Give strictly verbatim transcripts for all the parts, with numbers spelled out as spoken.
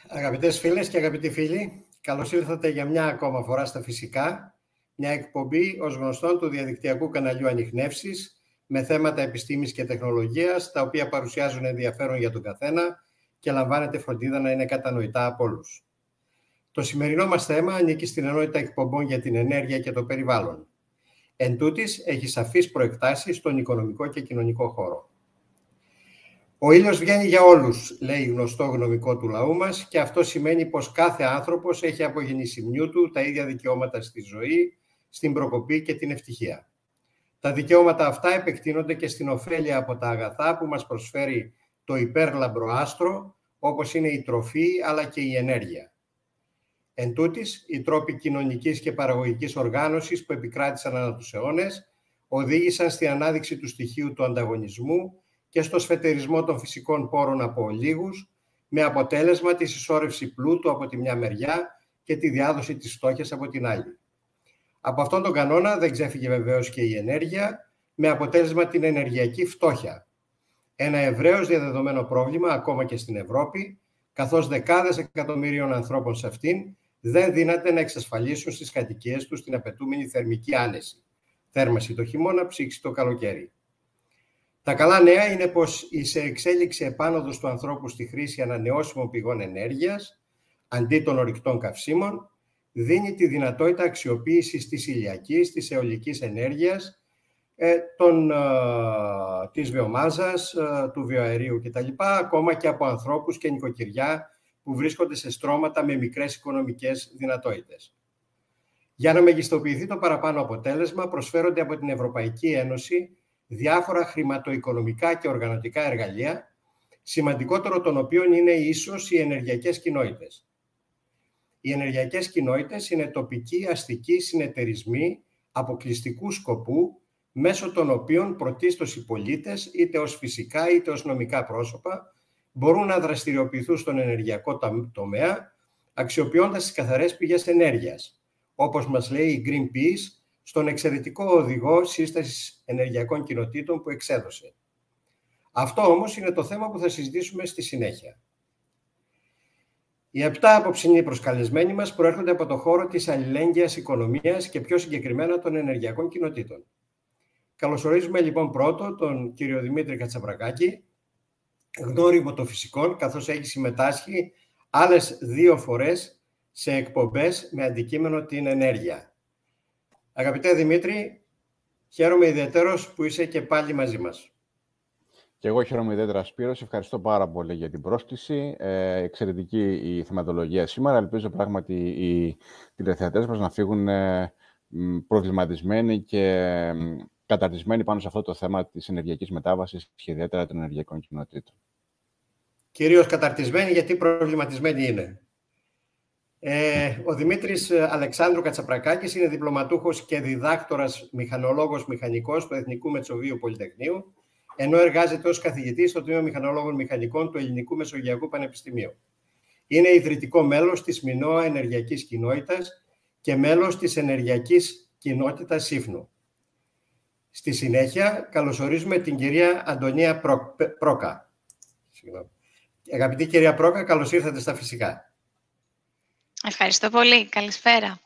Αγαπητές φίλες και αγαπητοί φίλοι, καλώς ήρθατε για μια ακόμα φορά στα Φυσικά, μια εκπομπή ως γνωστόν του διαδικτυακού καναλιού Ανιχνεύσεις με θέματα επιστήμης και τεχνολογίας, τα οποία παρουσιάζουν ενδιαφέρον για τον καθένα και λαμβάνεται φροντίδα να είναι κατανοητά από όλους. Το σημερινό μας θέμα ανήκει στην ενότητα εκπομπών για την ενέργεια και το περιβάλλον. Εν τούτης, έχει σαφείς προεκτάσεις στον οικονομικό και κοινωνικό χώρο. Ο ήλιος βγαίνει για όλους, λέει γνωστό γνωμικό του λαού μας, και αυτό σημαίνει πως κάθε άνθρωπος έχει από γεννησιμιού του τα ίδια δικαιώματα στη ζωή, στην προκοπή και την ευτυχία. Τα δικαιώματα αυτά επεκτείνονται και στην ωφέλεια από τα αγαθά που μας προσφέρει το υπέρλαμπρο άστρο, όπως είναι η τροφή αλλά και η ενέργεια. Εν τούτης, οι τρόποι κοινωνικής και παραγωγικής οργάνωσης που επικράτησαν ανά τους αιώνες οδήγησαν στην ανάδειξη του στοιχείου του ανταγωνισμού και στο σφετερισμό των φυσικών πόρων από ολίγους, με αποτέλεσμα τη συσσόρευση πλούτου από τη μια μεριά και τη διάδοση της φτώχειας από την άλλη. Από αυτόν τον κανόνα δεν ξέφυγε βεβαίως και η ενέργεια, με αποτέλεσμα την ενεργειακή φτώχεια. Ένα ευρέως διαδεδομένο πρόβλημα ακόμα και στην Ευρώπη, καθώς δεκάδες εκατομμυρίων ανθρώπων σε αυτήν δεν δύναται να εξασφαλίσουν στις κατοικίες τους την απαιτούμενη θερμική άνεση. Θέρμαση το χειμώνα, ψήξη το καλοκαίρι. Τα καλά νέα είναι πως η σε εξέλιξη επάνωδος του ανθρώπου στη χρήση ανανεώσιμων πηγών ενέργειας, αντί των ορυκτών καυσίμων, δίνει τη δυνατότητα αξιοποίησης της ηλιακής, της αιωλικής ενέργειας, ε, των, ε, της βιομάζας, ε, του βιοαερίου κτλ., ακόμα και από ανθρώπους και νοικοκυριά που βρίσκονται σε στρώματα με μικρές οικονομικές δυνατότητες. Για να μεγιστοποιηθεί το παραπάνω αποτέλεσμα, προσφέρονται από την Ευρωπαϊκή Ένωση διάφορα χρηματοοικονομικά και οργανωτικά εργαλεία, σημαντικότερο των οποίων είναι ίσως οι ενεργειακές κοινότητες. Οι ενεργειακές κοινότητες είναι τοπικοί αστικοί συνεταιρισμοί αποκλειστικού σκοπού, μέσω των οποίων πρωτίστως οι πολίτες, είτε ως φυσικά είτε ως νομικά πρόσωπα, μπορούν να δραστηριοποιηθούν στον ενεργειακό τομέα, αξιοποιώντας τις καθαρές πηγές ενέργειας, όπως μας λέει η Greenpeace, στον εξαιρετικό οδηγό σύστασης ενεργειακών κοινοτήτων που εξέδωσε. Αυτό όμως είναι το θέμα που θα συζητήσουμε στη συνέχεια. Οι επτά απόψινοί προσκαλεσμένοι μας προέρχονται από το χώρο της αλληλέγγυας οικονομίας και πιο συγκεκριμένα των ενεργειακών κοινοτήτων. Καλωσορίζουμε λοιπόν πρώτο τον κύριο Δημήτρη Κατσαπρακάκη, γνώριμο των φυσικών, καθώς έχει συμμετάσχει άλλες δύο φορές σε εκπομπές με αντικείμενο την ενέργεια. Αγαπητέ Δημήτρη, χαίρομαι ιδιαίτερος που είσαι και πάλι μαζί μας. Και εγώ χαίρομαι ιδιαίτερα, Σπύρος. Ευχαριστώ πάρα πολύ για την πρόσκληση. Ε, εξαιρετική η θεματολογία σήμερα. Ελπίζω πράγματι οι τηλεθεατές μας να φύγουν ε, προβληματισμένοι και ε, καταρτισμένοι πάνω σε αυτό το θέμα της ενεργειακής μετάβασης και ιδιαίτερα των ενεργειακών κοινοτήτων. Κυρίως καταρτισμένοι, γιατί προβληματισμένοι είναι. Ε, ο Δημήτρης Αλεξάνδρου Κατσαπρακάκης είναι διπλωματούχος και διδάκτορας μηχανολόγος μηχανικός του Εθνικού Μετσοβίου Πολυτεχνείου, ενώ εργάζεται ως καθηγητής στο Τμήμα Μηχανολόγων Μηχανικών του Ελληνικού Μεσογειακού Πανεπιστημίου. Είναι ιδρυτικό μέλος της Μινώα Ενεργειακής Κοινότητας και μέλος της Ενεργειακής Κοινότητας Σύφνου. Στη συνέχεια, καλωσορίζουμε την κυρία Αντωνία Πρό... Πρόκα. Συγγνώμη. Αγαπητή κυρία Πρόκα, καλώς ήρθατε στα Φυσικά. Ευχαριστώ πολύ. Καλησπέρα.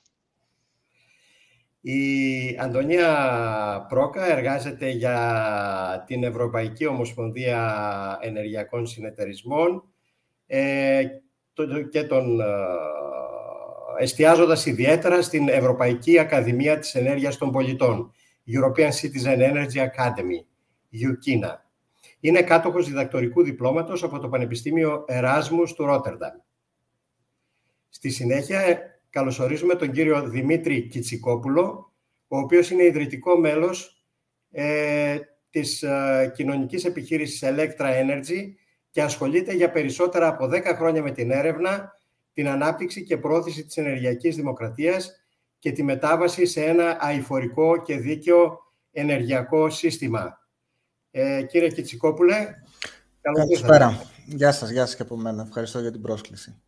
Η Αντωνία Πρόκα εργάζεται για την Ευρωπαϊκή Ομοσπονδία Ενεργειακών Συνεταιρισμών ε, και τον, ε, εστιάζοντας ιδιαίτερα στην Ευρωπαϊκή Ακαδημία της Ενέργειας των Πολιτών, European Citizen Energy Academy, γιουκίνα. Είναι κάτοχος διδακτορικού διπλώματος από το Πανεπιστήμιο Εράσμους του Ρότερνταμ. Στη συνέχεια, καλωσορίζουμε τον κύριο Δημήτρη Κιτσικόπουλο, ο οποίος είναι ιδρυτικό μέλος ε, της ε, κοινωνικής επιχείρησης Electra Energy και ασχολείται για περισσότερα από δέκα χρόνια με την έρευνα, την ανάπτυξη και προώθηση της ενεργειακής δημοκρατίας και τη μετάβαση σε ένα αειφορικό και δίκαιο ενεργειακό σύστημα. Ε, κύριε Κιτσικόπουλε, καλησπέρα. Γεια σας, γεια σας και από μένα. Ευχαριστώ για την πρόσκληση.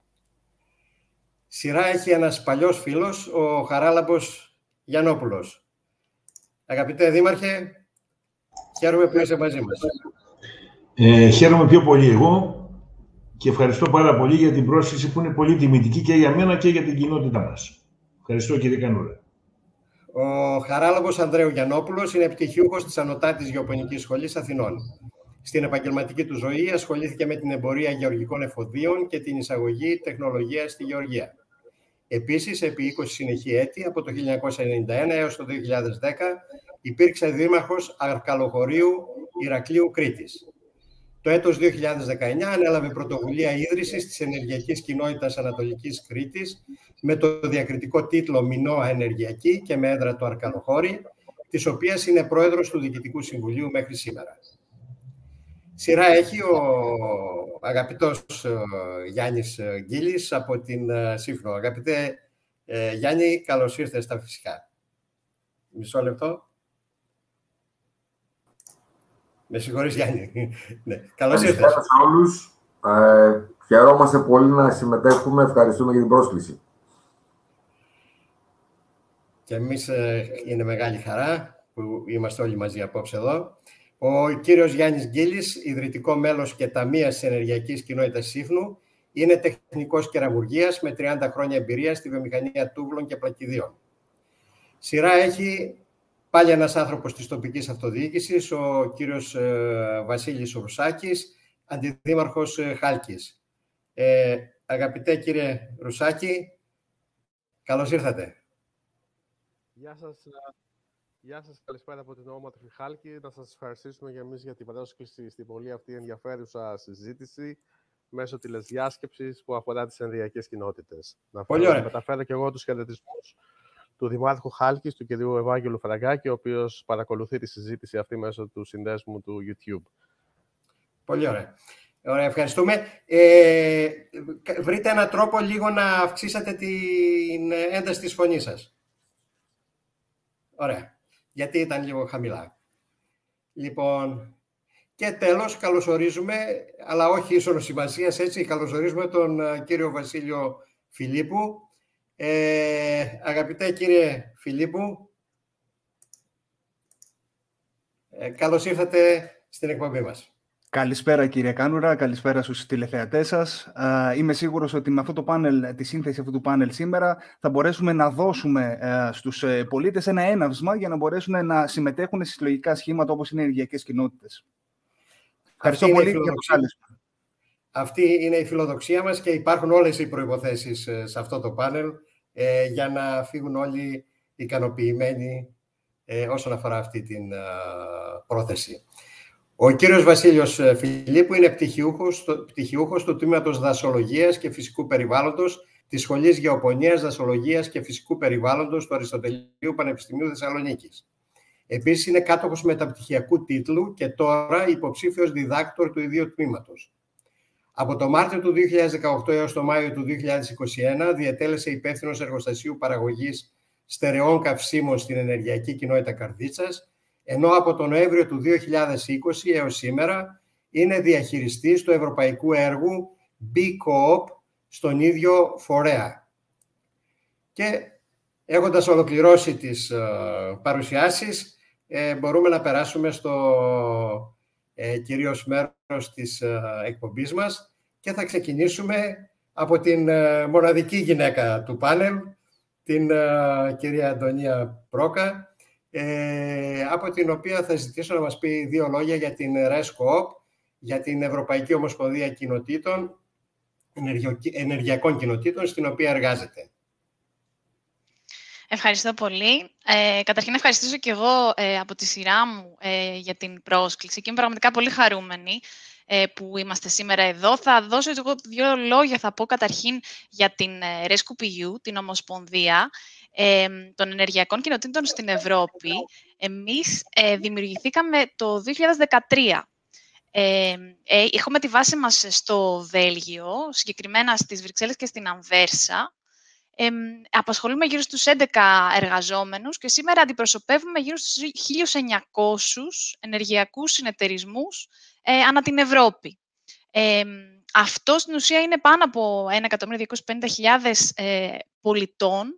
Σειρά έχει ένας παλιός φίλος, ο Χαράλαμπος Γιαννόπουλος. Αγαπητέ Δήμαρχε, χαίρομαι που είσαι μαζί μας. Ε, χαίρομαι πιο πολύ εγώ και ευχαριστώ πάρα πολύ για την πρόσκληση που είναι πολύ τιμητική και για μένα και για την κοινότητά μας. Ευχαριστώ, κύριε Κανούρα. Ο Χαράλαμπος Ανδρέου Γιαννόπουλος είναι πτυχιούχος της Ανωτάτης Γεωπονικής Σχολής Αθηνών. Στην επαγγελματική του ζωή ασχολήθηκε με την εμπορία γεωργικών εφοδίων και την εισαγωγή τεχνολογίας στη γεωργία. Επίσης, επί είκοσι συνεχή έτη, από το χίλια εννιακόσια ενενήντα ένα έως το δύο χιλιάδες δέκα, υπήρξε δήμαρχος Αρκαλοχωρίου Ηρακλείου Κρήτης. Το έτος δύο χιλιάδες δεκαεννιά ανέλαβε πρωτοβουλία ίδρυσης της Ενεργειακής Κοινότητας Ανατολικής Κρήτης με το διακριτικό τίτλο Μινώα Ενεργειακή και με έδρα το Αρκαλοχώρι, της οποίας είναι πρόεδρος του Διοικητικού Συμβουλίου μέχρι σήμερα. Σειρά έχει ο αγαπητός Γιάννης Γκίλης από την Σύφνο. Αγαπητέ ε, Γιάννη, καλώς ήρθες στα φυσικά. Μισό λεπτό. Με συγχωρείς, Γιάννη. Ναι. Καλώς ήρθες. Καλησπέρα σε όλους. Ε, χαιρόμαστε πολύ να συμμετέχουμε. Ευχαριστούμε για την πρόσκληση. Και εμείς ε, είναι μεγάλη χαρά που είμαστε όλοι μαζί απόψε εδώ. Ο κύριος Γιάννης Γκίλης, ιδρυτικό μέλος και ταμείας της Ενεργειακής Κοινότητας Σύφνου, είναι τεχνικός κεραμουργίας με τριάντα χρόνια εμπειρία στη βιομηχανία τούβλων και πλακιδίων. Σειρά έχει πάλι ένας άνθρωπος της τοπικής αυτοδιοίκησης, ο κύριος ε, Βασίλης Ρουσάκης, αντιδήμαρχος ε, Χάλκης. Ε, αγαπητέ κύριε Ρουσάκη, καλώς ήρθατε. Γεια σας. Γεια σας, καλησπέρα από την όμορφη Χάλκη. Να σας ευχαριστήσουμε για εμείς για την πρόσκληση στην πολύ αυτή ενδιαφέρουσα συζήτηση μέσω τηλεδιάσκεψης που αφορά τις ενεργειακές κοινότητες. Να πολύ ωραία. Μεταφέρω και εγώ τους χαιρετισμούς του Δημάρχου Χάλκης, του κ. Ευάγγελου Φραγκάκη, ο οποίος παρακολουθεί τη συζήτηση αυτή μέσω του συνδέσμου του YouTube. Πολύ ωραία. Ωραία, ευχαριστούμε. Ε, βρείτε έναν τρόπο λίγο να αυξήσετε την ένταση της φωνής σας. Ωραία. Γιατί ήταν λίγο χαμηλά. Λοιπόν, και τέλος καλωσορίζουμε, αλλά όχι ίσονος σημασίας, έτσι, καλωσορίζουμε τον uh, κύριο Βασίλειο Φιλίππου. Ε, αγαπητέ κύριε Φιλίππου, ε, καλώς ήρθατε στην εκπομπή μας. Καλησπέρα κύριε Κάνουρα, καλησπέρα στους τηλεθεατές σας. Είμαι σίγουρος ότι με αυτό το πάνελ, τη σύνθεση αυτού του πάνελ σήμερα θα μπορέσουμε να δώσουμε στους πολίτες ένα έναυσμα για να μπορέσουν να συμμετέχουν σε συλλογικά σχήματα όπως είναι οι ενεργειακές κοινότητες. Ευχαριστώ πολύ για το κάλεσμα. Αυτή είναι η φιλοδοξία μας και υπάρχουν όλες οι προϋποθέσεις σε αυτό το πάνελ ε, για να φύγουν όλοι ικανοποιημένοι ε, όσον αφορά αυτή την ε, πρόθεση. Ο κύριος Βασίλειος Φιλίππου είναι πτυχιούχος, πτυχιούχος του Τμήματος Δασολογίας και Φυσικού Περιβάλλοντος της Σχολής Γεωπονίας, Δασολογίας και Φυσικού Περιβάλλοντος του Αριστοτελείου Πανεπιστημίου Θεσσαλονίκης. Επίσης είναι κάτοχος μεταπτυχιακού τίτλου και τώρα υποψήφιος διδάκτορ του ιδίου τμήματος. Από το Μάρτιο του δύο χιλιάδες δεκαοκτώ έως το Μάιο του δύο χιλιάδες είκοσι ένα διετέλεσε υπεύθυνος εργοστασίου παραγωγής στερεών καυσίμων στην Ενεργειακή Κοινότητα Καρδίτσας, ενώ από τον Νοέμβριο του δύο χιλιάδες είκοσι έως σήμερα είναι διαχειριστής του ευρωπαϊκού έργου B-Coop στον ίδιο φορέα. Και έχοντας ολοκληρώσει τις uh, παρουσιάσεις, ε, μπορούμε να περάσουμε στο ε, κυρίως μέρος της uh, εκπομπής μας και θα ξεκινήσουμε από την uh, μοναδική γυναίκα του πάνελ, την uh, κυρία Αντωνία Πρόκα, Ε, από την οποία θα ζητήσω να μας πει δύο λόγια για την ResCoop, για την Ευρωπαϊκή Ομοσπονδία Κοινοτήτων, Ενεργειακών Κοινοτήτων, στην οποία εργάζεται. Ευχαριστώ πολύ. Ε, καταρχήν να ευχαριστήσω και εγώ ε, από τη σειρά μου ε, για την πρόσκληση και είμαι πραγματικά πολύ χαρούμενη ε, που είμαστε σήμερα εδώ. Θα δώσω εγώ δύο λόγια, θα πω καταρχήν για την ε, ResCoop, την Ομοσπονδία ε, των Ενεργειακών Κοινοτήτων στην Ευρώπη. Εμείς ε, δημιουργηθήκαμε το δύο χιλιάδες δεκατρία. Ε, ε, έχουμε τη βάση μας στο Βέλγιο, συγκεκριμένα στις Βρυξέλλες και στην Ανβέρσα. Ε, απασχολούμε γύρω στους έντεκα εργαζόμενους και σήμερα αντιπροσωπεύουμε γύρω στους χίλια εννιακόσιους ενεργειακούς συνεταιρισμούς ε, ανά την Ευρώπη. Ε, αυτό στην ουσία είναι πάνω από ένα εκατομμύριο διακόσιες πενήντα χιλιάδες ε, πολιτών,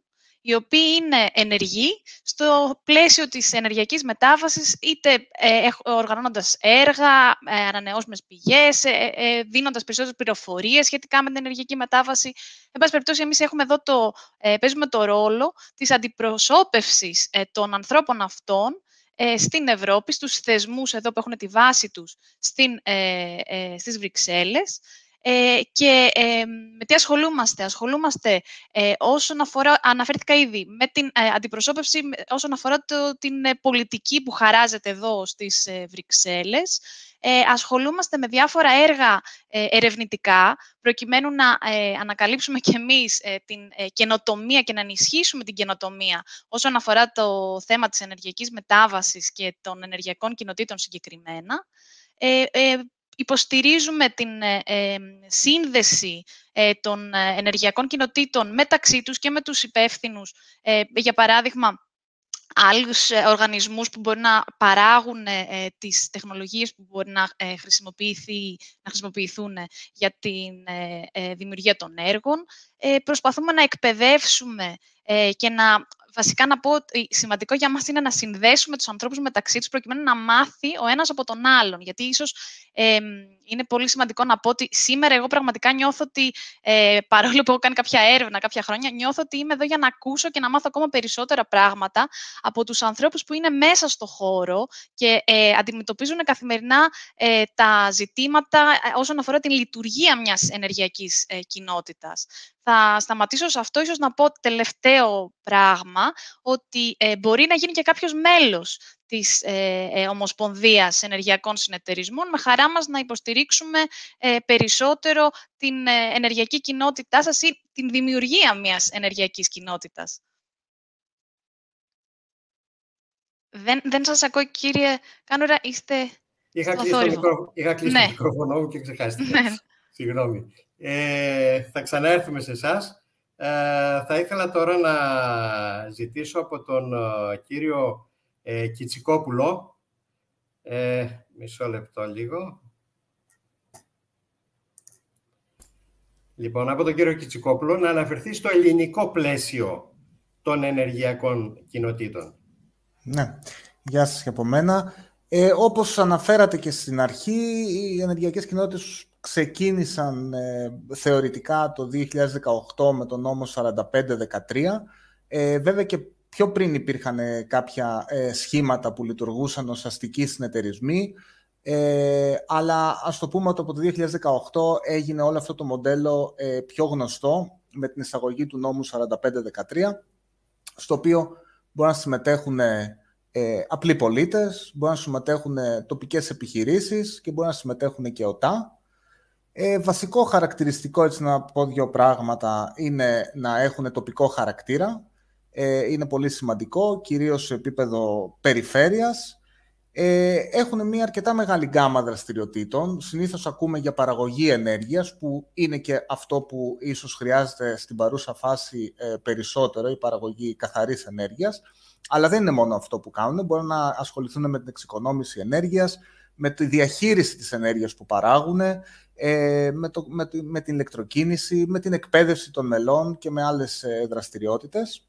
οι οποίοι είναι ενεργοί στο πλαίσιο της ενεργειακής μετάβασης, είτε ε, οργανώνοντας έργα, ε, ανανεώσιμες πηγές, ε, ε, δίνοντας περισσότερες πληροφορίες σχετικά με την ενεργειακή μετάβαση. Εν πάση περιπτώσει, εμείς έχουμε εδώ το, ε, παίζουμε το ρόλο της αντιπροσώπευσης ε, των ανθρώπων αυτών ε, στην Ευρώπη, στους θεσμούς εδώ που έχουν τη βάση τους στην, ε, ε, στις Βρυξέλλες. Ε, και ε, με τι ασχολούμαστε. Ασχολούμαστε ε, όσον αφορά, αναφέρθηκα ήδη, με την ε, αντιπροσώπευση όσον αφορά το, την ε, πολιτική που χαράζεται εδώ στις ε, Βρυξέλλες. Ε, ασχολούμαστε με διάφορα έργα ε, ερευνητικά, προκειμένου να ε, ανακαλύψουμε κι εμείς ε, την ε, καινοτομία και να ενισχύσουμε την καινοτομία όσον αφορά το θέμα της ενεργειακής μετάβασης και των ενεργειακών κοινοτήτων συγκεκριμένα. Ε, ε, Υποστηρίζουμε την ε, ε, σύνδεση ε, των ε, ενεργειακών κοινοτήτων μεταξύ τους και με τους υπεύθυνους, ε, για παράδειγμα, άλλους ε, οργανισμούς που μπορεί να παράγουν ε, τις τεχνολογίες που μπορεί να, ε, χρησιμοποιηθεί, να χρησιμοποιηθούν για την ε, ε, δημιουργία των έργων. Ε, προσπαθούμε να εκπαιδεύσουμε ε, και να... Βασικά να πω ότι σημαντικό για μας είναι να συνδέσουμε τους ανθρώπους μεταξύ τους προκειμένου να μάθει ο ένας από τον άλλον. Γιατί ίσως ε, είναι πολύ σημαντικό να πω ότι σήμερα εγώ πραγματικά νιώθω ότι, ε, παρόλο που έχω κάνει κάποια έρευνα κάποια χρόνια, νιώθω ότι είμαι εδώ για να ακούσω και να μάθω ακόμα περισσότερα πράγματα από τους ανθρώπους που είναι μέσα στο χώρο και ε, αντιμετωπίζουν καθημερινά ε, τα ζητήματα όσον αφορά την λειτουργία μιας ενεργειακής ε, κοινότητας. Θα σταματήσω σε αυτό, ίσως να πω τελευταίο πράγμα, ότι ε, μπορεί να γίνει και κάποιος μέλος της ε, ε, Ομοσπονδίας Ενεργειακών Συνεταιρισμών. Με χαρά μας να υποστηρίξουμε ε, περισσότερο την ε, ενεργειακή κοινότητά σας ή την δημιουργία μιας ενεργειακής κοινότητας. Δεν, δεν σας ακούω, κύριε Κάνουρα, είστε Είχα στο κλείσει, το, μικρό, είχα κλείσει ναι. το μικρόφωνο μου και ξεχάστηκα. Ναι. Συγγνώμη. Ε, θα ξαναέρθουμε σε εσάς. Ε, θα ήθελα τώρα να ζητήσω από τον ε, κύριο ε, Κιτσικόπουλο, ε, μισό λεπτό λίγο. Λοιπόν, από τον κύριο Κιτσικόπουλο να αναφερθεί στο ελληνικό πλαίσιο των ενεργειακών κοινοτήτων. Ναι, γεια σας και από μένα. Ε, όπως αναφέρατε και στην αρχή, οι ενεργειακές κοινότητες ξεκίνησαν ε, θεωρητικά το δύο χιλιάδες δεκαοκτώ με τον νόμο σαράντα πέντε δεκατρία. Ε, βέβαια και πιο πριν υπήρχαν ε, κάποια ε, σχήματα που λειτουργούσαν ως αστικοί συνεταιρισμοί, ε, αλλά ας το πούμε ότι από το δύο χιλιάδες δεκαοκτώ έγινε όλο αυτό το μοντέλο ε, πιο γνωστό με την εισαγωγή του νόμου σαράντα πέντε δεκατρία, στο οποίο μπορούν να συμμετέχουν ε, ε, απλοί πολίτες, μπορούν να συμμετέχουν ε, τοπικές επιχειρήσεις και μπορούν να συμμετέχουν και ΟΤΑ. Ε, βασικό χαρακτηριστικό, έτσι να πω δύο πράγματα, είναι να έχουν τοπικό χαρακτήρα. Ε, είναι πολύ σημαντικό, κυρίως σε επίπεδο περιφέρειας. Ε, έχουν μια αρκετά μεγάλη γκάμα δραστηριοτήτων. Συνήθως ακούμε για παραγωγή ενέργειας, που είναι και αυτό που ίσως χρειάζεται στην παρούσα φάση ε, περισσότερο, η παραγωγή καθαρής ενέργειας. Αλλά δεν είναι μόνο αυτό που κάνουν. Μπορούν να ασχοληθούν με την εξοικονόμηση ενέργειας, με τη διαχείριση της ενέργειας που παράγουν, ε, με, το, με, με την ηλεκτροκίνηση, με την εκπαίδευση των μελών και με άλλες ε, δραστηριότητες.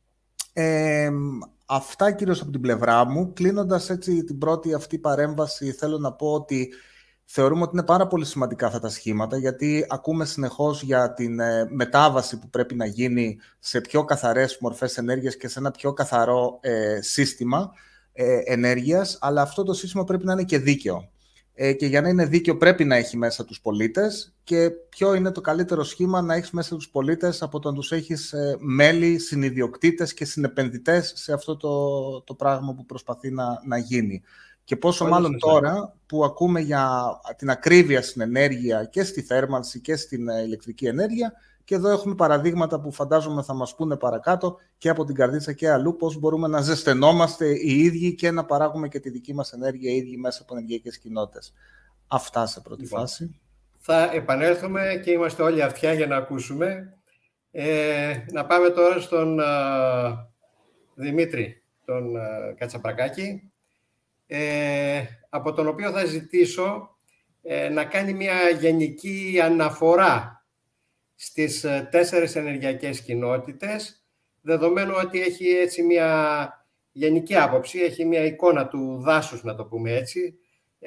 Ε, αυτά κυρίως από την πλευρά μου. Κλείνοντας έτσι την πρώτη αυτή παρέμβαση, θέλω να πω ότι θεωρούμε ότι είναι πάρα πολύ σημαντικά αυτά τα σχήματα, γιατί ακούμε συνεχώς για την ε, μετάβαση που πρέπει να γίνει σε πιο καθαρές μορφές ενέργειας και σε ένα πιο καθαρό ε, σύστημα ε, ενέργειας, αλλά αυτό το σύστημα πρέπει να είναι και δίκαιο. Ε, και για να είναι δίκαιο πρέπει να έχει μέσα τους πολίτες, και ποιο είναι το καλύτερο σχήμα να έχεις μέσα τους πολίτες από το να τους έχεις ε, μέλη, συνιδιοκτήτες και συνεπενδυτές σε αυτό το, το πράγμα που προσπαθεί να, να γίνει. Και πόσο Όλες μάλλον τώρα που ακούμε για την ακρίβεια στην ενέργεια και στη θέρμανση και στην ηλεκτρική ενέργεια, και εδώ έχουμε παραδείγματα που φαντάζομαι θα μας πούνε παρακάτω και από την Καρδίτσα και αλλού, πώς μπορούμε να ζεσθενόμαστε οι ίδιοι και να παράγουμε και τη δική μας ενέργεια οι ίδιοι μέσα από ενεργειακές κοινότητες. Αυτά σε πρώτη λοιπόν, φάση. Θα επανέλθουμε και είμαστε όλοι αυτιά για να ακούσουμε. Ε, να πάμε τώρα στον uh, Δημήτρη, τον uh, Κατσαπρακάκη, ε, από τον οποίο θα ζητήσω ε, να κάνει μια γενική αναφορά στις τέσσερις ενεργειακές κοινότητες, δεδομένου ότι έχει έτσι μια γενική άποψη, έχει μια εικόνα του δάσους, να το πούμε έτσι,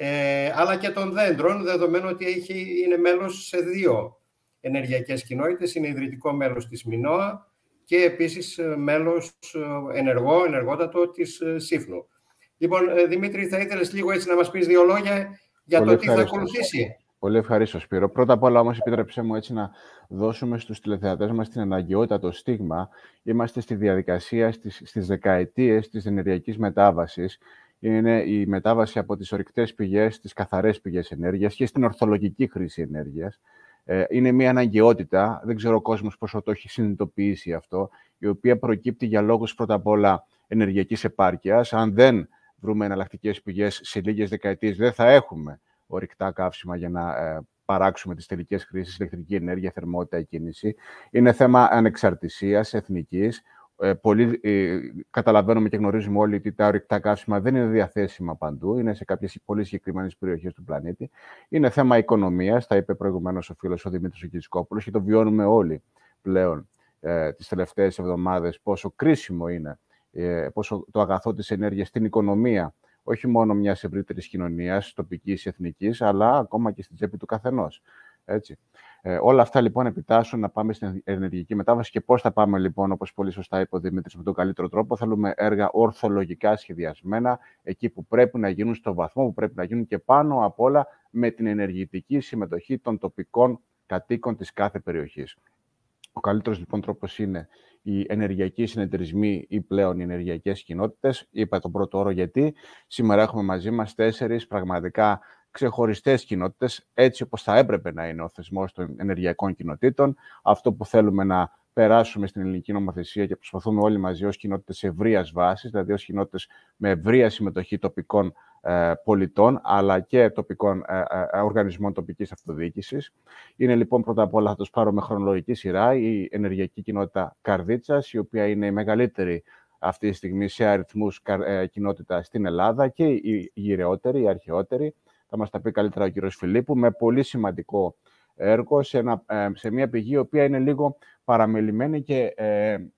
ε, αλλά και των δέντρων, δεδομένου ότι έχει, είναι μέλος σε δύο ενεργειακές κοινότητες, είναι ιδρυτικό μέλος της Μινώα και επίσης μέλος ενεργό, ενεργότατο της Σύφνου. Λοιπόν, Δημήτρη, θα ήθελες λίγο έτσι να μας πεις δύο λόγια για Πολύ το τι θα ακολουθήσει. Πολύ ευχαρίστω, Σπύρο. Πρώτα απ' όλα, όμως, επίτρεψέ μου έτσι να δώσουμε στους τηλεθεατές μας την αναγκαιότητα, το στίγμα. Είμαστε στη διαδικασία στις, στις δεκαετίες της ενεργειακής μετάβασης. Είναι η μετάβαση από τις ορυκτές πηγές στις καθαρές πηγές ενέργειας και στην ορθολογική χρήση ενέργειας. Ε, είναι μια αναγκαιότητα, δεν ξέρω ο κόσμος πόσο το έχει συνειδητοποιήσει αυτό, η οποία προκύπτει για λόγους πρώτα απ' όλα ενεργειακής επάρκειας. Αν δεν βρούμε εναλλακτικές πηγές σε λίγες δεκαετίες, δεν θα έχουμε ορυκτά καύσιμα για να ε, παράξουμε τις τελικές χρήσεις, ηλεκτρική ενέργεια, θερμότητα, εκκίνηση. Είναι θέμα ανεξαρτησίας εθνικής. Ε, πολύ, ε, καταλαβαίνουμε και γνωρίζουμε όλοι ότι τα ορυκτά καύσιμα δεν είναι διαθέσιμα παντού. Είναι σε κάποιες πολύ συγκεκριμένες περιοχές του πλανήτη. Είναι θέμα οικονομίας, τα είπε προηγουμένως ο φίλος ο Δημήτρης ο Κυρισκόπουλος, και το βιώνουμε όλοι πλέον ε, τις τελευταίες εβδομάδες, πόσο κρίσιμο είναι, ε, πόσο το αγαθό της ενέργειας στην οικονομία, όχι μόνο μιας ευρύτερης κοινωνίας, τοπικής, εθνικής, αλλά ακόμα και στην τσέπη του καθενός. Έτσι. Ε, όλα αυτά λοιπόν επιτάσσουν να πάμε στην ενεργειακή μετάβαση. Και πώς θα πάμε λοιπόν, όπως πολύ σωστά είπε ο Δημήτρης, με τον καλύτερο τρόπο? Θέλουμε έργα ορθολογικά σχεδιασμένα, εκεί που πρέπει να γίνουν, στο βαθμό που πρέπει να γίνουν, και πάνω απ' όλα με την ενεργητική συμμετοχή των τοπικών κατοίκων της κάθε περιοχής. Ο καλύτερος λοιπόν τρόπος είναι οι ενεργειακοί συνεταιρισμοί ή πλέον οι ενεργειακές κοινότητες. Είπα τον πρώτο όρο γιατί σήμερα έχουμε μαζί μας τέσσερις πραγματικά ξεχωριστές κοινότητες, έτσι όπως θα έπρεπε να είναι ο θεσμός των ενεργειακών κοινοτήτων. Αυτό που θέλουμε να περάσουμε στην ελληνική νομοθεσία και προσπαθούμε όλοι μαζί ως κοινότητες ευρείας βάσης, δηλαδή ως κοινότητες με ευρεία συμμετοχή τοπικών ε, πολιτών, αλλά και τοπικών ε, ε, οργανισμών τοπικής αυτοδιοίκησης. Είναι λοιπόν πρώτα απ' όλα, θα τους πάρω με χρονολογική σειρά, η ενεργειακή κοινότητα Καρδίτσας, η οποία είναι η μεγαλύτερη αυτή τη στιγμή σε αριθμούς ε, κοινότητα στην Ελλάδα και η γυραιότερη, η αρχαιότερη. Θα μας τα πει καλύτερα ο κύριος Φιλίππου, με πολύ σημαντικό έργο σε, ένα, σε μια πηγή η οποία είναι λίγο παραμελημένη και ε, ε,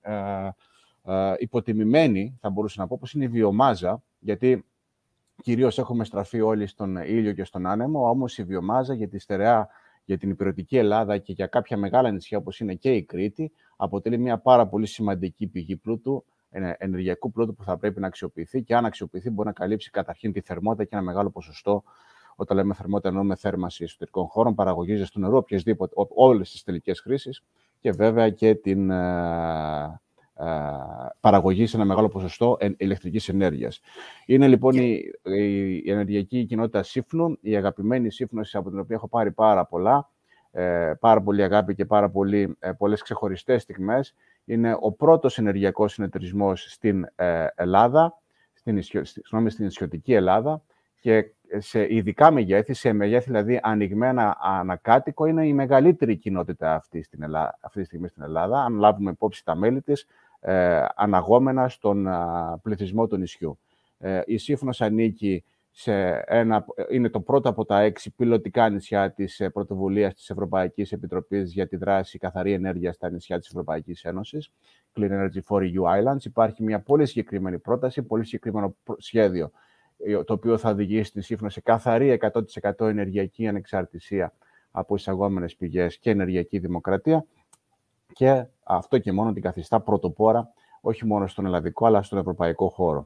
ε, υποτιμημένη, θα μπορούσα να πω, όπως είναι η βιομάζα, γιατί κυρίως έχουμε στραφεί όλοι στον ήλιο και στον άνεμο, όμως η βιομάζα για τη στερεά, για την υπηρετική Ελλάδα και για κάποια μεγάλα νησιά όπως είναι και η Κρήτη, αποτελεί μια πάρα πολύ σημαντική πηγή πλούτου, ενεργειακού πλούτου που θα πρέπει να αξιοποιηθεί, και αν αξιοποιηθεί μπορεί να καλύψει καταρχήν τη θερμότητα και ένα μεγάλο ποσοστό. Όταν λέμε θερμότητα, εννοούμε θέρμανση εσωτερικών χώρων, παραγωγή ζεστού νερού, οποιασδήποτε, όλες τις τελικές χρήσεις, και βέβαια και την ε, ε, παραγωγή σε ένα μεγάλο ποσοστό ηλεκτρικής ενέργειας. Είναι λοιπόν η, η ενεργειακή κοινότητα Σύφνου, η αγαπημένη Σύφνωση, από την οποία έχω πάρει πάρα πολλά, ε, πάρα πολύ αγάπη και πάρα πολύ, ε, πολλές ξεχωριστές στιγμές. Είναι ο πρώτος ενεργειακός συνεταιρισμός στην ε, Ελλάδα, στην, ισιο, στην, στην νησιωτική Ελλάδα, και σε ειδικά μεγέθη, σε μεγέθη δηλαδή ανοιγμένα ανακάτοικο, είναι η μεγαλύτερη κοινότητα αυτή, στην Ελλάδα, αυτή τη στιγμή στην Ελλάδα, αν λάβουμε υπόψη τα μέλη της, ε, αναγόμενα στον α, πληθυσμό του νησιού. Ε, η Σύφνος ανήκει σε ένα, είναι το πρώτο από τα έξι πιλωτικά νησιά της πρωτοβουλίας της Ευρωπαϊκής Επιτροπής για τη δράση καθαρή ενέργεια στα νησιά της Ευρωπαϊκής Ένωσης, Clean Energy for E U Islands. Υπάρχει μια πολύ συγκεκριμένη πρόταση, πολύ συγκεκριμένο σχέδιο, το οποίο θα οδηγήσει τη Σύφνο σε καθαρή εκατό τοις εκατό ενεργειακή ανεξαρτησία από εισαγόμενες πηγές και ενεργειακή δημοκρατία, και αυτό και μόνο την καθιστά πρωτοπόρα όχι μόνο στον ελλαδικό αλλά στον ευρωπαϊκό χώρο.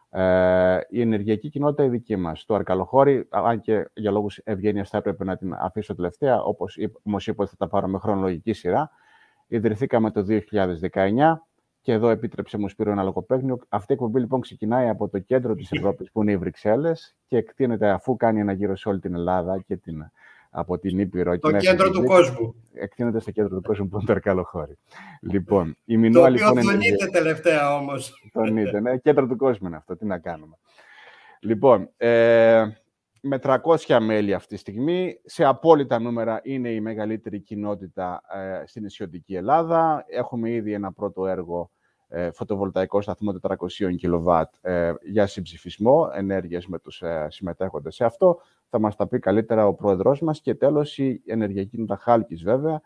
Ε, η ενεργειακή κοινότητα η δική μας, το Αρκαλοχώρι, αν και για λόγους ευγένειας θα έπρεπε να την αφήσω τελευταία, όπως όμως είπα ότι θα τα πάρω με χρονολογική σειρά, ιδρυθήκαμε το δύο χιλιάδες δεκαεννιά. Και εδώ επίτρεψε μου, Σπύρο, ένα λογοπαίγνιο. Αυτή η εκπομπή λοιπόν ξεκινάει από το κέντρο της Ευρώπης, που είναι οι Βρυξέλλες, και εκτείνεται, αφού κάνει ένα γύρο σε όλη την Ελλάδα και την, από την Ήπειρο. Το κέντρο του κόσμου. Εκτείνεται στο κέντρο του κόσμου, που είναι το Αρκαλοχώρι. Λοιπόν, η Μινώα, το οποίο λοιπόν, τονείται είναι... τελευταία όμως. Τονείται, ναι. Κέντρο του κόσμου είναι αυτό. Τι να κάνουμε. Λοιπόν, ε, με τριακόσια μέλη αυτή τη στιγμή, σε απόλυτα νούμερα είναι η μεγαλύτερη κοινότητα ε, στην νησιωτική Ελλάδα. Έχουμε ήδη ένα πρώτο έργο, ε, φωτοβολταϊκό σταθμό τετρακόσια κιλοβάτ ε, για συμψηφισμό ενέργειας με τους ε, συμμετέχοντες σε αυτό. Θα μας τα πει καλύτερα ο πρόεδρός μας. Και τέλος η ενεργειακή κοινότητα Χάλκης, βέβαια,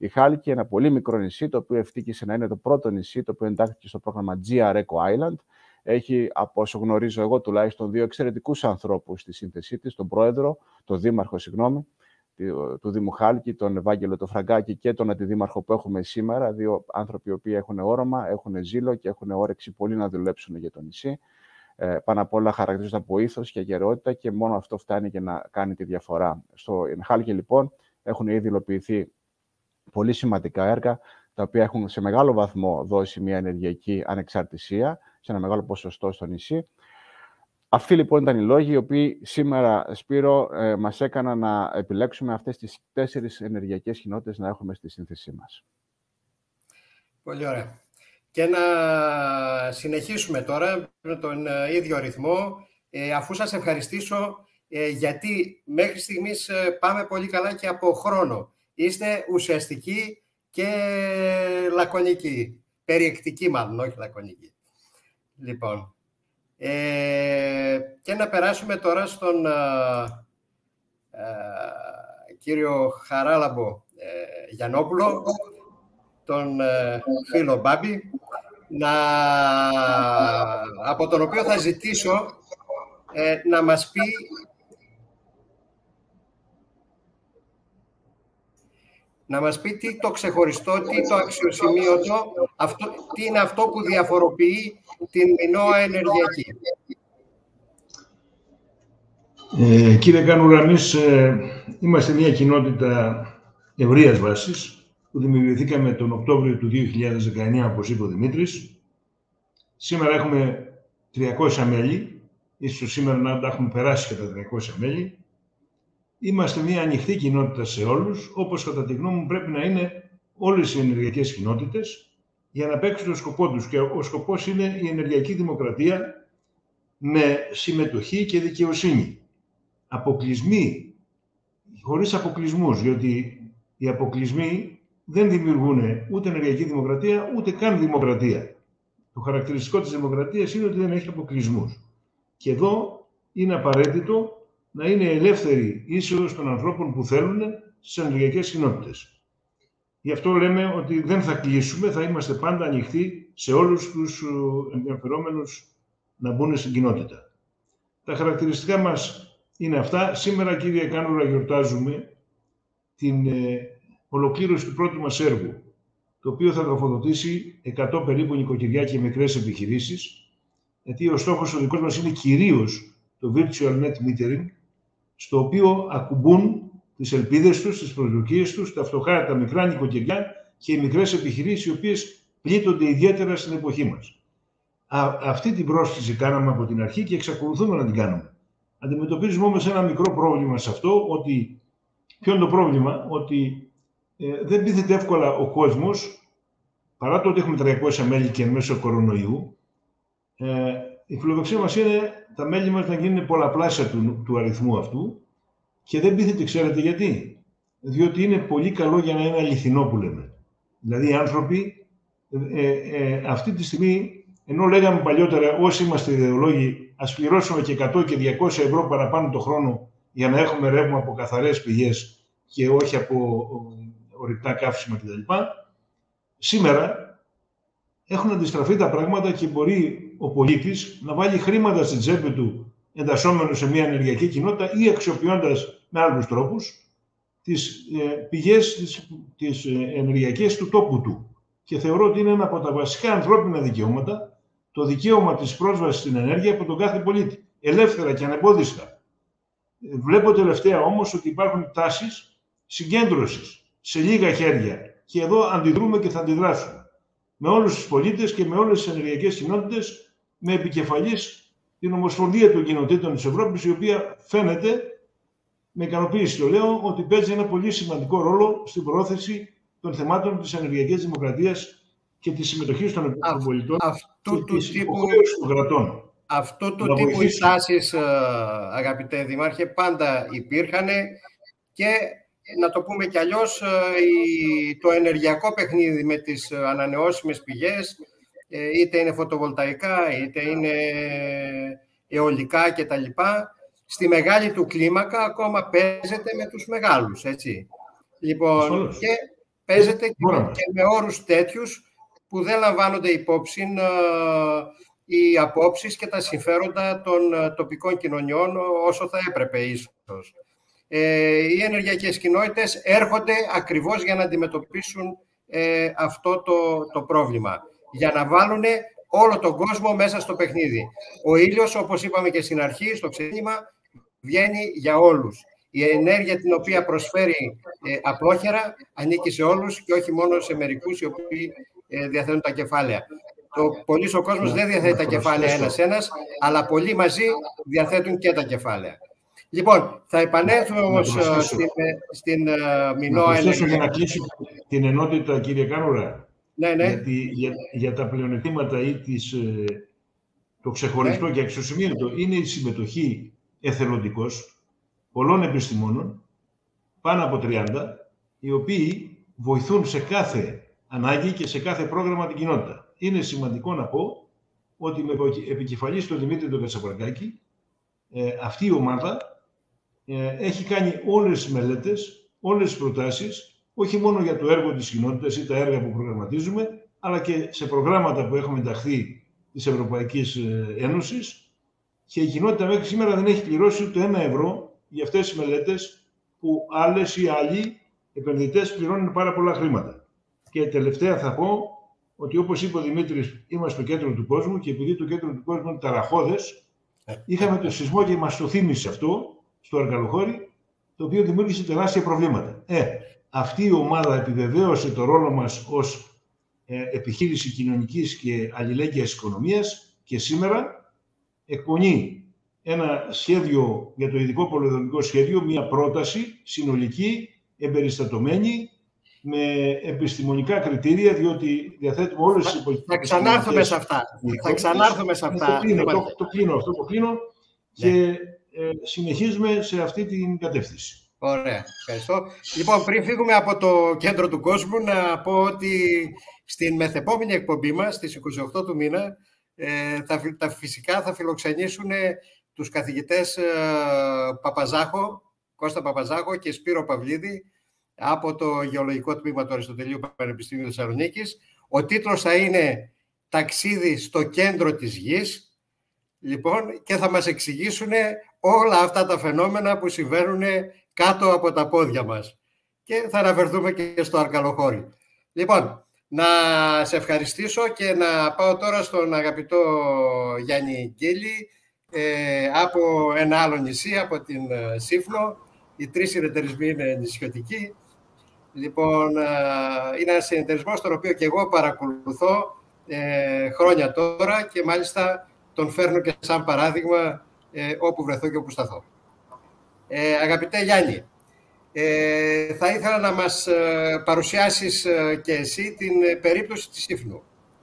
η Χάλκη, ένα πολύ μικρό νησί, το οποίο ευτύχησε να είναι το πρώτο νησί, το οποίο εντάχθηκε στο πρόγραμμα τζι αρ Eco Island. Έχει, από όσο γνωρίζω εγώ τουλάχιστον, δύο εξαιρετικούς ανθρώπους στη σύνθεσή της, τον πρόεδρο, τον δήμαρχο, συγγνώμη, του Δήμου Χάλκη, τον Ευάγγελο το Φραγκάκη και τον αντιδήμαρχο που έχουμε σήμερα. Δύο άνθρωποι οι οποίοι έχουν όραμα, έχουν ζήλο και έχουν όρεξη πολύ να δουλέψουν για το νησί. Ε, πάνω απ' όλα χαρακτηρίζονται από ήθος και αγερότητα και μόνο αυτό φτάνει για να κάνει τη διαφορά. Στο Χάλκη, λοιπόν, έχουν ήδη υλοποιηθεί πολύ σημαντικά έργα, τα οποία έχουν σε μεγάλο βαθμό δώσει μια ενεργειακή ανεξαρτησία, σε ένα μεγάλο ποσοστό στο νησί. Αυτοί λοιπόν ήταν οι λόγοι οι οποίοι σήμερα, Σπύρο, ε, μας έκαναν να επιλέξουμε αυτές τις τέσσερις ενεργειακές κοινότητες να έχουμε στη σύνθεσή μας. Πολύ ωραία. Και να συνεχίσουμε τώρα με τον ίδιο ρυθμό, ε, αφού σας ευχαριστήσω, ε, γιατί μέχρι στιγμής ε, πάμε πολύ καλά και από χρόνο. Είστε ουσιαστικοί και λακωνικοί. Περιεκτικοί μάλλον, όχι λακωνικοί. Λοιπόν, ε, και να περάσουμε τώρα στον ε, ε, κύριο Χαράλαμπο ε, Γιαννόπουλο, τον ε, φίλο Μπάμπη, να, από τον οποίο θα ζητήσω ε, να μας πει να μας πει τι το ξεχωριστό, τι το αξιοσημείωτο, αυτό, τι είναι αυτό που διαφοροποιεί την Μινώα ενεργειακή. Ε, κύριε Κάνουρα, εμείς ε, είμαστε μια κοινότητα ευρείας βάσης, που δημιουργηθήκαμε τον Οκτώβριο του δύο χιλιάδες δεκαεννιά, όπως είπε ο Δημήτρης. Σήμερα έχουμε τριακόσια μέλη, ίσως σήμερα να τα έχουμε περάσει και τα τριακόσια μέλη. Είμαστε μια ανοιχτή κοινότητα σε όλους, όπως κατά τη γνώμη μου πρέπει να είναι όλες οι ενεργειακές κοινότητες, για να παίξουν τον σκοπό τους. Και ο σκοπός είναι η ενεργειακή δημοκρατία με συμμετοχή και δικαιοσύνη. Αποκλεισμοί, χωρίς αποκλεισμούς, διότι οι αποκλεισμοί δεν δημιουργούν ούτε ενεργειακή δημοκρατία, ούτε καν δημοκρατία. Το χαρακτηριστικό της δημοκρατίας είναι ότι δεν έχει αποκλεισμούς. Και εδώ είναι απαραίτητο να είναι ελεύθερη είσοδος των ανθρώπων που θέλουν στις ενεργειακές κοινότητες. Γι' αυτό λέμε ότι δεν θα κλείσουμε, θα είμαστε πάντα ανοιχτοί σε όλους τους ενδιαφερόμενους να μπουν στην κοινότητα. Τα χαρακτηριστικά μας είναι αυτά. Σήμερα, κύριε Κάνουρα, γιορτάζουμε την ολοκλήρωση του πρώτου μας έργου, το οποίο θα τροφοδοτήσει εκατό περίπου νοικοκυριά και μικρές επιχειρήσεις, γιατί ο στόχος ο δικός μας είναι κυρίως το virtual net metering, στο οποίο ακουμπούν τις ελπίδες τους, τις προσδοκίες τους, τα φτωχά, τα μικρά νοικοκυριά και οι μικρές επιχειρήσεις, οι οποίες πλήττονται ιδιαίτερα στην εποχή μας. Α, αυτή την πρόσκληση κάναμε από την αρχή και εξακολουθούμε να την κάνουμε. Αντιμετωπίζουμε όμως ένα μικρό πρόβλημα σε αυτό, ότι ποιο είναι το πρόβλημα, ότι ε, δεν πείθεται εύκολα ο κόσμος, παρά το ότι έχουμε τριακόσια μέλη και εν μέσω κορονοϊού, ε, η φιλοδοξία μας είναι τα μέλη μας να γίνουν πολλαπλάσια του, του αριθμού αυτού και δεν πείθεται, ξέρετε γιατί. Διότι είναι πολύ καλό για να είναι αληθινό που λέμε. Δηλαδή οι άνθρωποι ε, ε, αυτή τη στιγμή, ενώ λέγαμε παλιότερα όσοι είμαστε ιδεολόγοι, ας πληρώσουμε και εκατό και διακόσια ευρώ παραπάνω το χρόνο για να έχουμε ρεύμα από καθαρές πηγές και όχι από ορυκτά καύσιμα κτλ. Σήμερα έχουν αντιστραφεί τα πράγματα και μπορεί ο πολίτης να βάλει χρήματα στην τσέπη του εντασσόμενο σε μια ενεργειακή κοινότητα ή αξιοποιώντας με άλλους τρόπους τις ε, πηγές τις, τις ε, ενεργειακές του τόπου του. Και θεωρώ ότι είναι ένα από τα βασικά ανθρώπινα δικαιώματα το δικαίωμα της πρόσβασης στην ενέργεια από τον κάθε πολίτη, ελεύθερα και ανεμπόδιστα. Βλέπω τελευταία όμως ότι υπάρχουν τάσεις συγκέντρωσης σε λίγα χέρια και εδώ αντιδρούμε και θα αντιδράσουμε με όλους τους πολίτες και με όλες τις ενεργειακές κοινότητες, με επικεφαλής την Ομοσπονδία των Κοινοτήτων της Ευρώπης, η οποία φαίνεται, με ικανοποίηση το λέω, ότι παίζει ένα πολύ σημαντικό ρόλο στην προώθηση των θεμάτων της ενεργειακής δημοκρατίας και της συμμετοχής των πολιτών αυτού και της υποχρέωσης των κρατών. Αυτού του τύπου οι τάσεις, αγαπητέ Δημάρχε, πάντα υπήρχαν και να το πούμε κι αλλιώς, το ενεργειακό παιχνίδι με τις ανανεώσιμες πηγές, είτε είναι φωτοβολταϊκά, είτε είναι αιωλικά κτλ. Στη μεγάλη του κλίμακα ακόμα παίζεται με τους μεγάλους, έτσι. Λοιπόν, και παίζεται και με, και με όρους τέτοιους που δεν λαμβάνονται υπόψη ε, οι απόψεις και τα συμφέροντα των ε, τοπικών κοινωνιών όσο θα έπρεπε ίσως. Ε, οι ενεργειακές κοινότητες έρχονται ακριβώς για να αντιμετωπίσουν ε, αυτό το, το πρόβλημα, για να βάλουν όλο τον κόσμο μέσα στο παιχνίδι. Ο ήλιος, όπως είπαμε και στην αρχή, στο ξεκίνημα, βγαίνει για όλους. Η ενέργεια την οποία προσφέρει ε, απλόχερα ανήκει σε όλους και όχι μόνο σε μερικούς οι οποίοι ε, διαθέτουν τα κεφάλαια. Το πολύς ο κόσμος δεν διαθέτει τα κεφάλαια ένας-ένας, αλλά πολλοί μαζί διαθέτουν και τα κεφάλαια. Λοιπόν, θα επανέλθουμε όμως στην, στην uh, Μινώα. Να προσθέσω για να κλείσω την ενότητα, κύριε Κάνουρα. Ναι, ναι. Γιατί, για, για τα πλεονεκτήματα ή τις, ε, το ξεχωριστό ναι. και αξιοσημείωτο είναι η συμμετοχή εθελοντικός πολλών επιστημόνων, πάνω από τριάντα, οι οποίοι βοηθούν σε κάθε ανάγκη και σε κάθε πρόγραμμα την κοινότητα. Είναι σημαντικό να πω ότι με επικεφαλής τον Δημήτρη τον Κατσαπαρκάκη, ε, αυτή η ομάδα έχει κάνει όλες τις μελέτες, όλες τις προτάσεις, όχι μόνο για το έργο της κοινότητας ή τα έργα που προγραμματίζουμε, αλλά και σε προγράμματα που έχουμε ενταχθεί της Ευρωπαϊκής Ένωσης, και η κοινότητα μέχρι σήμερα δεν έχει πληρώσει ούτε ένα ευρώ για αυτές τις μελέτες που άλλες ή άλλοι επενδυτές πληρώνουν πάρα πολλά χρήματα. Και τελευταία θα πω ότι, όπως είπε ο Δημήτρης, είμαστε στο κέντρο του κόσμου, και επειδή το κέντρο του κόσμου είναι ταραχώδες, είχαμε το σεισμό και μας το θύμισε αυτό στο Αρκαλοχώρι, το οποίο δημιούργησε τεράστια προβλήματα. Ε, αυτή η ομάδα επιβεβαίωσε το ρόλο μας ως ε, επιχείρηση κοινωνικής και αλληλέγγυας οικονομίας, και σήμερα εκπονεί ένα σχέδιο για το ειδικό πολυεδρομικό σχέδιο, μια πρόταση συνολική, εμπεριστατωμένη, με επιστημονικά κριτήρια, διότι διαθέτουμε όλες τις υπολοιπές. Θα ξανάρθουμε σε αυτά. Θα ξανάρθουμε σε αυτά. Το κλείνω, το, το κλείνω αυτό, το κλείνω ναι. και ε, συνεχίζουμε σε αυτή την κατεύθυνση. Ωραία, ευχαριστώ. Λοιπόν, πριν φύγουμε από το κέντρο του κόσμου, να πω ότι στην μεθεπόμενη εκπομπή μας, στις είκοσι οκτώ του μήνα, ε, τα, τα φυσικά θα φιλοξενήσουν τους καθηγητές ε, Παπαζάχο, Κώστα Παπαζάχο και Σπύρο Παυλίδη, από το Γεωλογικό Τμήμα του Αριστοτελείου Πανεπιστημίου Θεσσαλονίκης. Ο τίτλος θα είναι «Ταξίδι στο κέντρο της γης». Λοιπόν, και θα μας εξηγήσουν όλα αυτά τα φαινόμενα που συμβαίνουν κάτω από τα πόδια μας. Και θα αναφερθούμε και στο Αρκαλοχώρι. Λοιπόν, να σε ευχαριστήσω και να πάω τώρα στον αγαπητό Γιάννη Γκέλη, ε, από ένα άλλο νησί, από την Σύφνο. Οι τρεις συνεταιρισμοί είναι νησιωτικοί. Λοιπόν, είναι ένας συνεταιρισμός τον οποίο και εγώ παρακολουθώ ε, χρόνια τώρα, και μάλιστα τον φέρνω και σαν παράδειγμα ε, όπου βρεθώ και όπου σταθώ. Ε, αγαπητέ Γιάννη, ε, θα ήθελα να μας ε, παρουσιάσεις ε, και εσύ την ε, περίπτωση της Σύφνου.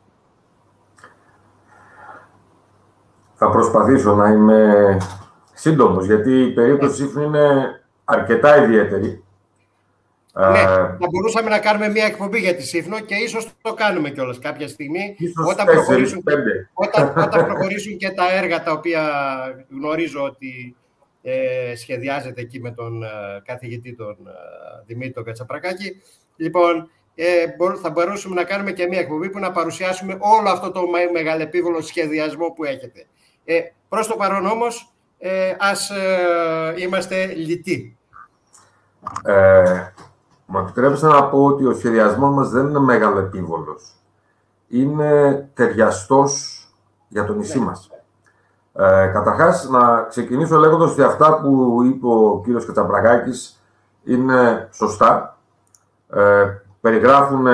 Θα προσπαθήσω να είμαι σύντομος, γιατί η περίπτωση της Σύφνου είναι αρκετά ιδιαίτερη. Ναι, θα μπορούσαμε να κάνουμε μια εκπομπή για τη Σύφνο και ίσως το κάνουμε κιόλας κάποια στιγμή, όταν προχωρήσουν, όταν, όταν προχωρήσουν και τα έργα τα οποία γνωρίζω ότι ε, σχεδιάζεται εκεί με τον ε, καθηγητή τον ε, Δημήτρη Κατσαπρακάκη. Λοιπόν, ε, θα μπορούσαμε να κάνουμε και μια εκπομπή που να παρουσιάσουμε όλο αυτό το μεγαλεπίβολο σχεδιασμό που έχετε. Ε, προς το παρόν όμως, ε, ας ε, είμαστε λυτοί. Ε, Μου επιτρέψτε να πω ότι ο σχεδιασμός μας δεν είναι μεγαλεπίβολος. Είναι ταιριαστός για το νησί μας. Ε, καταρχάς, να ξεκινήσω λέγοντας ότι αυτά που είπε ο κύριος Κατσαπρακάκης είναι σωστά. Ε, περιγράφουν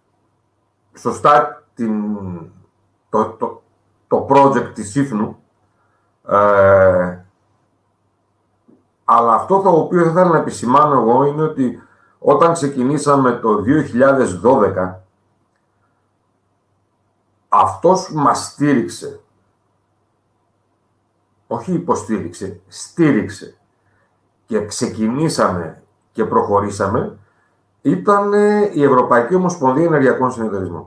σωστά την, το, το, το project της Σύφνου. Ε, αλλά αυτό το οποίο θα ήθελα να επισημάνω εγώ είναι ότι όταν ξεκινήσαμε το δύο χιλιάδες δώδεκα, αυτός που μας στήριξε, όχι υποστήριξε, στήριξε και ξεκινήσαμε και προχωρήσαμε, ήταν η Ευρωπαϊκή Ομοσπονδία Ενεργειακών Συνεταιρισμών.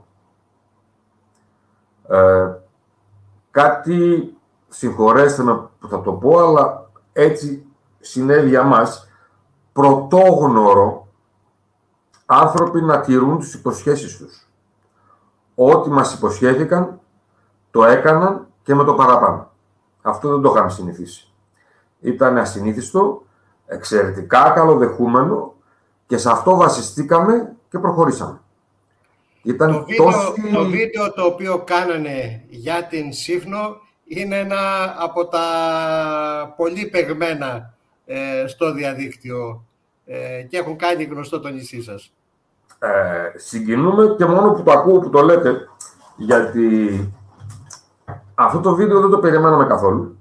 Ε, κάτι, συγχωρέστε με που θα το πω, αλλά έτσι συνέβη για μας, πρωτόγνωρο άνθρωποι να τηρούν τις υποσχέσεις τους. Ό,τι μας υποσχέθηκαν, το έκαναν και με το παραπάνω. Αυτό δεν το είχαμε συνηθίσει. Ήταν ασυνήθιστο, εξαιρετικά καλοδεχούμενο και σε αυτό βασιστήκαμε και προχωρήσαμε. Ήταν το, βίντεο, τόση... το βίντεο το οποίο κάνανε για την Σύφνο είναι ένα από τα πολύ παιγμένα ε, στο διαδίκτυο ε, και έχουν κάνει γνωστό το νησί σας. Ε, συγκινούμε και μόνο που το ακούω που το λέτε, γιατί αυτό το βίντεο δεν το περιμέναμε καθόλου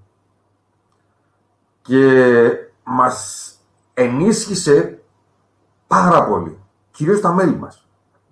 και μας ενίσχυσε πάρα πολύ, κυρίως τα μέλη μας.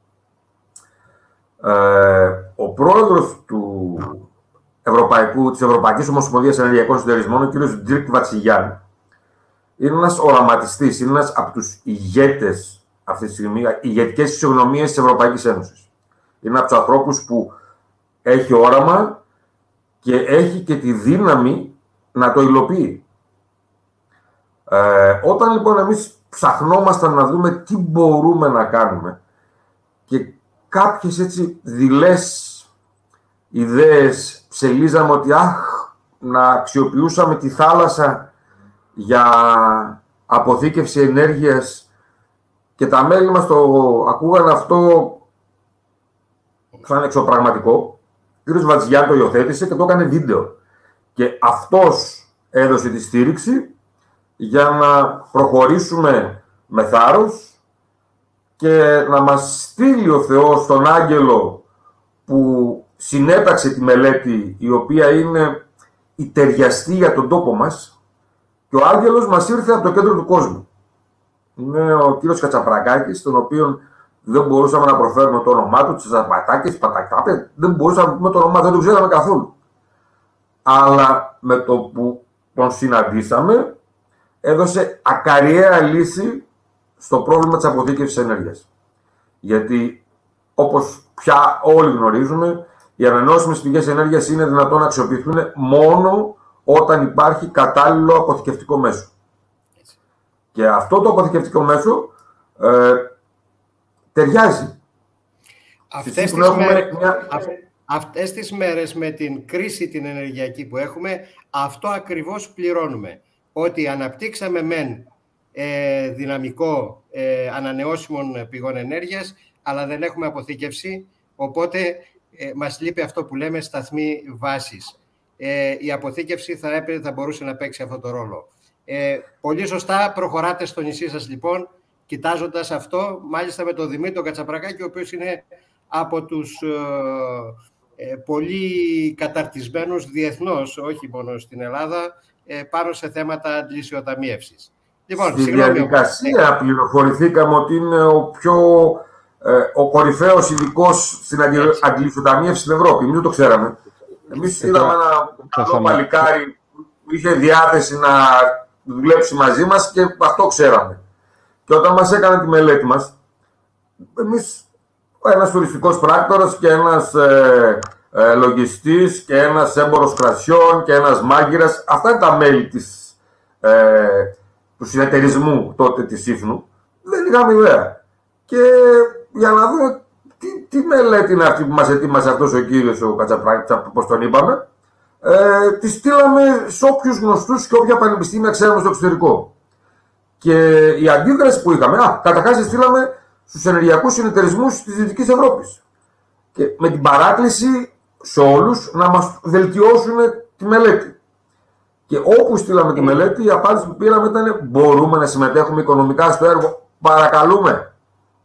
Ε, ο πρόεδρος του Ευρωπαϊκού, της Ευρωπαϊκής Ομοσπονδίας Ενεργειακών Συντονισμών, ο κ. Ντρίκ Βατσιγιάν, είναι ένας οραματιστής, είναι ένας από τους ηγέτες αυτή τη στιγμή, ηγετικές φυσιογνωμίες της Ευρωπαϊκής Ένωσης. Είναι από τους ανθρώπους που έχει όραμα και έχει και τη δύναμη να το υλοποιεί. Ε, όταν λοιπόν εμείς ψαχνόμασταν να δούμε τι μπορούμε να κάνουμε και κάποιες έτσι δειλές ιδέες ψελίζαμε ότι αχ, να αξιοποιούσαμε τη θάλασσα για αποθήκευση ενέργειας και τα μέλη μας το ακούγαν αυτό σαν εξωπραγματικό. Ο κ. Βατσιγιάν το υιοθέτησε και το έκανε βίντεο. Και αυτός έδωσε τη στήριξη για να προχωρήσουμε με θάρρος και να μας στείλει ο Θεός τον άγγελο που συνέταξε τη μελέτη, η οποία είναι η ταιριαστή για τον τόπο μας, και ο άγγελος μας ήρθε από το κέντρο του κόσμου. Είναι ο κύριος Κατσαπρακάκης, τον οποίο δεν μπορούσαμε να προφέρουμε το όνομά του, Τσαπατάκης, Πατακάπε, δεν μπορούσαμε να πούμε το όνομά, δεν το ξέραμε καθόλου. Αλλά με το που τον συναντήσαμε, έδωσε ακαριαία λύση στο πρόβλημα της αποθήκευσης ενέργειας. Γιατί, όπως πια όλοι γνωρίζουμε, οι ανανεώσιμες πηγές ενέργειας είναι δυνατόν να αξιοποιηθούν μόνο όταν υπάρχει κατάλληλο αποθηκευτικό μέσο. Και αυτό το αποθηκευτικό μέσο ε, ταιριάζει. Αυτές τις, μέρες, μια... αυτές τις μέρες με την κρίση την ενεργειακή που έχουμε, αυτό ακριβώς πληρώνουμε. Ότι αναπτύξαμε μεν ε, δυναμικό ε, ανανεώσιμων πηγών ενέργειας, αλλά δεν έχουμε αποθήκευση, οπότε ε, μας λείπει αυτό που λέμε σταθμή βάσης. Ε, η αποθήκευση θα, έπαι, θα μπορούσε να παίξει αυτό το ρόλο. Ε, πολύ σωστά προχωράτε στο νησί σας λοιπόν, κοιτάζοντας αυτό, μάλιστα με τον Δημήτρη Κατσαπρακάκη, ο οποίος είναι από τους ε, ε, πολύ καταρτισμένους διεθνώς, όχι μόνο στην Ελλάδα, ε, πάνω σε θέματα αντλησιοταμίευσης. Λοιπόν, στη διαδικασία ε, πληροφορηθήκαμε ότι είναι ο πιο ε, ο κορυφαίος ειδικός στην αντλησιοταμίευση στην Ευρώπη. Μην το ξέραμε. Εμείς είδαμε ένα καλό παλικάρι που είχε διάθεση να δουλέψει μαζί μας και αυτό ξέραμε. Και όταν μας έκανε τη μελέτη μας, εμείς, ένας τουριστικός πράκτορας και ένας ε, ε, λογιστής και ένας έμπορος κρασιών και ένας μάγειρας, αυτά είναι τα μέλη της, ε, του συνεταιρισμού τότε της Σύφνου, δεν είχαμε ιδέα. Και για να δούμε τι, τι μελέτη είναι αυτή που μας ετοίμασε αυτός ο κύριος ο Κατσαπράκης, όπως τον είπαμε, ε, τη στείλαμε σε όποιους γνωστούς και όποια πανεπιστήμια ξέραμε στο εξωτερικό. Και η αντίδραση που είχαμε, α, καταρχάς τη στείλαμε στους ενεργειακούς συνεταιρισμούς της Δυτικής Ευρώπης. Και με την παράκληση σε όλους να μας βελτιώσουν τη μελέτη. Και όπου στείλαμε τη μελέτη, η απάντηση που πήραμε ήταν μπορούμε να συμμετέχουμε οικονομικά στο έργο, παρακαλούμε.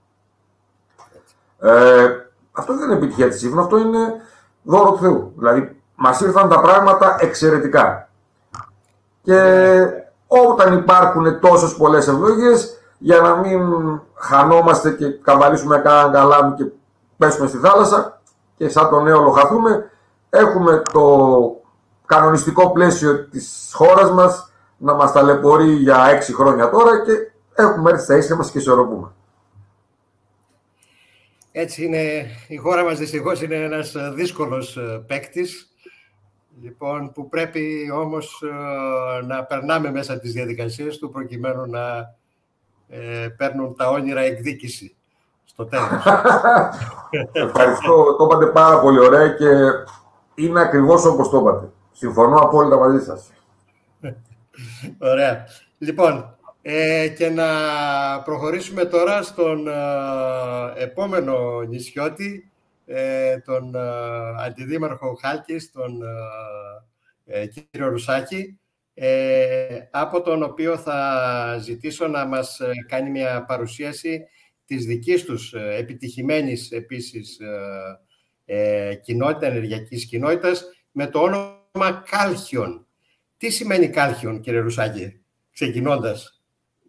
Ε, αυτό δεν είναι επιτυχία της Σύφνου, αυτό είναι δώρο του Θεού. Δηλαδή, μας ήρθαν τα πράγματα εξαιρετικά. Και όταν υπάρχουν τόσες πολλές ευλογίες, για να μην χανόμαστε και καβαλήσουμε κανέναν καλάμι και πέσουμε στη θάλασσα και σαν το νέο λοχαθούμε, έχουμε το κανονιστικό πλαίσιο της χώρας μας να μας ταλαιπωρεί για έξι χρόνια τώρα και έχουμε έρθει στα ίσια μας και ισορροπούμε. Έτσι είναι, η χώρα μας δυστυχώς είναι ένας δύσκολος παίκτης, λοιπόν, που πρέπει όμως να περνάμε μέσα τις διαδικασίες του προκειμένου να ε, παίρνουν τα όνειρα εκδίκηση. στο τέλος. Ευχαριστώ, το είπατε πάρα πολύ ωραία και είναι ακριβώς όπως το είπατε. Συμφωνώ απόλυτα μαζί σας. Ωραία. Λοιπόν, ε, και να προχωρήσουμε τώρα στον ε, επόμενο νησιώτη, ε, τον ε, αντιδήμαρχο Χάλκης, τον ε, ε, κύριο Ρουσάκη, ε, από τον οποίο θα ζητήσω να μας κάνει μια παρουσίαση της δικής τους ε, επιτυχημένης επίσης ε, ε, κοινότητα, ενεργειακής κοινότητας, με το όνομα Κάλχιον. Τι σημαίνει Κάλχιον, κύριε Ρουσάκη, ξεκινώντας?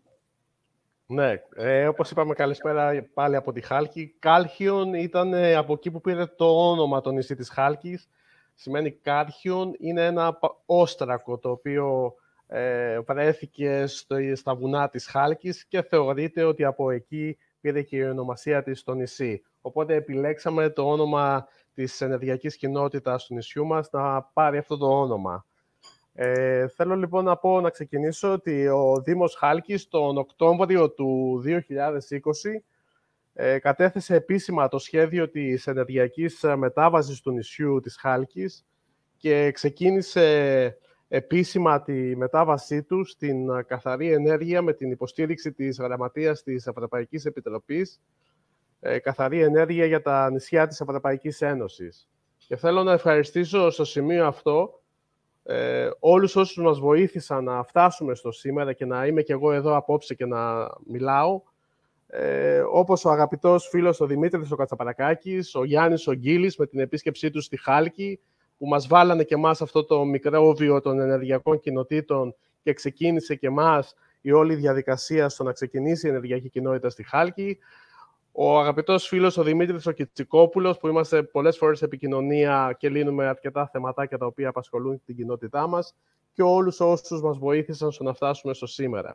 Ναι, ε, όπως είπαμε, καλησπέρα πάλι από τη Χάλκη. Κάλχιον ήταν ε, από εκεί που πήρε το όνομα το νησί της Χάλκης. Σημαίνει Κάλχιον, είναι ένα όστρακο το οποίο ε, βρέθηκε στο, στα βουνά της Χάλκης και θεωρείται ότι από εκεί πήρε και η ονομασία της στο νησί. Οπότε επιλέξαμε το όνομα της ενεργειακής κοινότητας του νησιού μας να πάρει αυτό το όνομα. Ε, θέλω λοιπόν να πω, να ξεκινήσω ότι ο Δήμος Χάλκης τον Οκτώβριο του δύο χιλιάδες είκοσι ε, κατέθεσε επίσημα το σχέδιο της ενεργειακής μετάβασης του νησιού της Χάλκης και ξεκίνησε επίσημα τη μετάβασή του στην καθαρή ενέργεια με την υποστήριξη της Γραμματείας της Ευρωπαϊκής Επιτροπής, ε, καθαρή ενέργεια για τα νησιά της Ευρωπαϊκής Ένωσης. Και θέλω να ευχαριστήσω στο σημείο αυτό Ε, όλους όσους μας βοήθησαν να φτάσουμε στο σήμερα και να είμαι και εγώ εδώ απόψε και να μιλάω, ε, όπως ο αγαπητός φίλος ο Δημήτρης ο Κατσαπαρακάκης, ο Γιάννης ο Γκίλης με την επίσκεψή του στη Χάλκη, που μας βάλανε και εμάς αυτό το μικρόβιο των ενεργειακών κοινοτήτων και ξεκίνησε και εμάς η όλη διαδικασία στο να ξεκινήσει η ενεργειακή κοινότητα στη Χάλκη. Ο αγαπητός φίλος ο Δημήτρης ο Κιτσικόπουλος, που είμαστε πολλές φορές σε επικοινωνία και λύνουμε αρκετά θεματάκια τα οποία απασχολούν την κοινότητά μας, και όλους όσους μας βοήθησαν στο να φτάσουμε στο σήμερα.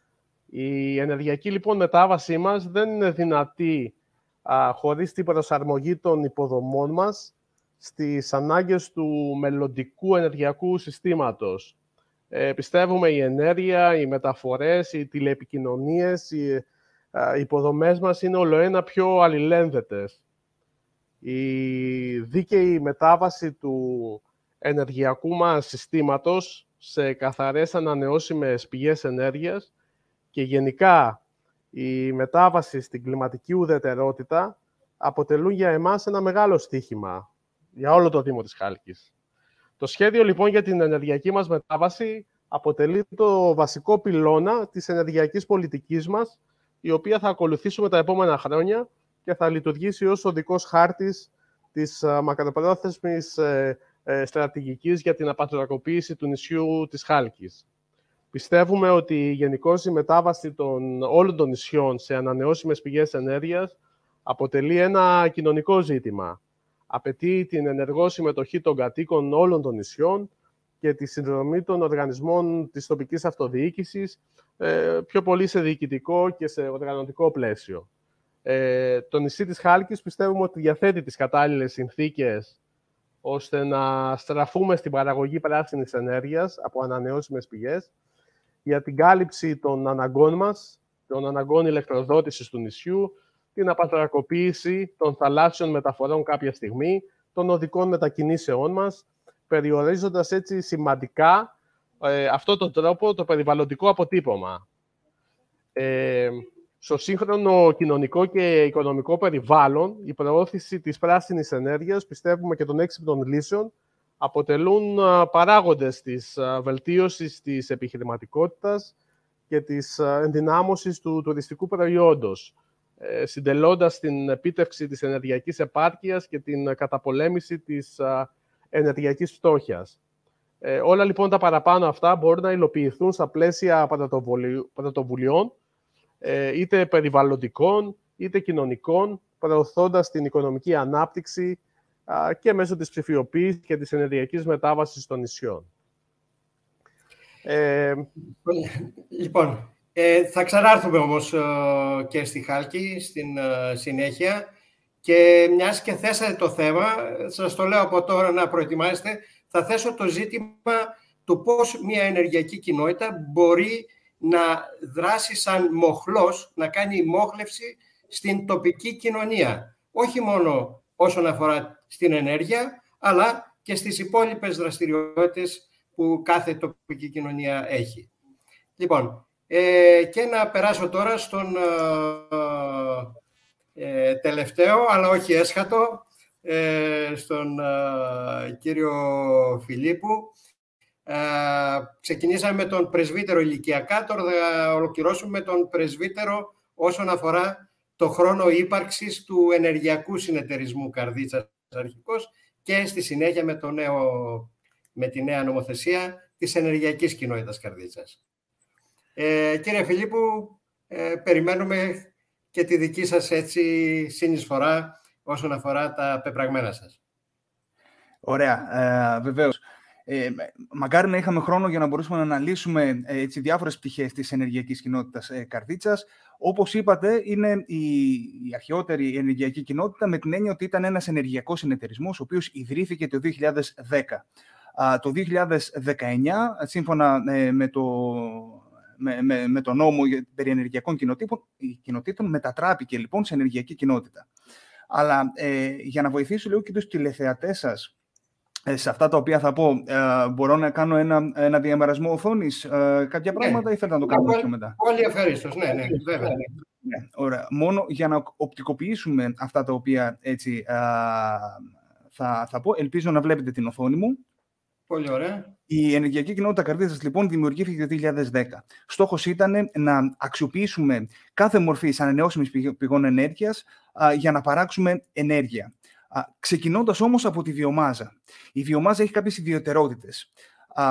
Η ενεργειακή λοιπόν μετάβασή μας δεν είναι δυνατή α, χωρίς την προσαρμογή των υποδομών μας στις ανάγκες του μελλοντικού ενεργειακού συστήματος. Ε, πιστεύουμε η ενέργεια, οι μεταφορές, οι τηλεεπικοινωνίες, οι οι υποδομές μας είναι ολοένα πιο αλληλένδετες. Η δίκαιη μετάβαση του ενεργειακού μας συστήματος σε καθαρές ανανεώσιμες πηγές ενέργειας και γενικά η μετάβαση στην κλιματική ουδετερότητα αποτελούν για εμάς ένα μεγάλο στοίχημα για όλο το Δήμο της Χάλκης. Το σχέδιο λοιπόν για την ενεργειακή μας μετάβαση αποτελεί το βασικό πυλώνα της ενεργειακής πολιτικής μας, η οποία θα ακολουθήσουμε τα επόμενα χρόνια και θα λειτουργήσει ως οδικός χάρτης της μακροπρόθεσμης ε, ε, στρατηγικής για την απατρακοποίηση του νησιού της Χάλκης. Πιστεύουμε ότι γενικώς η μετάβαση των όλων των νησιών σε ανανεώσιμες πηγές ενέργειας αποτελεί ένα κοινωνικό ζήτημα. Απαιτεί την ενεργό συμμετοχή των κατοίκων όλων των νησιών και τη συνδρομή των οργανισμών της τοπικής αυτοδιοίκησης, πιο πολύ σε διοικητικό και σε οργανωτικό πλαίσιο. Ε, το νησί της Χάλκης πιστεύουμε ότι διαθέτει τις κατάλληλες συνθήκες ώστε να στραφούμε στην παραγωγή πράσινης ενέργειας από ανανεώσιμες πηγές για την κάλυψη των αναγκών μας, των αναγκών ηλεκτροδότησης του νησιού, την απατρακοποίηση των θαλάσσιων μεταφορών κάποια στιγμή, των οδικών μετακινήσεών μας, περιορίζοντας έτσι σημαντικά ε, αυτόν τον τρόπο το περιβαλλοντικό αποτύπωμα. Ε, στο σύγχρονο κοινωνικό και οικονομικό περιβάλλον, η προώθηση της πράσινης ενέργειας, πιστεύουμε, και των έξυπνων λύσεων, αποτελούν παράγοντες της βελτίωσης της επιχειρηματικότητας και της ενδυνάμωσης του τουριστικού προϊόντος, ε, συντελώντας την επίτευξη της ενεργειακής επάρκειας και την καταπολέμηση της ενεργειακής φτώχειας. Ε, όλα λοιπόν τα παραπάνω αυτά μπορούν να υλοποιηθούν στα πλαίσια πρωτοβουλειών, ε, είτε περιβαλλοντικών, είτε κοινωνικών, προωθώντας την οικονομική ανάπτυξη α, και μέσω της ψηφιοποίησης και της ενεργειακής μετάβασης των νησιών. Ε, λοιπόν, ε, θα ξανάρθουμε όμως ε, και στη Χάλκη, στην ε, συνέχεια. Και μιας και θέσατε το θέμα, σας το λέω από τώρα να προετοιμάσετε, θα θέσω το ζήτημα του πώς μια ενεργειακή κοινότητα μπορεί να δράσει σαν μοχλός, να κάνει μόχλευση στην τοπική κοινωνία. Όχι μόνο όσον αφορά στην ενέργεια, αλλά και στις υπόλοιπες δραστηριότητες που κάθε τοπική κοινωνία έχει. Λοιπόν, ε, και να περάσω τώρα στον ε, τελευταίο, αλλά όχι έσχατο, ε, στον ε, κύριο Φιλίππου. Ε, ξεκινήσαμε με τον πρεσβύτερο ηλικιακά, τώρα θα ολοκληρώσουμε με τον πρεσβύτερο όσον αφορά το χρόνο ύπαρξης του ενεργειακού συνεταιρισμού Καρδίτσας αρχικώς και στη συνέχεια με, το νέο, με τη νέα νομοθεσία της ενεργειακής κοινότητας Καρδίτσας. Ε, κύριε Φιλίππου, ε, περιμένουμε και τη δική σας έτσι συνεισφορά όσον αφορά τα πεπραγμένα σας. Ωραία, ε, βεβαίως. Ε, μακάρι να είχαμε χρόνο για να μπορούσαμε να αναλύσουμε ε, έτσι, διάφορες πτυχές της ενεργειακής κοινότητας ε, Καρδίτσας. Όπως είπατε, είναι η, η αρχαιότερη ενεργειακή κοινότητα με την έννοια ότι ήταν ένας ενεργειακός συνεταιρισμός, ο οποίος ιδρύθηκε το δύο χιλιάδες δέκα. Α, το δύο χιλιάδες δεκαεννιά, σύμφωνα ε, με το... Με, με, με τον νόμο περί ενεργειακών κοινοτήτων, μετατράπηκε λοιπόν σε ενεργειακή κοινότητα. Αλλά ε, για να βοηθήσω λίγο και τους τηλεθεατές σας ε, σε αυτά τα οποία θα πω, ε, μπορώ να κάνω ένα, ένα διαμερασμό οθόνης, ε, κάποια πράγματα, ναι, ή θέλετε να το κάνουμε πιο μετά? Πολύ ευχαρίστως, ναι, ναι, βέβαια. Ναι, ωραία. Μόνο για να οπτικοποιήσουμε αυτά τα οποία έτσι ε, θα, θα πω, ελπίζω να βλέπετε την οθόνη μου. Πολύ ωραία. Η ενεργειακή κοινότητα Καρδίτσας λοιπόν δημιουργήθηκε το δύο χιλιάδες δέκα. Στόχος ήταν να αξιοποιήσουμε κάθε μορφή ανανεώσιμης πηγών ενέργειας α, για να παράξουμε ενέργεια. Α, ξεκινώντας όμως από τη βιομάζα. Η βιομάζα έχει κάποιες ιδιαιτερότητες. Α,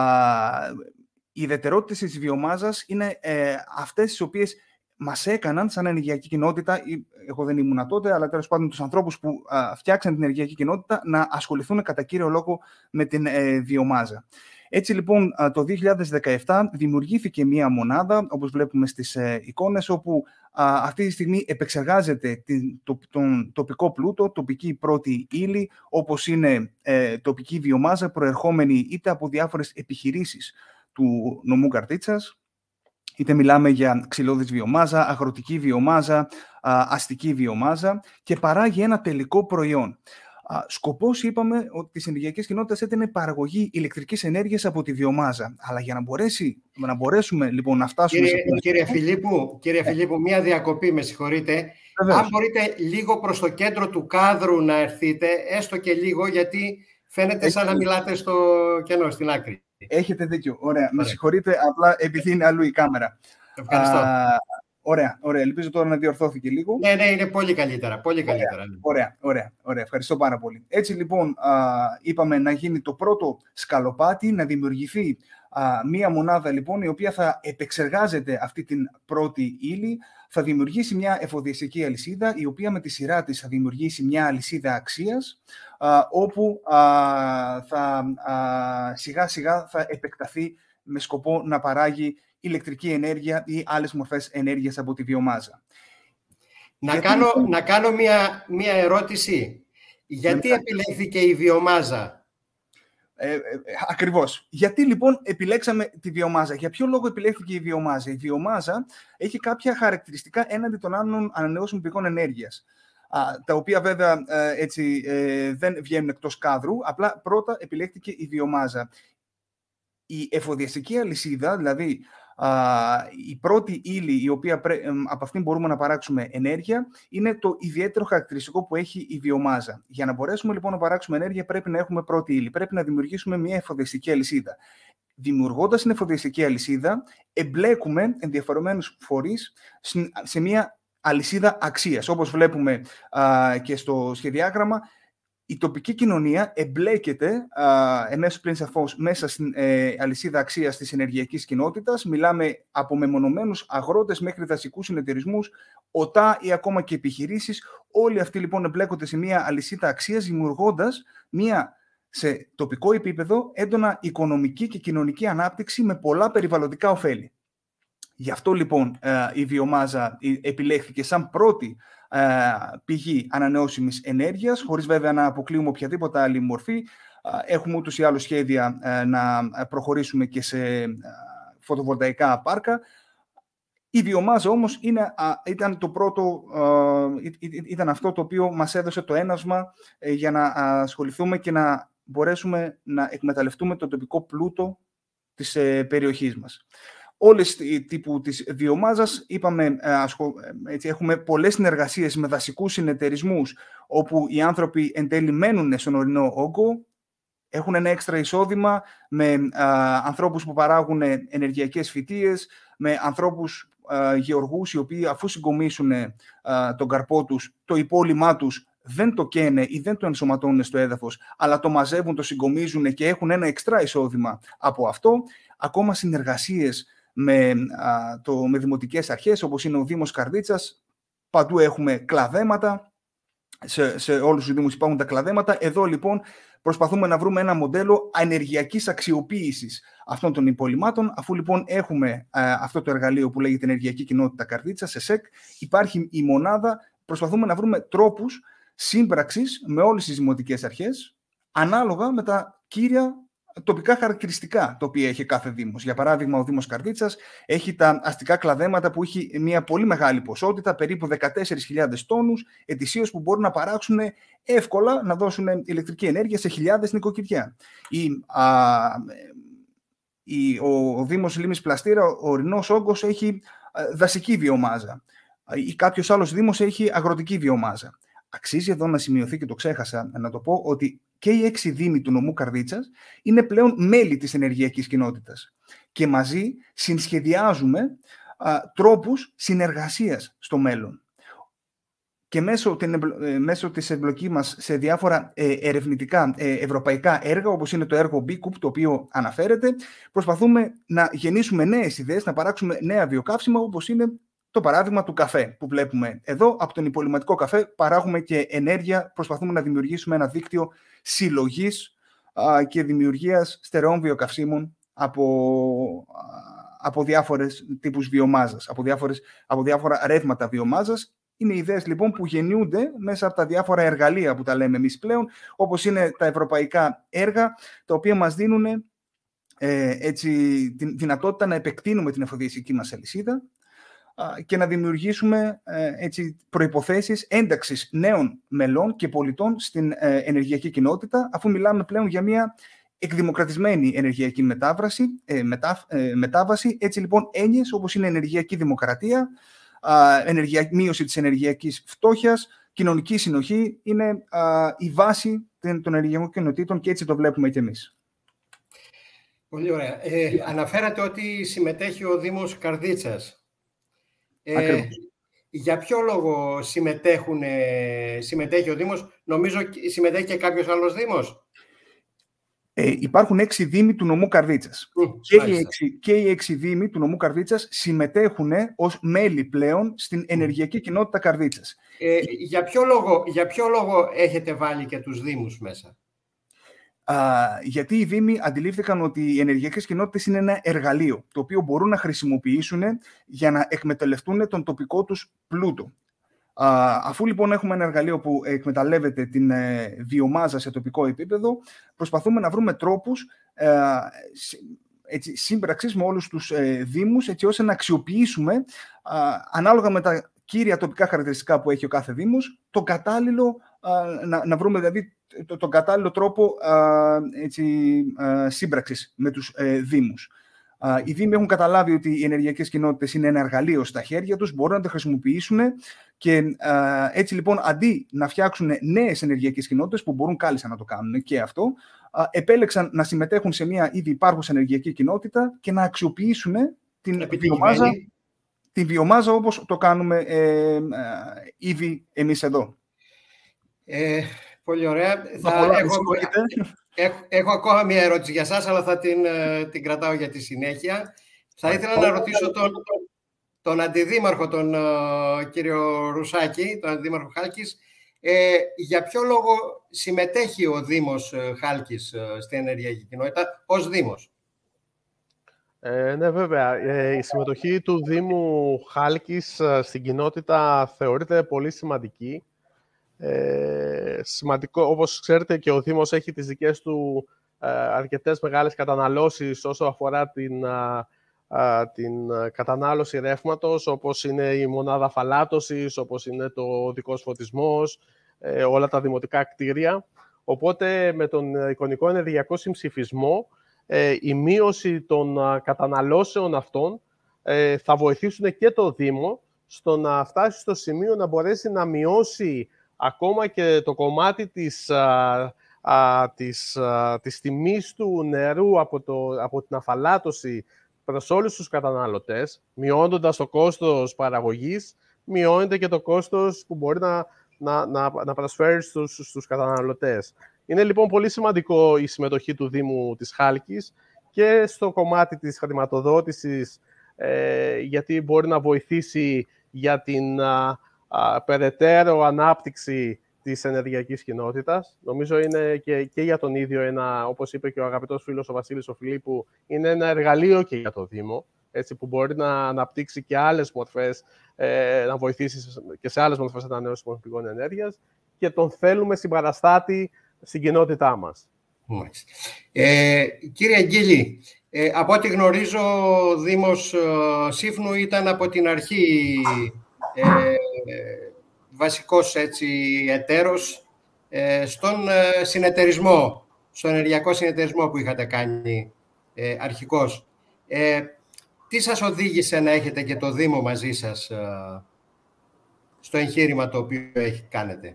οι ιδιαιτερότητες της βιομάζας είναι ε, αυτές τις οποίες μας έκαναν σαν ενεργειακή κοινότητα, εγώ δεν ήμουν τότε, αλλά τέλος πάντων τους ανθρώπους που α, φτιάξαν την ενεργειακή κοινότητα να ασχοληθούν κατά κύριο λόγο με την ε, βιομάζα. Έτσι λοιπόν το δύο χιλιάδες δεκαεπτά δημιουργήθηκε μία μονάδα, όπως βλέπουμε στις ε, εικόνες, όπου α, αυτή τη στιγμή επεξεργάζεται την, το, τον τοπικό πλούτο, τοπική πρώτη ύλη, όπως είναι ε, τοπική βιομάζα προερχόμενη είτε από διάφορες επιχειρήσεις του νομού Καρδίτσας, είτε μιλάμε για ξυλώδης βιομάζα, αγροτική βιομάζα, αστική βιομάζα και παράγει ένα τελικό προϊόν. Σκοπός, είπαμε, ότι της ενεργειακής κοινότητας ήταν η παραγωγή ηλεκτρικής ενέργειας από τη βιομάζα. Αλλά για να, μπορέσει, να μπορέσουμε λοιπόν να φτάσουμε... Κύριε, σε... κύριε, Φιλίππου, κύριε Φιλίππου, μία διακοπή, με συγχωρείτε. Βεβαίως. Αν μπορείτε λίγο προς το κέντρο του κάδρου να έρθετε, έστω και λίγο, γιατί φαίνεται Έχει... σαν να μιλάτε στο κενό, στην άκρη. Έχετε δίκιο. Ωραία. Ωραία. Με συγχωρείτε, απλά επειδή είναι αλλού η κάμερα. Ευχαριστώ. Α, ωραία, ωραία. Ελπίζω τώρα να διορθώθηκε λίγο. Ναι, ναι, είναι πολύ καλύτερα. Πολύ ωραία, καλύτερα. Ωραία, ωραία, ωραία. Ευχαριστώ πάρα πολύ. Έτσι λοιπόν, α, είπαμε να γίνει το πρώτο σκαλοπάτι, να δημιουργηθεί α, μία μονάδα λοιπόν, η οποία θα επεξεργάζεται αυτή την πρώτη ύλη, θα δημιουργήσει μια εφοδιαστική αλυσίδα, η οποία με τη σειρά της θα δημιουργήσει μια αλυσίδα αξίας, α, όπου α, θα α, σιγά σιγά θα επεκταθεί με σκοπό να παράγει ηλεκτρική ενέργεια ή άλλες μορφές ενέργειας από τη βιομάζα. Να Γιατί... κάνω, να κάνω μια, μια ερώτηση. Γιατί επιλέχθηκε η βιομάζα? Ε, ε, ακριβώς. Γιατί λοιπόν επιλέξαμε τη βιομάζα? Για ποιο λόγο επιλέχθηκε η βιομάζα? Η βιομάζα έχει κάποια χαρακτηριστικά έναντι των άλλων ανανεώσιμων πηγών ενέργειας, α, τα οποία βέβαια ε, έτσι, ε, δεν βγαίνουν εκτός κάδρου, απλά πρώτα επιλέχθηκε η βιομάζα. Η εφοδιαστική αλυσίδα, δηλαδή Uh, η πρώτη ύλη η οποία πρέ, από αυτήν μπορούμε να παράξουμε ενέργεια, είναι το ιδιαίτερο χαρακτηριστικό που έχει η βιομάζα. Για να μπορέσουμε λοιπόν να παράξουμε ενέργεια πρέπει να έχουμε πρώτη ύλη, πρέπει να δημιουργήσουμε μια εφοδιαστική αλυσίδα. Δημιουργώντας την εφοδιαστική αλυσίδα, εμπλέκουμε ενδιαφερομένους φορείς σε μια αλυσίδα αξίας. Όπως βλέπουμε uh, και στο σχεδιάγραμμα, η τοπική κοινωνία εμπλέκεται εμέσως πλην σαφώς μέσα στην ε, αλυσίδα αξίας της ενεργειακής κοινότητας. Μιλάμε από μεμονωμένους αγρότες μέχρι δασικούς συνεταιρισμούς, ΟΤΑ ή ακόμα και επιχειρήσεις. Όλοι αυτοί λοιπόν εμπλέκονται σε μια αλυσίδα αξίας, δημιουργώντας μια σε τοπικό επίπεδο έντονα οικονομική και κοινωνική ανάπτυξη με πολλά περιβαλλοντικά ωφέλη. Γι' αυτό λοιπόν η βιομάζα επιλέχθηκε σαν πρώτη πηγή ανανεώσιμης ενέργειας, χωρίς βέβαια να αποκλείουμε οποιαδήποτε άλλη μορφή. Έχουμε ούτως ή άλλως σχέδια να προχωρήσουμε και σε φωτοβολταϊκά πάρκα. Η βιομάζα όμως είναι, α, ήταν, το πρώτο, α, ήταν αυτό το οποίο μας έδωσε το έναυσμα ε, για να ασχοληθούμε και να μπορέσουμε να εκμεταλλευτούμε τον τοπικό πλούτο της ε, περιοχής μας. Όλες οι τύπου της βιομάζας, είπαμε, ε, ασχο, έτσι, έχουμε πολλές συνεργασίες με δασικούς συνεταιρισμούς, όπου οι άνθρωποι εν τέλει μένουν στον ορεινό όγκο, έχουν ένα έξτρα εισόδημα με α, ανθρώπους που παράγουν ενεργειακές φυτείες, με ανθρώπους α, γεωργούς, οι οποίοι αφού συγκομίσουν α, τον καρπό τους, το υπόλοιμά τους δεν το καίνε ή δεν το ενσωματώνουν στο έδαφος, αλλά το μαζεύουν, το συγκομίζουν και έχουν ένα εξτρά εισόδημα από αυτό. Ακόμα συνεργασίες με, α, το, με δημοτικές αρχές, όπως είναι ο Δήμος Καρδίτσας. Παντού έχουμε κλαδέματα, σε, σε όλους τους δήμους υπάρχουν τα κλαδέματα. Εδώ λοιπόν προσπαθούμε να βρούμε ένα μοντέλο ενεργειακής αξιοποίησης αυτών των υπολοιμάτων. Αφού λοιπόν έχουμε α, αυτό το εργαλείο που λέγεται Ενεργειακή Κοινότητα Καρδίτσας, ΕΣΕΚ, υπάρχει η μονάδα, προσπαθούμε να βρούμε τρόπους σύμπραξης με όλες τις δημοτικές αρχές, ανάλογα με τα κύρια τοπικά χαρακτηριστικά τα οποία έχει κάθε δήμος. Για παράδειγμα, ο Δήμος Καρδίτσας έχει τα αστικά κλαδέματα που έχει μια πολύ μεγάλη ποσότητα, περίπου δεκατέσσερις χιλιάδες τόνους ετησίως, που μπορούν να παράξουν εύκολα, να δώσουν ηλεκτρική ενέργεια σε χιλιάδες νοικοκυριά. Η, α, η, ο, ο Δήμος Λίμνης Πλαστήρα, ο ορεινός όγκος, έχει δασική βιομάζα. Ή κάποιος άλλος δήμος έχει αγροτική βιομάζα. Αξίζει εδώ να σημειωθεί, και το ξέχασα να το πω, ότι και οι έξι δήμοι του νομού Καρδίτσας είναι πλέον μέλη της ενεργειακής κοινότητας. Και μαζί συνσχεδιάζουμε α, τρόπους συνεργασίας στο μέλλον. Και μέσω, την, ε, μέσω της εμπλοκής μας σε διάφορα ε, ερευνητικά ε, ευρωπαϊκά έργα, όπως είναι το έργο μπι κουπ, το οποίο αναφέρεται, προσπαθούμε να γεννήσουμε νέες ιδέες, να παράξουμε νέα βιοκαύσιμα, όπως είναι το παράδειγμα του καφέ που βλέπουμε εδώ. Από τον υπολοιματικό καφέ παράγουμε και ενέργεια, προσπαθούμε να δημιουργήσουμε ένα δίκτυο συλλογής α, και δημιουργίας στερεών βιοκαυσίμων από, α, από διάφορες τύπους βιομάζας, από, διάφορες, από διάφορα ρεύματα βιομάζας. Είναι ιδέες λοιπόν που γεννιούνται μέσα από τα διάφορα εργαλεία που τα λέμε εμείς πλέον, όπως είναι τα ευρωπαϊκά έργα, τα οποία μας δίνουν ε, έτσι, τη δυνατότητα να επεκτείνουμε την εφοδιαστική μας αλυσίδα και να δημιουργήσουμε έτσι, προϋποθέσεις ένταξης νέων μελών και πολιτών στην ενεργειακή κοινότητα, αφού μιλάμε πλέον για μια εκδημοκρατισμένη ενεργειακή μετάβαση, μετά, μετάβαση. Έτσι λοιπόν έννοιες όπως είναι ενεργειακή δημοκρατία, ενεργειακή, μείωση της ενεργειακής φτώχειας, κοινωνική συνοχή είναι η βάση των ενεργειακών κοινοτήτων, και έτσι το βλέπουμε και εμείς. Πολύ ωραία. Ε, αναφέρατε ότι συμμετέχει ο Δήμος Καρδίτσας. Ε, για ποιο λόγο συμμετέχουν, συμμετέχει ο Δήμος? Νομίζω συμμετέχει και κάποιος άλλος Δήμος. Ε, υπάρχουν έξι δήμοι του νομού Καρδίτσας. Mm, και, οι έξι, και οι έξι δήμοι του νομού Καρδίτσας συμμετέχουν ως μέλη πλέον στην ενεργειακή κοινότητα Καρδίτσας. Ε, για, ποιο λόγο, για ποιο λόγο έχετε βάλει και τους δήμους μέσα? Α, γιατί οι δήμοι αντιλήφθηκαν ότι οι ενεργειακές κοινότητες είναι ένα εργαλείο το οποίο μπορούν να χρησιμοποιήσουν για να εκμεταλλευτούν τον τοπικό τους πλούτο. Α, αφού λοιπόν έχουμε ένα εργαλείο που εκμεταλλεύεται την ε, βιομάζα σε τοπικό επίπεδο, προσπαθούμε να βρούμε τρόπους ε, έτσι, σύμπραξης με όλους τους ε, δήμους, έτσι ώστε να αξιοποιήσουμε α, ανάλογα με τα κύρια τοπικά χαρακτηριστικά που έχει ο κάθε δήμος, το κατάλληλο, α, να, να βρούμε δηλαδή το, τον κατάλληλο τρόπο α, έτσι, α, σύμπραξης με τους ε, δήμους. Α, οι δήμοι έχουν καταλάβει ότι οι ενεργειακές κοινότητες είναι ένα εργαλείο στα χέρια τους, μπορούν να το χρησιμοποιήσουν και α, έτσι λοιπόν αντί να φτιάξουν νέες ενεργειακές κοινότητες που μπορούν κάλλιστα να το κάνουν και αυτό, α, επέλεξαν να συμμετέχουν σε μια ήδη υπάρχουσα ενεργειακή κοινότητα και να αξιοποιήσουν την βιομάζα, την βιομάζα όπως το κάνουμε ε, ε, ήδη εμείς εδώ. Ε, πολύ ωραία. Θα, έχω, έχω, έχω ακόμα μια ερώτηση για σας, αλλά θα την, την κρατάω για τη συνέχεια. Θα ήθελα να ρωτήσω τον, τον αντιδήμαρχο, τον uh, κύριο Ρουσάκη, τον αντιδήμαρχο Χάλκης, ε, για ποιο λόγο συμμετέχει ο Δήμος Χάλκης στην ενεργειακή κοινότητα ως Δήμος? Ε, ναι, βέβαια. Ε, η συμμετοχή του Δήμου Χάλκης στην κοινότητα θεωρείται πολύ σημαντική. Ε, σημαντικό, όπως ξέρετε, και ο Δήμος έχει τις δικές του ε, αρκετές μεγάλες καταναλώσεις όσο αφορά την, α, α, την κατανάλωση ρεύματος, όπως είναι η μονάδα αφαλάτωσης, όπως είναι το δικός φωτισμός, ε, όλα τα δημοτικά κτίρια. Οπότε, με τον εικονικό ενεργειακό συμψηφισμό, ε, η μείωση των α, καταναλώσεων αυτών ε, θα βοηθήσουν και το Δήμο στο να φτάσει στο σημείο να μπορέσει να μειώσει ακόμα και το κομμάτι της, α, α, της, α, της τιμής του νερού από, το, από την αφαλάτωση προς όλους τους καταναλωτές, μειώνοντας το κόστος παραγωγής, μειώνεται και το κόστος που μπορεί να, να, να, να προσφέρει στους, στους καταναλωτές. Είναι λοιπόν πολύ σημαντικό η συμμετοχή του Δήμου της Χάλκης και στο κομμάτι της χρηματοδότησης, ε, γιατί μπορεί να βοηθήσει για την α, α, περαιτέρω ανάπτυξη της ενεργειακής κοινότητας. Νομίζω είναι και, και για τον ίδιο ένα, όπως είπε και ο αγαπητός φίλος ο Βασίλης ο Φιλίππου, είναι ένα εργαλείο και για το Δήμο, έτσι, που μπορεί να αναπτύξει και άλλες μορφές, ε, να βοηθήσει και σε άλλες μορφές ανανεώσιμων πηγών ενέργειας και τον θέλουμε συμπαραστάτη στην κοινότητά μας. Ε, κύριε Αγγίλη, ε, από ό,τι γνωρίζω, ο Δήμος ε, Σύφνου ήταν από την αρχή ε, βασικός έτσι, εταίρος ε, στον ε, συνεταιρισμό, στον ενεργειακό συνεταιρισμό που είχατε κάνει ε, αρχικώς. Ε, τι σας οδήγησε να έχετε και το Δήμο μαζί σας ε, στο εγχείρημα το οποίο έχει, κάνετε?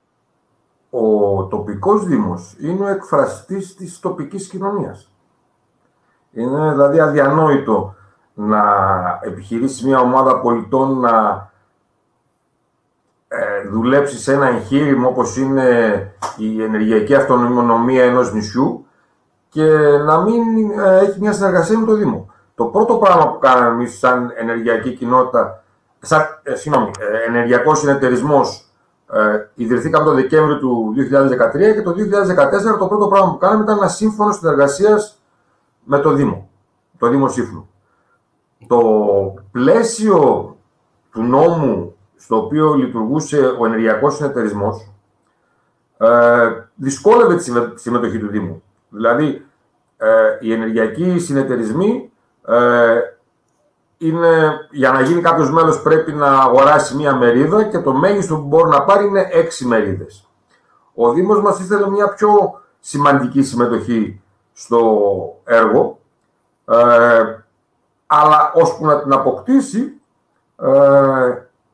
Ο τοπικός Δήμος είναι ο εκφραστής της τοπικής κοινωνίας. Είναι δηλαδή αδιανόητο να επιχειρήσει μια ομάδα πολιτών να ε, δουλέψει σε ένα εγχείρημα όπως είναι η ενεργειακή αυτονομία ενός νησιού και να μην ε, έχει μια συνεργασία με το Δήμο. Το πρώτο πράγμα που κάναμε εμείς σαν ενεργειακή κοινότητα, σαν ε, συγγνώμη, ε, ενεργειακός συνεταιρισμός, Ε, ιδρυθήκαμε το Δεκέμβριο του δύο χιλιάδες δεκατρία και το δύο χιλιάδες δεκατέσσερα το πρώτο πράγμα που κάναμε ήταν ένα σύμφωνο συνεργασίας με το Δήμο, το Δήμο Σύφνου. Το πλαίσιο του νόμου στο οποίο λειτουργούσε ο ενεργειακός συνεταιρισμός ε, δυσκόλευε τη συμμετοχή του Δήμου. Δηλαδή, ε, οι ενεργειακοί συνεταιρισμοί ε, είναι, για να γίνει κάποιος μέλος πρέπει να αγοράσει μία μερίδα και το μέγιστο που μπορεί να πάρει είναι έξι μερίδες. Ο Δήμος μας ήθελε μια πιο σημαντική συμμετοχή στο έργο, ε, αλλά ώσπου να την αποκτήσει, ε,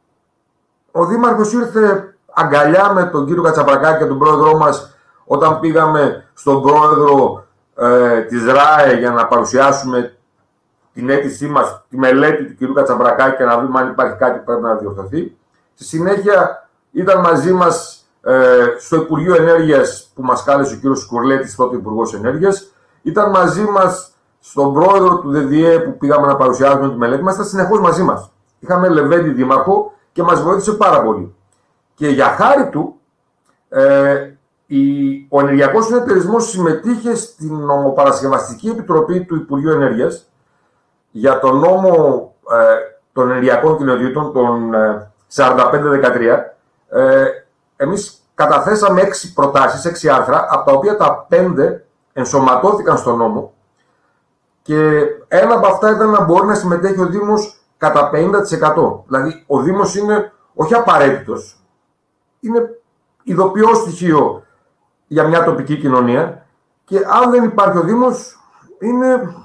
ο Δήμαρχος ήρθε αγκαλιά με τον κύριο Κατσαπρακάκη και τον πρόεδρό μας όταν πήγαμε στον πρόεδρο ε, της ΡΑΕ για να παρουσιάσουμε την αίτησή μας, τη μελέτη του κ. Κατσαμπρακάκη και να δούμε αν υπάρχει κάτι που πρέπει να διορθωθεί. Στη συνέχεια ήταν μαζί μας ε, στο Υπουργείο Ενέργειας που μας κάλεσε ο κ. Σκουρλέτης, τότε Υπουργός Ενέργειας. Ήταν μαζί μας στον πρόεδρο του ΔΔΕ που πήγαμε να παρουσιάσουμε τη μελέτη μας. Ήταν συνεχώς μαζί μας. Είχαμε Λεβέντη δήμαρχο και μας βοήθησε πάρα πολύ. Και για χάρη του, ε, η, ο ενεργειακός συνεταιρισμός συμμετείχε στην νομοπαρασκευαστική επιτροπή του Υπουργείου Ενέργειας για τον νόμο ε, των ενεργειακών κοινοτήτων, τον ε, σαράντα πέντε δεκατρία, ε, εμείς καταθέσαμε έξι προτάσεις, έξι άρθρα, από τα οποία τα πέντε ενσωματώθηκαν στον νόμο και ένα από αυτά ήταν να μπορεί να συμμετέχει ο Δήμος κατά πενήντα τοις εκατό. Δηλαδή, ο Δήμος είναι όχι απαραίτητος, είναι ειδοποιό στοιχείο για μια τοπική κοινωνία και αν δεν υπάρχει ο Δήμος, είναι...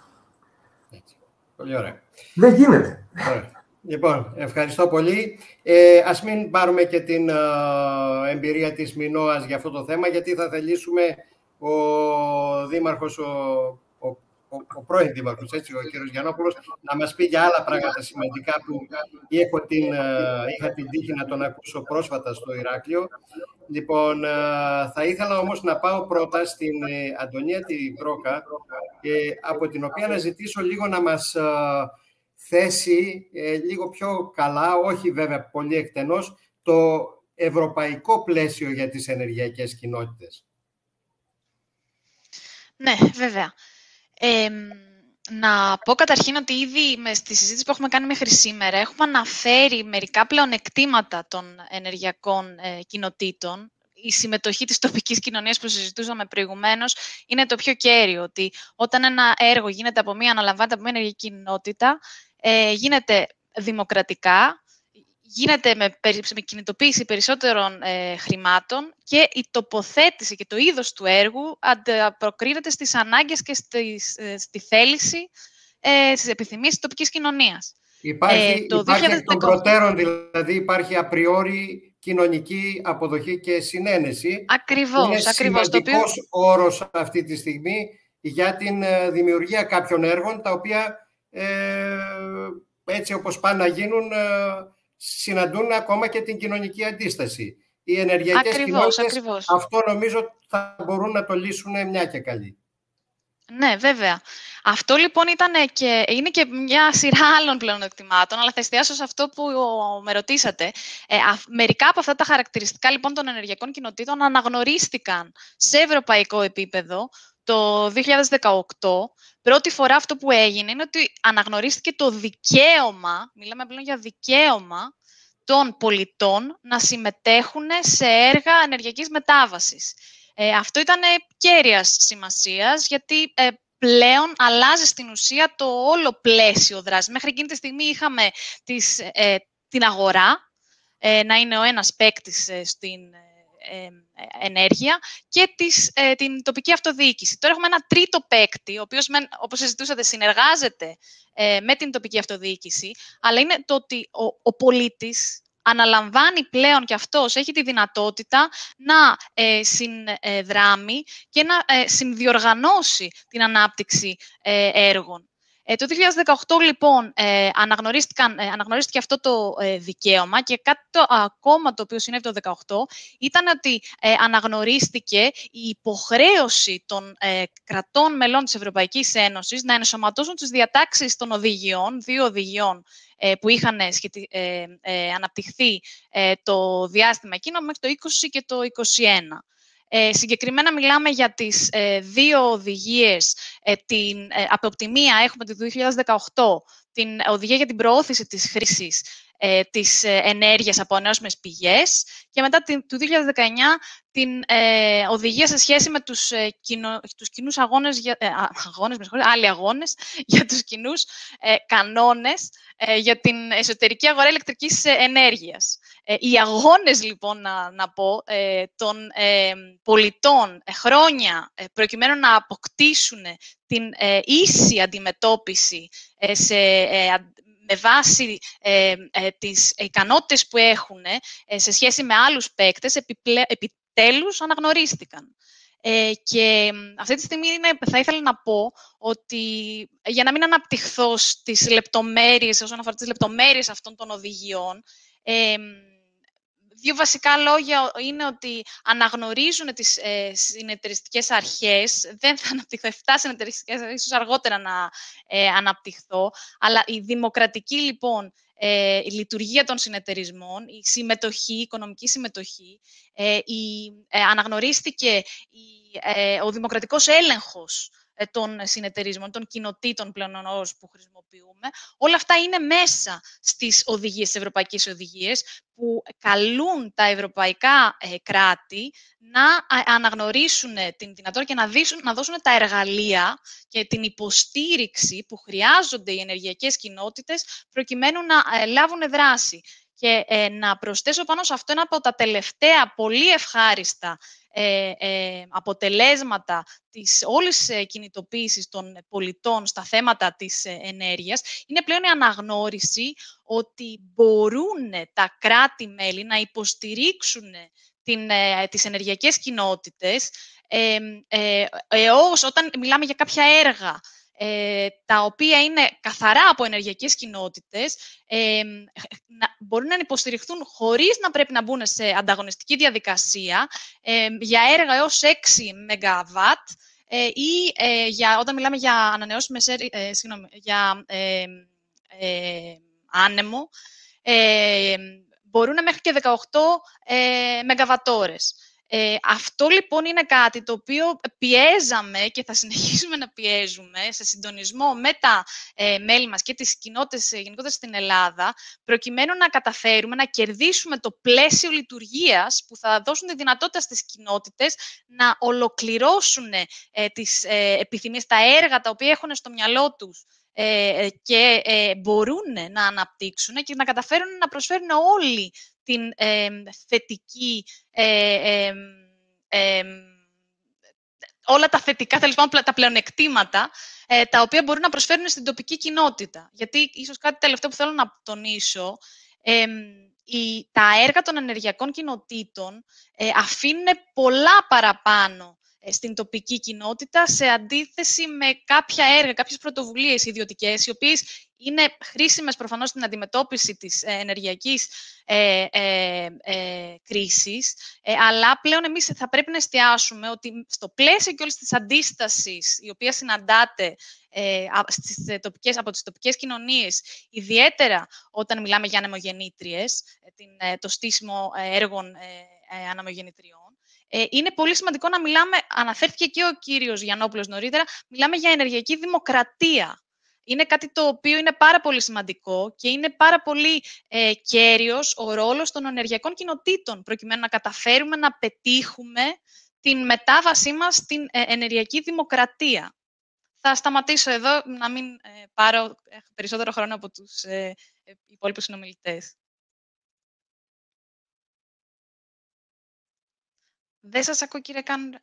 Πολύ ωραία. Δεν γίνεται. Ωραία. Λοιπόν, ευχαριστώ πολύ. Ε, ας μην πάρουμε και την ε, εμπειρία της Μινώας για αυτό το θέμα, γιατί θα θελήσουμε ο Δήμαρχος, ο, ο, ο, ο πρώην Δήμαρχος, έτσι, ο κύριος Γιαννόπουλος, να μας πει για άλλα πράγματα σημαντικά που έχω την, ε, είχα την τύχη να τον ακούσω πρόσφατα στο Ηράκλειο. Λοιπόν, ε, θα ήθελα όμως να πάω πρώτα στην ε, Αντωνία την Πρόκα, ε, από την οποία να ζητήσω λίγο να μας... Ε, θέση ε, λίγο πιο καλά, όχι βέβαια πολύ εκτενώς, το ευρωπαϊκό πλαίσιο για τις ενεργειακές κοινότητες. Ναι, βέβαια. Ε, να πω καταρχήν ότι ήδη με στη συζήτηση που έχουμε κάνει μέχρι σήμερα έχουμε αναφέρει μερικά πλεονεκτήματα των ενεργειακών ε, κοινοτήτων. η συμμετοχή της τοπικής κοινωνίας που συζητούσαμε προηγουμένως είναι το πιο κέριο, ότι όταν ένα έργο γίνεται από μία, αναλαμβάνεται από μία ενεργειακή κοινότητα, ε, γίνεται δημοκρατικά, γίνεται με, με κινητοποίηση περισσότερων ε, χρημάτων και η τοποθέτηση και το είδος του έργου ανταποκρίνεται στις ανάγκες και στις, ε, στη θέληση, ε, στις επιθυμίες της τοπικής κοινωνίας. Υπάρχει, ε, το υπάρχει εκ των δύο χιλιάδες δεκαοκτώ... προτέρων, δηλαδή υπάρχει απριόρι κοινωνική αποδοχή και συνένεση. Ακριβώς, είναι ακριβώς. σημαντικός το οποίο... όρος αυτή τη στιγμή για την δημιουργία κάποιων έργων, τα οποία ε, έτσι όπως πάνε να γίνουν, ε, συναντούν ακόμα και την κοινωνική αντίσταση. Οι ενεργειακές ακριβώς, κοινότητες ακριβώς. αυτό νομίζω θα μπορούν να το λύσουν μια και καλή. Ναι, βέβαια. Αυτό λοιπόν ήταν και, είναι και μια σειρά άλλων πλεονεκτημάτων, αλλά θα εστιάσω σε αυτό που με ρωτήσατε. Ε, α, μερικά από αυτά τα χαρακτηριστικά λοιπόν των ενεργειακών κοινοτήτων αναγνωρίστηκαν σε ευρωπαϊκό επίπεδο το δύο χιλιάδες δεκαοκτώ. Πρώτη φορά αυτό που έγινε είναι ότι αναγνωρίστηκε το δικαίωμα, μιλάμε πλέον για δικαίωμα, των πολιτών να συμμετέχουν σε έργα ενεργειακής μετάβασης. Ε, αυτό ήταν κέρειας σημασίας, γιατί ε, πλέον αλλάζει στην ουσία το όλο πλαίσιο δράσης. Μέχρι εκείνη τη στιγμή είχαμε τις, ε, την αγορά, ε, να είναι ο ένας παίκτης ε, στην ε, ενέργεια και της, ε, την τοπική αυτοδιοίκηση. Τώρα έχουμε ένα τρίτο παίκτη, ο οποίος, όπως συζητούσατε, συνεργάζεται ε, με την τοπική αυτοδιοίκηση, αλλά είναι το ότι ο, ο πολίτης αναλαμβάνει πλέον και αυτός, έχει τη δυνατότητα να ε, συνδράμει και να ε, συνδιοργανώσει την ανάπτυξη ε, έργων. Ε, το δύο χιλιάδες δεκαοκτώ, λοιπόν, ε, αναγνωρίστηκαν, ε, αναγνωρίστηκε αυτό το ε, δικαίωμα και κάτι το, ακόμα το οποίο συνέβη το δύο χιλιάδες δεκαοκτώ ήταν ότι ε, αναγνωρίστηκε η υποχρέωση των ε, κρατών μελών της Ευρωπαϊκής Ένωσης να ενσωματώσουν τις διατάξεις των οδηγιών, δύο οδηγιών, που είχαν σχετι... ε, ε, αναπτυχθεί ε, το διάστημα εκείνο μέχρι το είκοσι και το είκοσι ένα. Ε, συγκεκριμένα μιλάμε για τις ε, δύο οδηγίες. Ε, την, ε, από τη μία έχουμε το δύο χιλιάδες δεκαοκτώ την οδηγία για την προώθηση της χρήσης ε, της ε, ενέργειας από ανανεώσιμες πηγές και μετά την, του δύο χιλιάδες δεκαεννιά την ε, οδηγία σε σχέση με τους, ε, κοινο, τους κοινούς αγώνες, για, ε, αγώνες, με συγχωρείτε, άλλοι αγώνες για τους κοινούς ε, κανόνες ε, για την εσωτερική αγορά ηλεκτρικής ενέργειας. Ε, οι αγώνες, λοιπόν, να, να πω, ε, των ε, πολιτών ε, χρόνια ε, προκειμένου να αποκτήσουν την ε, ίση αντιμετώπιση ε, σε, ε, με βάση ε, ε, τις ικανότητες που έχουν ε, σε σχέση με άλλους παίκτες, επιπλέ, επιτέλους αναγνωρίστηκαν. Ε, και αυτή τη στιγμή είναι, θα ήθελα να πω ότι για να μην αναπτυχθώ στις λεπτομέρειες, όσον αφορά τις λεπτομέρειες αυτών των οδηγιών, ε, δύο βασικά λόγια είναι ότι αναγνωρίζουν τις ε, συνεταιριστικές αρχές. Δεν θα αναπτυχθώ εφτά συνεταιριστικές αρχές, ίσως αργότερα να ε, αναπτυχθώ. Αλλά η δημοκρατική, λοιπόν, ε, η λειτουργία των συνεταιρισμών, η συμμετοχή, η οικονομική συμμετοχή, ε, η, ε, αναγνωρίστηκε η, ε, ο δημοκρατικός έλεγχος των συνεταιρισμών, των κοινοτήτων πλέον όρους που χρησιμοποιούμε. Όλα αυτά είναι μέσα στις οδηγίες, στις ευρωπαϊκές οδηγίες, που καλούν τα ευρωπαϊκά ε, κράτη να αναγνωρίσουν την δυνατότητα και να, δίσουν, να δώσουν τα εργαλεία και την υποστήριξη που χρειάζονται οι ενεργειακές κοινότητες προκειμένου να ε, λάβουν δράση. Και ε, να προσθέσω πάνω σε αυτό ένα από τα τελευταία πολύ ευχάριστα ε, ε, αποτελέσματα της όλης ε, κινητοποίησης των πολιτών στα θέματα της ε, ενέργειας, είναι πλέον η αναγνώριση ότι μπορούν τα κράτη-μέλη να υποστηρίξουν την, ε, τις ενεργειακές κοινότητες ε, ε, ε, ως, όταν μιλάμε για κάποια έργα Ε, τα οποία είναι καθαρά από ενεργειακές κοινότητες, ε, να, μπορούν να υποστηριχθούν χωρίς να πρέπει να μπουν σε ανταγωνιστική διαδικασία ε, για έργα έως έξι μεγαβάτ ε, ή ε, για, όταν μιλάμε για ανανεώσιμες, ε, συγγνώμη, για ε, ε, άνεμο, ε, μπορούν μέχρι και δεκαοκτώ ε, μεγαβατόρες. Ε, αυτό λοιπόν είναι κάτι το οποίο πιέζαμε και θα συνεχίσουμε να πιέζουμε σε συντονισμό με τα ε, μέλη μας και τις κοινότητες ε, γενικότερα στην Ελλάδα, προκειμένου να καταφέρουμε να κερδίσουμε το πλαίσιο λειτουργίας που θα δώσουν τη δυνατότητα στις κοινότητες να ολοκληρώσουν ε, τις ε, επιθυμίες, τα έργα τα οποία έχουν στο μυαλό τους ε, και ε, μπορούν να αναπτύξουν και να καταφέρουν να προσφέρουν όλοι την ε, θετική, ε, ε, ε, όλα τα θετικά, τέλος πάντων, τα πλεονεκτήματα, ε, τα οποία μπορούν να προσφέρουν στην τοπική κοινότητα. Γιατί, ίσως κάτι τελευταίο που θέλω να τονίσω, ε, η, τα έργα των ενεργειακών κοινοτήτων ε, αφήνουν πολλά παραπάνω στην τοπική κοινότητα, σε αντίθεση με κάποια έργα, κάποιες πρωτοβουλίες ιδιωτικές, οι οποίες είναι χρήσιμες προφανώς στην αντιμετώπιση της ενεργειακής ε, ε, ε, κρίσης, ε, αλλά πλέον εμείς θα πρέπει να εστιάσουμε ότι στο πλαίσιο και όλης της αντίστασης, η οποία συναντάται ε, στις τοπικές, από τις τοπικές κοινωνίες, ιδιαίτερα όταν μιλάμε για ανεμογεννήτριες, την, το στήσιμο έργων ε, ε, ανεμογεννητριών, Ε, είναι πολύ σημαντικό να μιλάμε, αναφέρθηκε και ο κύριος Γιαννόπουλος νωρίτερα, μιλάμε για ενεργειακή δημοκρατία. Είναι κάτι το οποίο είναι πάρα πολύ σημαντικό και είναι πάρα πολύ ε, κέριος ο ρόλος των ενεργειακών κοινοτήτων, προκειμένου να καταφέρουμε να πετύχουμε την μετάβασή μας στην ε, ενεργειακή δημοκρατία. Θα σταματήσω εδώ, να μην ε, πάρω περισσότερο χρόνο από τους ε, υπόλοιπους συνομιλητές. Δεν σας ακούω, κύριε Κάνουρα.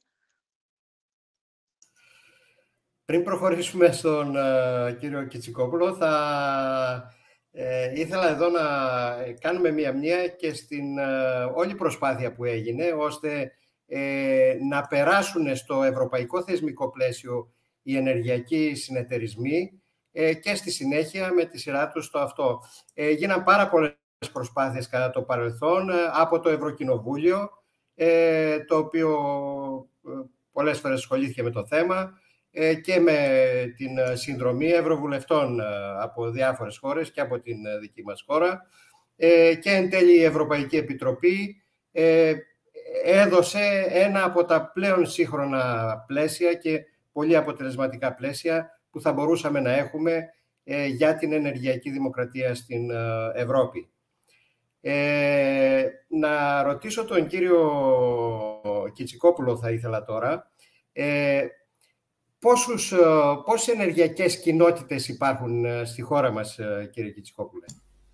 Πριν προχωρήσουμε στον uh, κύριο Κιτσικόπουλο, θα ε, ήθελα εδώ να κάνουμε μία μνήα και στην uh, όλη προσπάθεια που έγινε, ώστε ε, να περάσουν στο ευρωπαϊκό θεσμικό πλαίσιο οι ενεργειακοί συνεταιρισμοί ε, και στη συνέχεια με τη σειρά τους το αυτό. Ε, γίναν πάρα πολλές προσπάθειες κατά το παρελθόν ε, από το Ευρωκοινοβούλιο, ε, το οποίο ε, πολλές φορές ασχολήθηκε με το θέμα, και με την συνδρομή ευρωβουλευτών από διάφορες χώρες και από την δική μας χώρα. Και εν τέλει η Ευρωπαϊκή Επιτροπή έδωσε ένα από τα πλέον σύγχρονα πλαίσια και πολύ αποτελεσματικά πλαίσια που θα μπορούσαμε να έχουμε για την ενεργειακή δημοκρατία στην Ευρώπη. Να ρωτήσω τον κύριο Κιτσικόπουλο θα ήθελα τώρα, Πόσους, πόσες ενεργειακές κοινότητες υπάρχουν στη χώρα μας, κύριε Κιτσικόπουλε?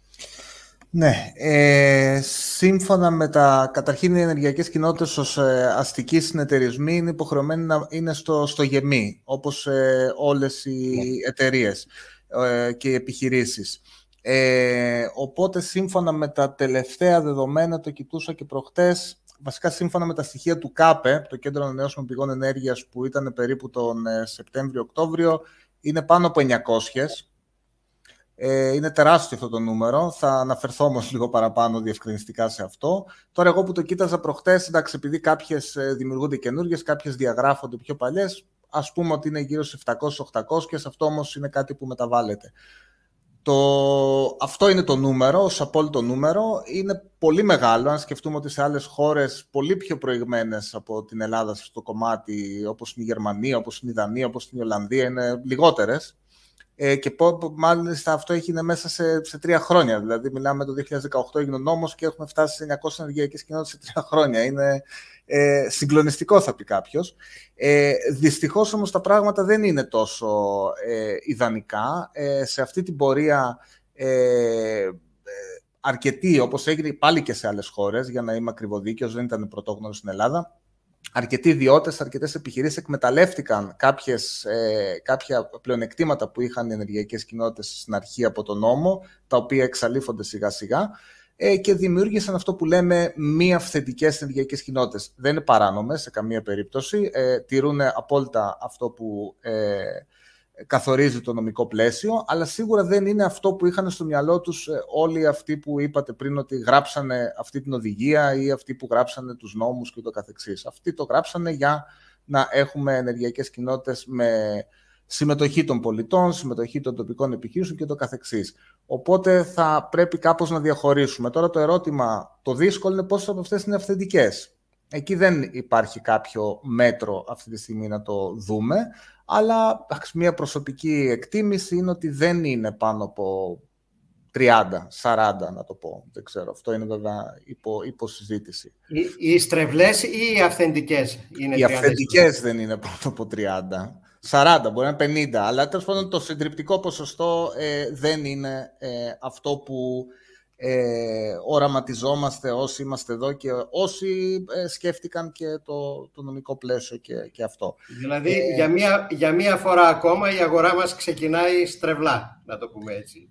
Ναι, ε, σύμφωνα με τα, καταρχήν οι ενεργειακές κοινότητες ως ε, αστικοί συνεταιρισμοί είναι υποχρεωμένοι να είναι στο, στο γεμί, όπως ε, όλες οι εταιρείες ε, και οι επιχειρήσεις. Ε, οπότε, σύμφωνα με τα τελευταία δεδομένα, το κοιτούσα και προχτές, βασικά σύμφωνα με τα στοιχεία του ΚΑΠΕ, το Κέντρο Ανανεώσιμων Πηγών Ενέργειας, που ήταν περίπου τον Σεπτέμβριο-Οκτώβριο, είναι πάνω από εννιακόσιες. Ε, είναι τεράστιο αυτό το νούμερο. Θα αναφερθώ όμως λίγο παραπάνω διευκρινιστικά σε αυτό. Τώρα, εγώ που το κοίταζα προχτές, εντάξει, επειδή κάποιες δημιουργούνται καινούργιες, κάποιες διαγράφονται πιο παλιές, ας πούμε ότι είναι γύρω στις επτακόσιες οχτακόσιες, αυτό όμως είναι κάτι που μεταβάλλεται. Το... Αυτό είναι το νούμερο, ως απόλυτο νούμερο. Είναι πολύ μεγάλο, αν σκεφτούμε ότι σε άλλες χώρες πολύ πιο προηγμένες από την Ελλάδα στο κομμάτι, όπως είναι η Γερμανία, όπως είναι η Δανία, όπως είναι η Ολλανδία, είναι λιγότερες. Ε, και μάλιστα αυτό έγινε μέσα σε, σε τρία χρόνια. Δηλαδή, μιλάμε το δύο χιλιάδες δεκαοκτώ έγινε ο νόμος και έχουμε φτάσει σε εννιακόσιες ενεργειακές κοινότητες σε τρία χρόνια. Είναι ε, συγκλονιστικό, θα πει κάποιος. Ε, δυστυχώς όμως τα πράγματα δεν είναι τόσο ε, ιδανικά. Ε, σε αυτή την πορεία ε, αρκετοί, όπως έγινε πάλι και σε άλλες χώρες, για να είμαι ακριβοδίκαιος, δεν ήταν πρωτόγνωρο στην Ελλάδα, αρκετοί ιδιώτες, αρκετές επιχειρήσεις εκμεταλλεύτηκαν κάποιες, ε, κάποια πλεονεκτήματα που είχαν οι ενεργειακές κοινότητες στην αρχή από τον νόμο, τα οποία εξαλείφονται σιγά σιγά, ε, και δημιούργησαν αυτό που λέμε μη αυθεντικές ενεργειακές κοινότητες. Δεν είναι παράνομες σε καμία περίπτωση, ε, τηρούν απόλυτα αυτό που ε, καθορίζει το νομικό πλαίσιο, αλλά σίγουρα δεν είναι αυτό που είχαν στο μυαλό τους όλοι αυτοί που είπατε πριν ότι γράψανε αυτή την οδηγία ή αυτοί που γράψανε τους νόμους και το καθεξής. Αυτοί το γράψανε για να έχουμε ενεργειακές κοινότητες με συμμετοχή των πολιτών, συμμετοχή των τοπικών επιχειρήσεων και το καθεξής. Οπότε θα πρέπει κάπως να διαχωρίσουμε. Τώρα το ερώτημα, το δύσκολο είναι πόσες από αυτές είναι αυθεντικές. Εκεί δεν υπάρχει κάποιο μέτρο αυτή τη στιγμή να το δούμε, αλλά μια προσωπική εκτίμηση είναι ότι δεν είναι πάνω από τριάντα, σαράντα να το πω. Δεν ξέρω, αυτό είναι βέβαια υπό, υπό συζήτηση. Οι, οι στρεβλές ή οι αυθεντικές είναι οι αυθεντικές δεν είναι πάνω από τριάντα. σαράντα, μπορεί να είναι πενήντα, αλλά τέλος πάντων το συντριπτικό ποσοστό ε, δεν είναι ε, αυτό που ε, οραματιζόμαστε όσοι είμαστε εδώ και όσοι ε, σκέφτηκαν και το, το νομικό πλαίσιο και, και αυτό. Δηλαδή, ε, για, μία, για μία φορά ακόμα η αγορά μας ξεκινάει στρεβλά, να το πούμε έτσι.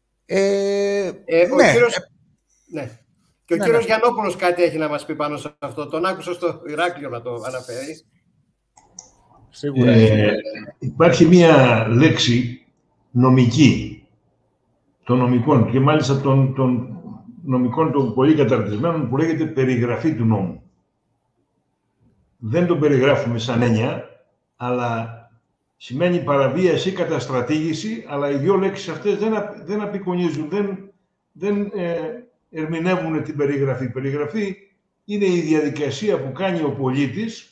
Ε, ε, ο ναι. κύριος, ναι. Και ο ναι, κύριος ναι. Γιαννόπουλος κάτι έχει να μας πει πάνω σε αυτό. Τον άκουσα στο Ηράκλειο να το αναφέρει. Σίγουρα. Ε, υπάρχει μία λέξη νομική των νομικών και μάλιστα των, των νομικών των πολύ καταρτισμένων που λέγεται περιγραφή του νόμου. Δεν τον περιγράφουμε σαν έννοια, αλλά σημαίνει παραβίαση ή καταστρατήγηση, αλλά οι δύο λέξεις αυτές δεν, δεν απεικονίζουν, δεν, δεν ε, ερμηνεύουν την περιγραφή. Η περιγραφή είναι η διαδικασία που κάνει ο πολίτης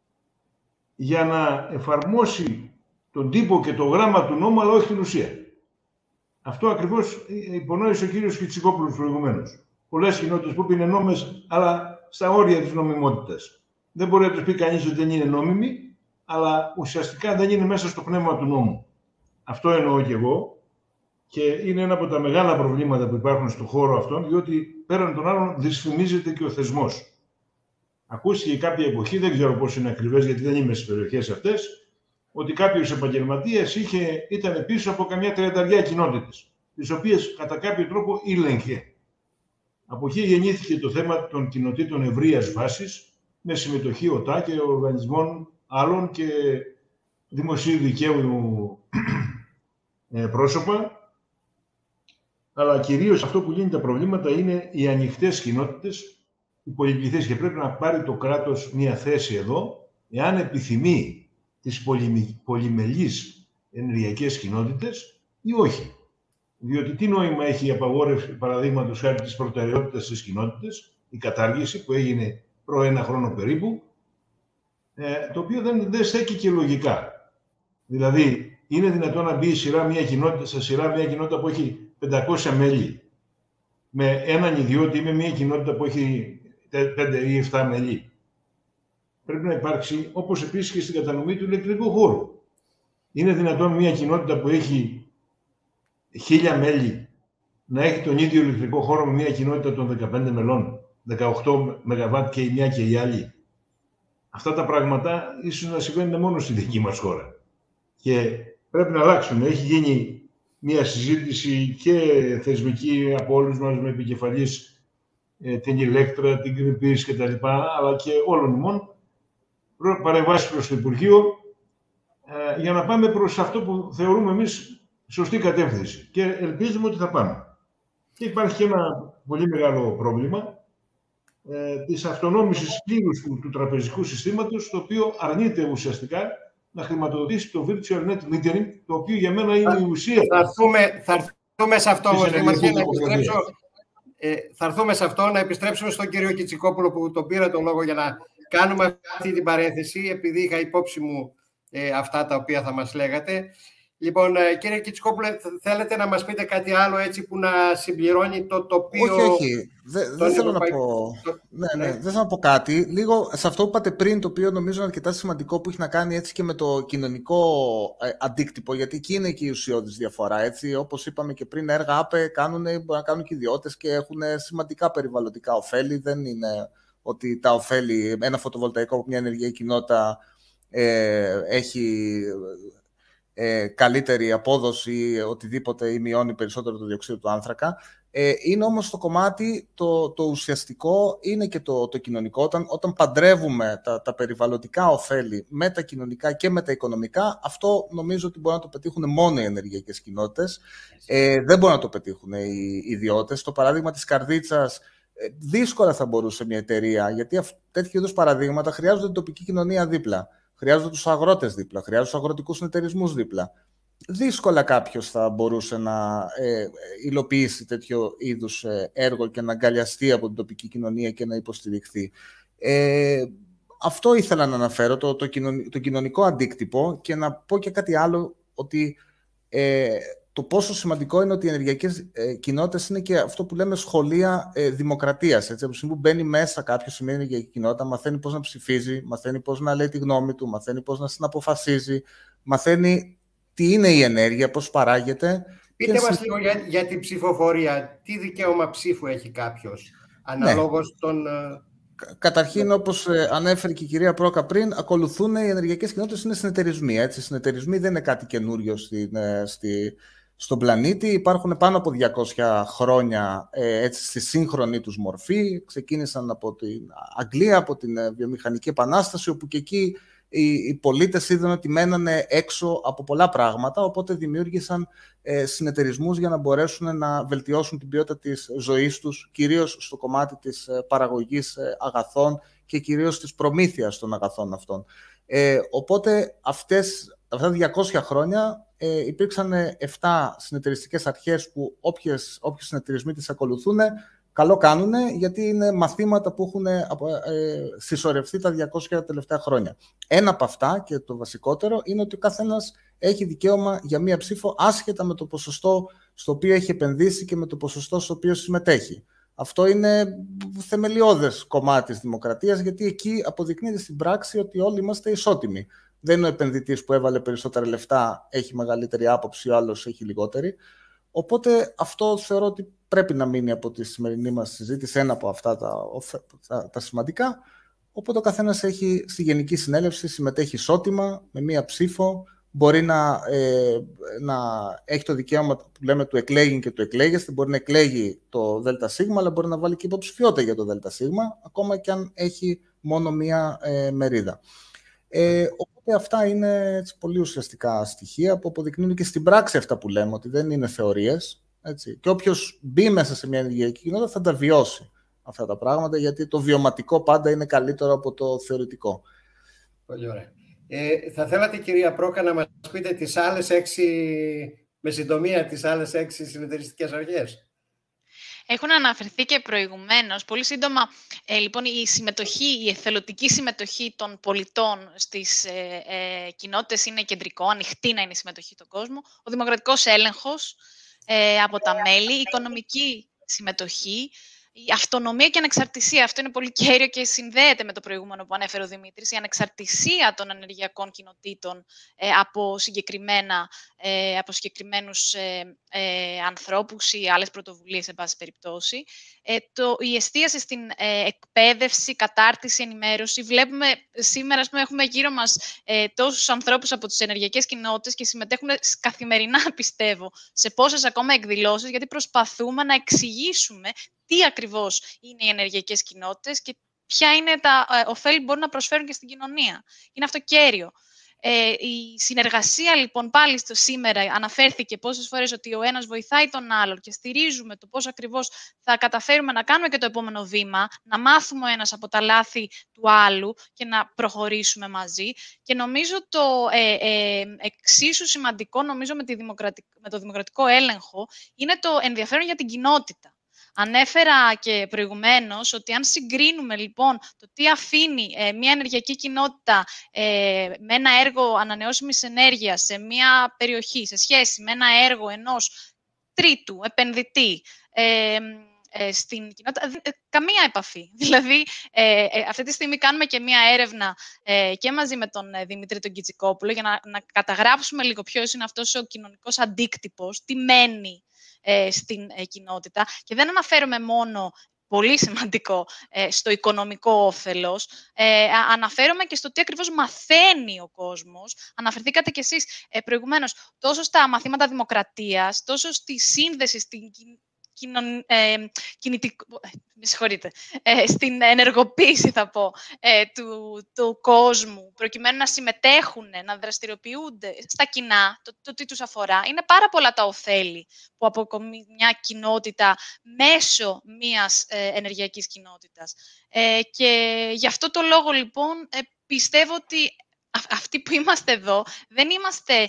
για να εφαρμόσει τον τύπο και το γράμμα του νόμου, αλλά όχι την ουσία. Αυτό ακριβώς υπονόησε ο κύριος Κιτσικόπουλος προηγουμένως. Πολλές κοινότητες που είναι νόμες, αλλά στα όρια της νομιμότητας. Δεν μπορεί να τους πει κανείς ότι δεν είναι νόμιμοι, αλλά ουσιαστικά δεν είναι μέσα στο πνεύμα του νόμου. Αυτό εννοώ και εγώ και είναι ένα από τα μεγάλα προβλήματα που υπάρχουν στον χώρο αυτόν, διότι πέραν των άλλων δυσφημίζεται και ο θεσμός. Ακούστηκε κάποια εποχή, δεν ξέρω πώς είναι ακριβές, γιατί δεν είμαι στις περιοχές αυτές, ότι κάποιος επαγγελματίας είχε, ήταν πίσω από καμιά τριανταριά κοινότητες, τις οποίες κατά κάποιο τρόπο ήλεγχε. Από εκεί γεννήθηκε το θέμα των κοινοτήτων ευρείας βάσης, με συμμετοχή ΟΤΑ και οργανισμών άλλων και δημοσίου δικαίου πρόσωπα. Αλλά κυρίως αυτό που λύνει τα προβλήματα είναι οι ανοιχτές κοινότητες, οι πολυπληθείς, και πρέπει να πάρει το κράτος μια θέση εδώ, εάν επιθυμεί τις πολυμελείς ενεργειακές κοινότητες ή όχι. Διότι τι νόημα έχει η απαγόρευση, παραδείγματος χάρη, της προτεραιότητας στις κοινότητες, η κατάργηση που έγινε προ ένα χρόνο περίπου, ε, το οποίο δεν, δεν στέκει και λογικά. Δηλαδή, είναι δυνατόν να μπει η σειρά μια κοινότητα, σε σειρά μια κοινότητα που έχει πεντακόσια μέλη, με έναν ιδιώτη ή με μια κοινότητα που έχει πέντε ή επτά μέλη. Πρέπει να υπάρξει, όπως επίσης και στην κατανομή του ηλεκτρικού χώρου. Είναι δυνατόν μια κοινότητα που έχει χίλια μέλη να έχει τον ίδιο ηλεκτρικό χώρο με μια κοινότητα των δεκαπέντε μελών, δεκαοκτώ μεγαβάτ και η μια και η άλλη. Αυτά τα πράγματα ίσως να συμβαίνουν μόνο στη δική μας χώρα. Και πρέπει να αλλάξουν. Έχει γίνει μια συζήτηση και θεσμική από όλους μας, με επικεφαλής ε, την Ηλέκτρα, την Greenpeace κτλ. Αλλά και όλων ημών, παρεμβάσεις προς το Υπουργείο, ε, για να πάμε προς αυτό που θεωρούμε εμείς σωστή κατεύθυνση. Και ελπίζουμε ότι θα πάμε. Και υπάρχει και ένα πολύ μεγάλο πρόβλημα ε, της αυτονόμησης πλήρους του, του τραπεζικού συστήματος, το οποίο αρνείται ουσιαστικά να χρηματοδοτήσει το virtual net metering, το οποίο για μένα είναι η ουσία. Θα έρθουμε, θα έρθουμε σε αυτό, Δημαρχέ, να επιστρέψω. Ε, θα έρθουμε σε αυτό, να επιστρέψουμε στον κύριο Κιτσικόπουλο που τον πήρα τον λόγο για να κάνουμε αυτή την παρένθεση, επειδή είχα υπόψη μου ε, αυτά τα οποία θα μας λέγατε. Λοιπόν, ε, κύριε Κιτσικόπουλε, θέλετε να μας πείτε κάτι άλλο έτσι που να συμπληρώνει το τοπίο... Όχι, όχι. Δεν δε θέλω ευρωπαϊκό... να πω... Το... Ναι, ναι, ναι. Δεν θέλω να πω κάτι. Λίγο σε αυτό που είπατε πριν, το οποίο νομίζω είναι αρκετά σημαντικό, που έχει να κάνει έτσι και με το κοινωνικό ε, αντίκτυπο, γιατί εκεί είναι και η ουσιώδης διαφορά. Έτσι. Όπως είπαμε και πριν, έργα ΑΠΕ κάνουν, μπορεί να κάνουν και ιδιώτες και έχουν σημαντικά περιβαλλοντικά ωφέλη. Δεν είναι ότι τα ωφέλη, ένα φωτοβολταϊκό από μια ενεργειακή κοινότητα ε, έχει... Ε, καλύτερη απόδοση ή οτιδήποτε ή μειώνει περισσότερο το διοξείδιο του άνθρακα. Ε, είναι όμως το κομμάτι το, το ουσιαστικό, είναι και το, το κοινωνικό. Όταν, όταν παντρεύουμε τα, τα περιβαλλοντικά ωφέλη με τα κοινωνικά και με τα οικονομικά, αυτό νομίζω ότι μπορούν να το πετύχουν μόνο οι ενεργειακές κοινότητες. Ε, δεν μπορούν να το πετύχουν οι ιδιώτες. Το παράδειγμα της Καρδίτσας, ε, δύσκολα θα μπορούσε μια εταιρεία, γιατί τέτοιου είδους παραδείγματα χρειάζονται την τοπική κοινωνία δίπλα. Χρειάζονται τους αγρότες δίπλα, χρειάζονται τους αγροτικούς συνεταιρισμούς δίπλα. Δύσκολα κάποιος θα μπορούσε να ε, υλοποιήσει τέτοιο είδους ε, έργο και να αγκαλιαστεί από την τοπική κοινωνία και να υποστηριχθεί. Ε, αυτό ήθελα να αναφέρω, το, το, κοινωνικό, το κοινωνικό αντίκτυπο, και να πω και κάτι άλλο, ότι ε, το πόσο σημαντικό είναι ότι οι ενεργειακές ε, κοινότητες είναι και αυτό που λέμε σχολεία ε, δημοκρατίας. Έτσι, από τη στιγμή που μπαίνει μέσα κάποιος σε μια ενεργειακή κοινότητα, μαθαίνει πώς να ψηφίζει, μαθαίνει πώς να λέει τη γνώμη του, μαθαίνει πώς να συναποφασίζει, μαθαίνει τι είναι η ενέργεια, πώς παράγεται. Πείτε μας λίγο για, για την ψηφοφορία. Τι δικαίωμα ψήφου έχει κάποιος, αναλόγως ναι. των... Καταρχήν, όπως ανέφερε και η κυρία Πρόκα πριν, ακολουθούν οι ενεργειακές κοινότητες, είναι συνεταιρισμοί. Έτσι. Συνεταιρισμοί δεν είναι κάτι καινούριο στη, στη, στον πλανήτη. Υπάρχουν πάνω από διακόσια χρόνια έτσι, στη σύγχρονη τους μορφή. Ξεκίνησαν από την Αγγλία, από την βιομηχανική επανάσταση, όπου και εκεί οι, οι πολίτες είδαν ότι μένανε έξω από πολλά πράγματα, οπότε δημιούργησαν ε, συνεταιρισμούς για να μπορέσουν να βελτιώσουν την ποιότητα της ζωής τους, κυρίως στο κομμάτι της ε, παραγωγής ε, αγαθών και κυρίως της προμήθειας των αγαθών αυτών. Ε, οπότε αυτές, αυτά τα διακόσια χρόνια ε, υπήρξαν επτά συνεταιριστικές αρχές που όποιες, όποιοι συνεταιρισμοί τις ακολουθούν, καλό κάνουν, γιατί είναι μαθήματα που έχουν ε, συσσωρευτεί τα διακόσια τελευταία χρόνια. Ένα από αυτά, και το βασικότερο, είναι ότι ο καθένας έχει δικαίωμα για μία ψήφο, άσχετα με το ποσοστό στο οποίο έχει επενδύσει και με το ποσοστό στο οποίο συμμετέχει. Αυτό είναι θεμελιώδες κομμάτι της δημοκρατίας, γιατί εκεί αποδεικνύεται στην πράξη ότι όλοι είμαστε ισότιμοι. Δεν είναι ο επενδυτής που έβαλε περισσότερα λεφτά, έχει μεγαλύτερη άποψη, ο άλλος έχει λιγότερη. Οπότε αυτό θεωρώ ότι πρέπει να μείνει από τη σημερινή μας συζήτηση, ένα από αυτά τα, τα, τα σημαντικά. Οπότε ο καθένας έχει στη Γενική Συνέλευση, συμμετέχει ισότιμα, με μία ψήφο, μπορεί να, ε, να έχει το δικαίωμα που λέμε του εκλέγει και του εκλέγεστε, μπορεί να εκλέγει το ΔΣ, αλλά μπορεί να βάλει και υποψηφιότητα για το ΔΣ, ακόμα και αν έχει μόνο μία ε, μερίδα. Ε, οπότε αυτά είναι έτσι, πολύ ουσιαστικά στοιχεία που αποδεικνύουν και στην πράξη αυτά που λέμε, ότι δεν είναι θεωρίες. Έτσι. Και όποιος μπει μέσα σε μια ενεργειακή κοινότητα θα τα βιώσει αυτά τα πράγματα, γιατί το βιωματικό πάντα είναι καλύτερο από το θεωρητικό. Πολύ ωραία. Ε, θα θέλατε, κυρία Πρόκα, να μας πείτε τις άλλες έξι, με συντομία, τις άλλες έξι συνεταιριστικές αρχές. Έχουν αναφερθεί και προηγουμένως. Πολύ σύντομα, ε, λοιπόν, η συμμετοχή, η εθελοντική συμμετοχή των πολιτών στις ε, ε, κοινότητες είναι κεντρικό, ανοιχτή να είναι η συμμετοχή στον κόσμο. Ο δημοκρατικός έλεγχος ε, από τα μέλη, η οικονομική συμμετοχή, η αυτονομία και ανεξαρτησία. Αυτό είναι πολύ κέριο και συνδέεται με το προηγούμενο που ανέφερε ο Δημήτρης. Η ανεξαρτησία των ενεργειακών κοινοτήτων ε, από, συγκεκριμένα, ε, από συγκεκριμένους ε, ε, ανθρώπους ή άλλες πρωτοβουλίες, σε πάση περιπτώσει. Ε, το, η εστίαση στην ε, εκπαίδευση, κατάρτιση, ενημέρωση. Βλέπουμε σήμερα, ας πούμε, έχουμε γύρω μας ε, τόσους ανθρώπους από τις ενεργειακές κοινότητες και συμμετέχουν καθημερινά, πιστεύω, σε πόσες ακόμα εκδηλώσεις, γιατί προσπαθούμε να εξηγήσουμε τι ακριβώς είναι οι ενεργειακές κοινότητες και ποια είναι τα ε, ωφέλη που μπορούν να προσφέρουν και στην κοινωνία. Είναι αυτό κέριο. Ε, η συνεργασία, λοιπόν, πάλι στο σήμερα αναφέρθηκε πόσες φορές ότι ο ένας βοηθάει τον άλλον και στηρίζουμε το πώς ακριβώς θα καταφέρουμε να κάνουμε και το επόμενο βήμα, να μάθουμε ο ένας από τα λάθη του άλλου και να προχωρήσουμε μαζί. Και νομίζω το ε, ε, εξίσου σημαντικό, νομίζω, με, τη δημοκρατικ... με το δημοκρατικό έλεγχο, είναι το ενδιαφέρον για την κοινότητα. Ανέφερα και προηγουμένως ότι αν συγκρίνουμε, λοιπόν, το τι αφήνει ε, μια ενεργειακή κοινότητα ε, με ένα έργο ανανεώσιμης ενέργειας σε μια περιοχή, σε σχέση με ένα έργο ενός τρίτου επενδυτή ε, ε, στην κοινότητα, ε, καμία επαφή. Δηλαδή, ε, ε, αυτή τη στιγμή κάνουμε και μια έρευνα ε, και μαζί με τον ε, Δημήτρη τον Κιτσικόπουλο για να, να καταγράψουμε λίγο ποιος είναι αυτός ο κοινωνικός αντίκτυπος, τι μένει στην ε, κοινότητα, και δεν αναφέρομαι μόνο, πολύ σημαντικό, ε, στο οικονομικό όφελος, ε, αναφέρομαι και στο τι ακριβώς μαθαίνει ο κόσμος. Αναφερθήκατε κι εσείς ε, προηγουμένως τόσο στα μαθήματα δημοκρατίας, τόσο στη σύνδεση, στην κοινων, ε, κινητικ... με συγχωρείτε, ε, στην ενεργοποίηση, θα πω, ε, του, του κόσμου, προκειμένου να συμμετέχουν, να δραστηριοποιούνται στα κοινά, το, το τι τους αφορά. Είναι πάρα πολλά τα ωφέλη που αποκομεί μια κοινότητα μέσω μιας ε, ενεργειακής κοινότητας. Ε, και γι' αυτό το λόγο, λοιπόν, ε, πιστεύω ότι α, αυτοί που είμαστε εδώ, δεν είμαστε,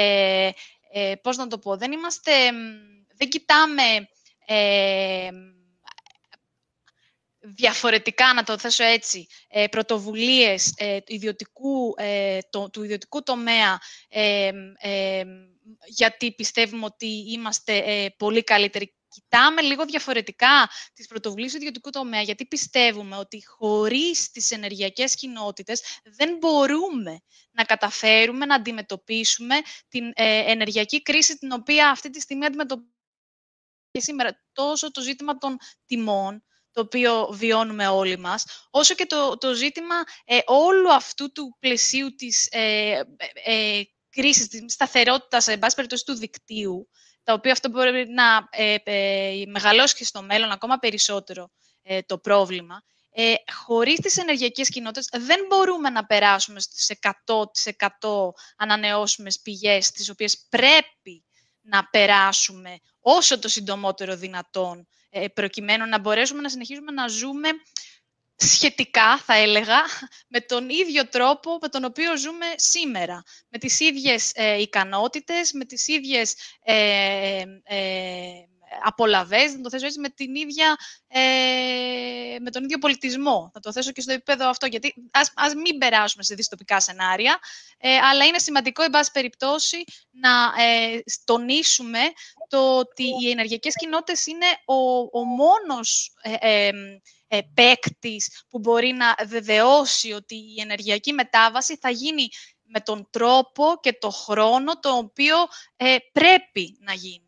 ε, ε, πώς να το πω, δεν είμαστε, δεν κοιτάμε... Ε, διαφορετικά, να το θέσω έτσι, ε, πρωτοβουλίες ε, του, ιδιωτικού, ε, το, του ιδιωτικού τομέα, ε, ε, γιατί πιστεύουμε ότι είμαστε ε, πολύ καλύτεροι. Κοιτάμε λίγο διαφορετικά τις πρωτοβουλίες του ιδιωτικού τομέα, γιατί πιστεύουμε ότι χωρίς τις ενεργειακές κοινότητες δεν μπορούμε να καταφέρουμε να αντιμετωπίσουμε την ε, ενεργειακή κρίση, την οποία αυτή τη στιγμή αντιμετωπίζουμε και σήμερα. Τόσο το ζήτημα των τιμών, το οποίο βιώνουμε όλοι μας, όσο και το, το ζήτημα ε, όλου αυτού του πλαισίου της ε, ε, κρίσης, της σταθερότητας, εν πάση περιπτώσει, του δικτύου, τα οποία αυτό μπορεί να ε, ε, μεγαλώσει και στο μέλλον ακόμα περισσότερο ε, το πρόβλημα. Ε, χωρίς τις ενεργειακές κοινότητες δεν μπορούμε να περάσουμε στις εκατό τοις εκατό ανανεώσιμες πηγές, τις οποίες πρέπει να περάσουμε όσο το συντομότερο δυνατόν, ε, προκειμένου να μπορέσουμε να συνεχίσουμε να ζούμε σχετικά, θα έλεγα, με τον ίδιο τρόπο με τον οποίο ζούμε σήμερα. Με τις ίδιες ε, ικανότητες, με τις ίδιες ε, ε, απολαβές, να το θέσω έτσι, με, την ίδια, ε, με τον ίδιο πολιτισμό. Θα το θέσω και στο επίπεδο αυτό, γιατί ας, ας μην περάσουμε σε δυστοπικά σενάρια, ε, αλλά είναι σημαντικό, εν πάση περιπτώσει, να ε, τονίσουμε το ότι οι ενεργειακές κοινότητες είναι ο, ο μόνος ε, ε, παίκτης που μπορεί να βεβαιώσει ότι η ενεργειακή μετάβαση θα γίνει με τον τρόπο και το χρόνο το οποίο ε, πρέπει να γίνει.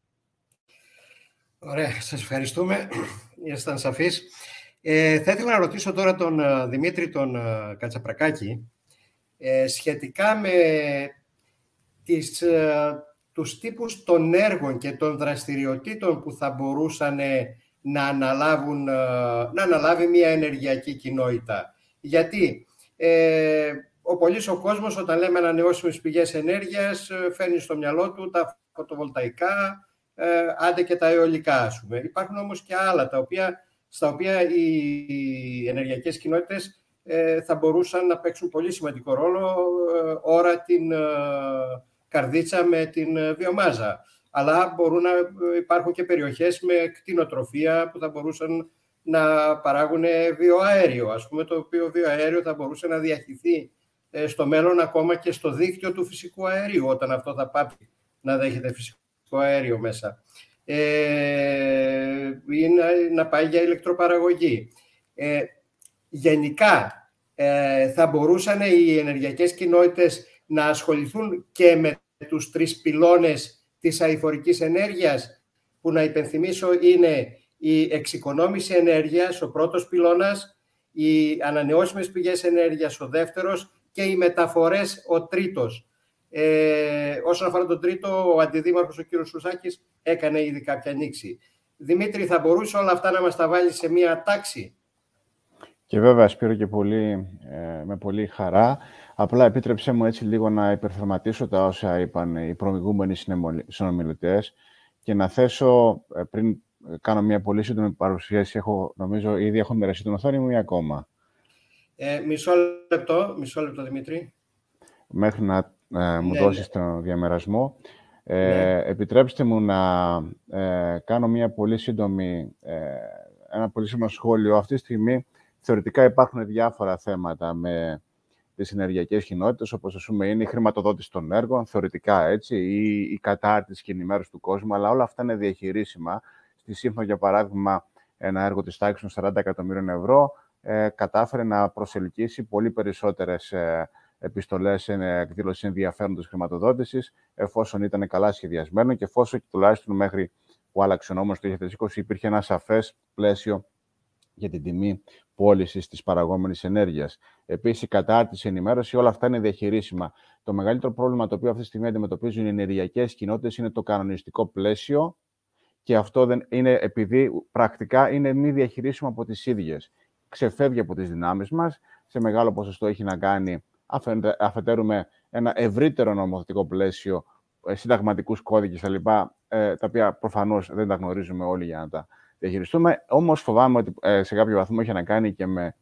Ωραία, σας ευχαριστούμε. Ήσταν σαφείς. Ε, θα ήθελα να ρωτήσω τώρα τον uh, Δημήτρη τον uh, Κατσαπρακάκη ε, σχετικά με τις, uh, τους τύπους των έργων και των δραστηριοτήτων που θα μπορούσαν να, αναλάβουν, uh, να αναλάβει μια ενεργειακή κοινότητα. Γιατί ε, ο πολύς ο κόσμος, όταν λέμε ανανεώσιμες πηγές ενέργειας, φέρνει στο μυαλό του τα φωτοβολταϊκά, Ε, άντε και τα αιωλικά, ας πούμε. Υπάρχουν όμως και άλλα, τα οποία, στα οποία οι ενεργειακές κοινότητες ε, θα μπορούσαν να παίξουν πολύ σημαντικό ρόλο, ε, ώρα την ε, καρδίτσα με την ε, βιομάζα. Αλλά μπορούν να υπάρχουν και περιοχές με κτηνοτροφία που θα μπορούσαν να παράγουν βιοαέριο, ας πούμε, το οποίο βιοαέριο θα μπορούσε να διαχυθεί ε, στο μέλλον ακόμα και στο δίκτυο του φυσικού αερίου, όταν αυτό θα πάψει να δέχεται φυσικό αέριο μέσα, ε, ή να, να πάει για ηλεκτροπαραγωγή. Ε, γενικά, ε, θα μπορούσαν οι ενεργειακές κοινότητες να ασχοληθούν και με τους τρεις πυλώνες της αειφορικής ενέργειας, που να υπενθυμίσω είναι η εξοικονόμηση ενέργειας, ο πρώτος πυλώνας, οι ανανεώσιμες πηγές ενέργειας, ο δεύτερος, και οι μεταφορές, ο τρίτος. Ε, όσον αφορά τον τρίτο, ο αντιδήμαρχος, ο κύριος Σουσάκης, έκανε ήδη κάποια ανοίξη. Δημήτρη, θα μπορούσε όλα αυτά να μας τα βάλει σε μία τάξη? Και βέβαια, Σπύρο, και πολύ, ε, με πολύ χαρά. Απλά επίτρεψέ μου έτσι λίγο να υπερθεματίσω τα όσα είπαν οι προηγούμενοι συνομιλητές και να θέσω, ε, πριν κάνω μια πολύ σύντομη παρουσίαση, έχω, νομίζω ήδη έχω μοιραστεί την οθόνη μου ή ακόμα? Ε, μισό λεπτό, μισό λεπτό, Δημήτρη. Μέχρι να ε, μου ναι, δώσεις ναι. τον διαμερασμό. Ε, Ναι. Επιτρέψτε μου να ε, κάνω μια πολύ σύντομη, ε, ένα πολύ σύντομο σχόλιο. Αυτή τη στιγμή θεωρητικά υπάρχουν διάφορα θέματα με τις ενεργειακές κοινότητες, όπως ας πούμε είναι η χρηματοδότηση των έργων, θεωρητικά έτσι, ή η κατάρτιση και ενημέρωση του κόσμου, αλλά όλα αυτά είναι διαχειρίσιμα. Στη Σύμφωνο, για παράδειγμα, ένα έργο της τάξης των σαράντα εκατομμύριων ευρώ ε, κατάφερε να προσελκύσει πολύ περισσότερες ε, επιστολές εκδήλωση ενδιαφέροντος χρηματοδότησης, εφόσον ήταν καλά σχεδιασμένο και εφόσον τουλάχιστον μέχρι που άλλαξε ο νόμος το δύο χιλιάδες είκοσι υπήρχε ένα σαφές πλαίσιο για την τιμή πώλησης της παραγόμενης ενέργειας. Επίσης, η κατάρτιση, η ενημέρωση, όλα αυτά είναι διαχειρίσιμα. Το μεγαλύτερο πρόβλημα το οποίο αυτή τη στιγμή αντιμετωπίζουν οι ενεργειακές κοινότητες είναι το κανονιστικό πλαίσιο, και αυτό δεν είναι επειδή πρακτικά είναι μη διαχειρίσιμο από τις ίδιες. Ξεφεύγει από τις δυνάμεις μας, σε μεγάλο ποσοστό έχει να κάνει. Αφετέρου με ένα ευρύτερο νομοθετικό πλαίσιο, συνταγματικούς κώδικες κλπ., τα οποία προφανώς δεν τα γνωρίζουμε όλοι για να τα διαχειριστούμε. Όμως φοβάμαι ότι σε κάποιο βαθμό έχει να κάνει και με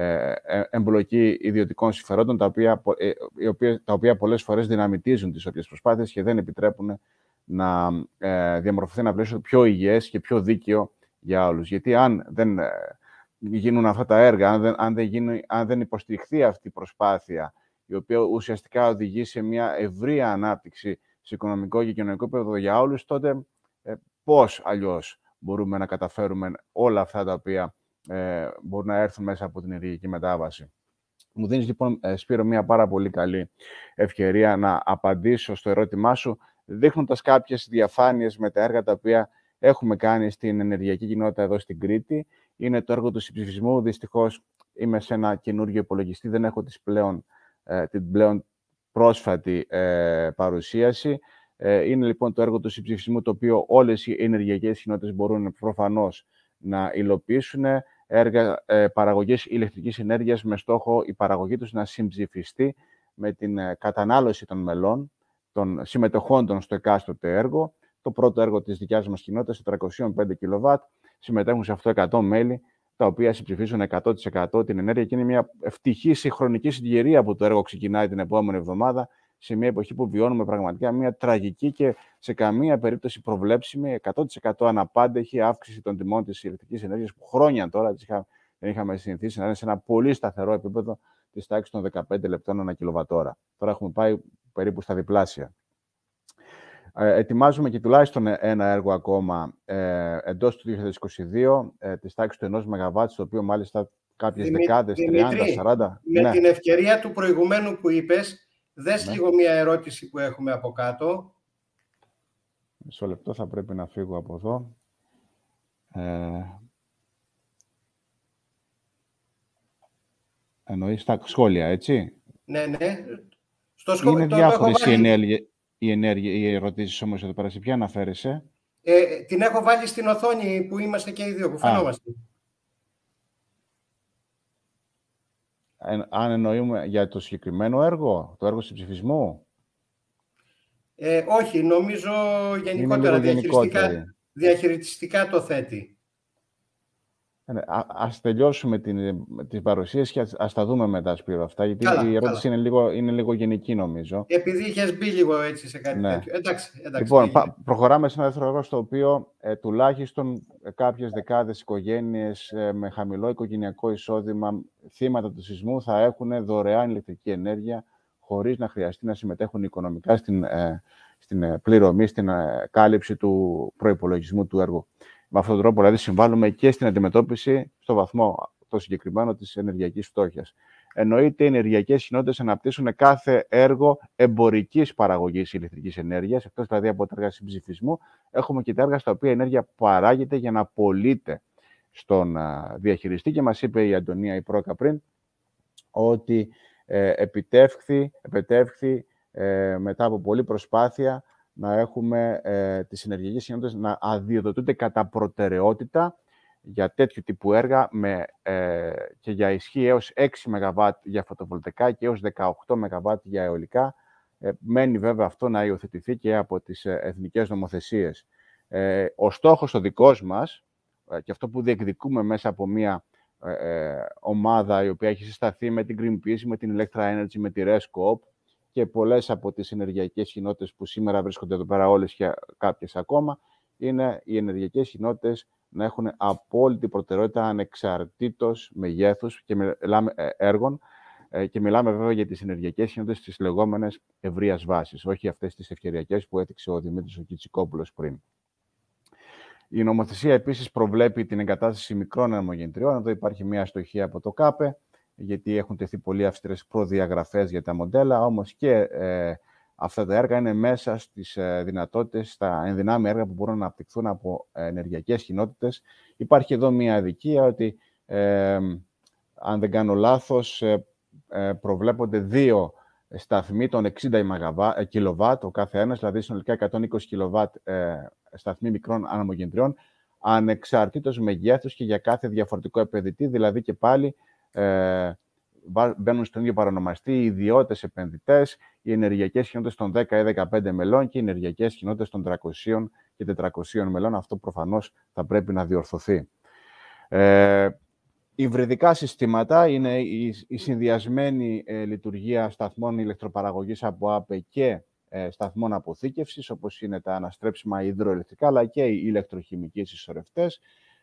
εμπλοκή ιδιωτικών συμφερόντων, τα οποία, τα οποία πολλές φορές δυναμητίζουν τις όποιες προσπάθειες και δεν επιτρέπουν να διαμορφωθεί ένα πλαίσιο πιο υγιές και πιο δίκαιο για όλους. Γιατί αν δεν γίνουν αυτά τα έργα, αν δεν, αν δεν, γίνει, αν δεν υποστηριχθεί αυτή η προσπάθεια, η οποία ουσιαστικά οδηγεί σε μια ευρεία ανάπτυξη σε οικονομικό και κοινωνικό επίπεδο για όλους, τότε ε, πώς αλλιώς μπορούμε να καταφέρουμε όλα αυτά τα οποία ε, μπορούν να έρθουν μέσα από την ενεργειακή μετάβαση. Μου δίνεις λοιπόν, ε, Σπύρο, μια πάρα πολύ καλή ευκαιρία να απαντήσω στο ερώτημά σου, δείχνοντας κάποιες διαφάνειες με τα έργα τα οποία έχουμε κάνει στην ενεργειακή κοινότητα εδώ στην Κρήτη. Είναι το έργο του συμψηφισμού. Δυστυχώς είμαι σε ένα καινούργιο υπολογιστή, δεν έχω τις πλέον, ε, την πλέον πρόσφατη ε, παρουσίαση. Ε, είναι λοιπόν το έργο του συμψηφισμού, το οποίο όλες οι ενεργειακές κοινότητες μπορούν προφανώς να υλοποιήσουν. Έργα ε, παραγωγής ηλεκτρικής ενέργειας με στόχο η παραγωγή τους να συμψηφιστεί με την ε, κατανάλωση των μελών, των συμμετοχόντων στο εκάστοτε έργο. Το πρώτο έργο της δικιάς μας κοινότητας, τετρακόσια πέντε κιλοβάτ, συμμετέχουν σε αυτό εκατό μέλη, τα οποία συμψηφίζουν εκατό τοις εκατό την ενέργεια και είναι μια ευτυχή συγχρονική συγκυρία που το έργο ξεκινάει την επόμενη εβδομάδα, σε μια εποχή που βιώνουμε πραγματικά μια τραγική και σε καμία περίπτωση προβλέψιμη, εκατό τοις εκατό αναπάντεχη αύξηση των τιμών της ηλεκτρικής ενέργειας, που χρόνια τώρα δεν είχαμε συνηθίσει να είναι σε ένα πολύ σταθερό επίπεδο της τάξης των δεκαπέντε λεπτών ανά κιλοβατόρα. Τώρα έχουμε πάει περίπου στα διπλάσια. Ε, ετοιμάζουμε και τουλάχιστον ένα έργο ακόμα ε, εντός του δύο χιλιάδες είκοσι δύο, ε, της τάξης του ενός μεγαβάτ, στο οποίο μάλιστα κάποιες Δημή, δεκάδες, τριάντα, σαράντα... Με ναι. την ευκαιρία του προηγουμένου που είπες, δες ναι. λίγο μία ερώτηση που έχουμε από κάτω. Μισό λεπτό, θα πρέπει να φύγω από εδώ. Ε, εννοείς τα σχόλια, έτσι. Ναι, ναι. Στο σχόλιο, είναι διάφορες οι, ενέργεια, οι, ενέργεια, οι ερωτήσεις όμως εδώ πέρα. Σε ποια αναφέρεσαι? Ε, την έχω βάλει στην οθόνη που είμαστε και οι δύο, που φαινόμαστε. Ε, αν εννοούμε για το συγκεκριμένο έργο, το έργο συμψηφισμού. Ε, όχι, νομίζω γενικότερα διαχειριστικά, διαχειριστικά το θέτει. Ε, α, ας τελειώσουμε την, την παρουσίαση και ας, ας τα δούμε μετά, Σπύρο, αυτά, γιατί καλά, η ερώτηση είναι λίγο, είναι λίγο γενική, νομίζω. Επειδή είχες μπει λίγο έτσι σε κάτι ναι. τέτοιο. Εντάξει, εντάξει. Λοιπόν, πα, προχωράμε σε ένα δεύτερο έργο, στο οποίο ε, τουλάχιστον ε, κάποιες δεκάδες οικογένειες ε, με χαμηλό οικογενειακό εισόδημα, θύματα του σεισμού, θα έχουν δωρεάν ηλεκτρική ενέργεια, χωρίς να χρειαστεί να συμμετέχουν οικονομικά στην, ε, στην ε, πληρωμή, στην ε, κάλυψη του προϋπολογισμού του έργου. Με αυτόν τον τρόπο, δηλαδή, συμβάλλουμε και στην αντιμετώπιση, στο βαθμό το συγκεκριμένο, της ενεργειακής φτώχειας. Εννοείται, οι ενεργειακές κοινότητες αναπτύσσουν κάθε έργο εμπορικής παραγωγής ηλεκτρικής ενέργειας, εκτός δηλαδή από τα έργα συμψηφισμού. Έχουμε και τα έργα στα οποία η ενέργεια παράγεται για να πωλείται στον διαχειριστή. Και μας είπε η Αντωνία η Πρόκα πριν ότι ε, επιτεύχθη, επιτεύχθη ε, μετά από πολλή προσπάθεια να έχουμε ε, τις ενεργειακές κοινότητες να αδειοδοτούνται κατά προτεραιότητα για τέτοιου τύπου έργα με, ε, και για ισχύ έως έξι μεγαβάτ για φωτοβολταϊκά και έως δεκαοκτώ μεγαβάτ για αιωλικά. Ε, μένει βέβαια αυτό να υιοθετηθεί και από τις ε, εθνικές νομοθεσίες. Ε, ο στόχος ο δικός μας, ε, και αυτό που διεκδικούμε μέσα από μια ε, ε, ομάδα η οποία έχει συσταθεί με την Greenpeace, με την Electra Energy, με τη Rescoop, και πολλές από τις ενεργειακές κοινότητες που σήμερα βρίσκονται εδώ πέρα, όλες και κάποιες ακόμα, είναι οι ενεργειακές κοινότητες να έχουν απόλυτη προτεραιότητα ανεξαρτήτως μεγέθους και μιλάμε, ε, έργων ε, και μιλάμε βέβαια για τις ενεργειακές κοινότητες τις λεγόμενες ευρείας βάσης, όχι αυτές τις ευκαιριακές που έθιξε ο Δημήτρης ο Κιτσικόπουλος πριν. Η νομοθεσία επίσης προβλέπει την εγκατάσταση μικρών ανεμογεννητριών. Εδώ υπάρχει μια αστοχία από το ΚΑΠΕ, γιατί έχουν τεθεί πολύ αυστηρές προδιαγραφές για τα μοντέλα, όμως και ε, αυτά τα έργα είναι μέσα στις ε, δυνατότητες, στα ενδυνάμει έργα που μπορούν να αναπτυχθούν από ε, ενεργειακές κοινότητες. Υπάρχει εδώ μια αδικία ότι, ε, αν δεν κάνω λάθος, ε, ε, προβλέπονται δύο σταθμοί των εξήντα κιλοβάτ ο κάθε ένας, δηλαδή συνολικά εκατόν είκοσι κιλοβάτ ε, σταθμοί μικρών ανεμογεννητριών, ανεξαρτήτως μεγέθους και για κάθε διαφορετικό επενδυτή, δηλαδή και πάλι Ε, μπαίνουν στον ίδιο παρονομαστή οι ιδιώτες επενδυτές, οι ενεργειακές κοινότητες των δέκα ή δεκαπέντε μελών και οι ενεργειακές κοινότητες των τριακοσίων και τετρακοσίων μελών. Αυτό προφανώς θα πρέπει να διορθωθεί. Ε, υβριδικά συστήματα είναι η, η συνδυασμένη ε, λειτουργία σταθμών ηλεκτροπαραγωγής από ΑΠΕ και ε, σταθμών αποθήκευσης, όπως είναι τα αναστρέψιμα υδροελεκτρικά, αλλά και οι ηλεκτροχημικοί συσσωρευτές.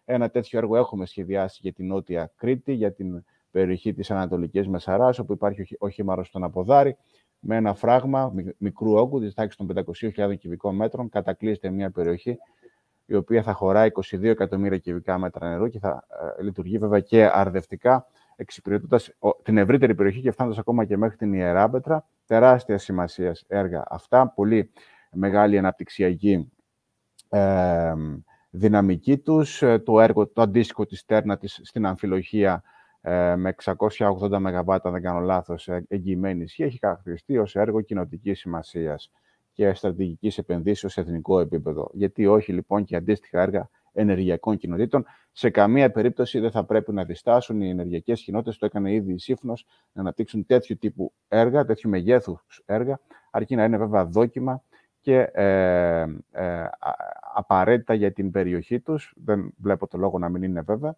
Ένα τέτοιο έργο έχουμε σχεδιάσει για την Νότια Κρήτη, για την περιοχή της Ανατολικής Μεσαράς, όπου υπάρχει οχήμαρος στον Αποδάρη, με ένα φράγμα μικρού όγκου της τάξης των πεντακοσίων χιλιάδων κυβικών μέτρων. Κατακλείζεται μια περιοχή η οποία θα χωράει είκοσι δύο εκατομμύρια κυβικά μέτρα νερού και θα ε, λειτουργεί βέβαια και αρδευτικά, εξυπηρετώντας την ευρύτερη περιοχή και φτάνοντας ακόμα και μέχρι την Ιεράπετρα. Τεράστια σημασίας έργα αυτά, πολύ μεγάλη αναπτυξιακή ε, δυναμική τους. Το έργο, το αντίστοιχο της Τέρνα της στην Αμφιλοχία, ε, με εξακόσια ογδόντα μεγαβάτ, αν δεν κάνω λάθος, εγγυημένη ισχύ, έχει χαρακτηριστεί ως έργο κοινοτικής σημασίας και στρατηγικής επενδύσεως σε εθνικό επίπεδο. Γιατί όχι λοιπόν και αντίστοιχα έργα ενεργειακών κοινοτήτων. Σε καμία περίπτωση δεν θα πρέπει να διστάσουν οι ενεργειακές κοινότητες, το έκανε ήδη η Σύφνος, να αναπτύξουν τέτοιου τύπου έργα, τέτοιου μεγέθους έργα, αρκεί να είναι βέβαια δόκιμα και ε, ε, απαραίτητα για την περιοχή τους. Δεν βλέπω το λόγο να μην είναι βέβαια.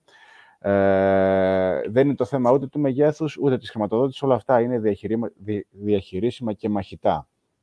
Ε, δεν είναι το θέμα ούτε του μεγέθους, ούτε της χρηματοδότησης. Όλα αυτά είναι διαχειρίσιμα και μαχητά.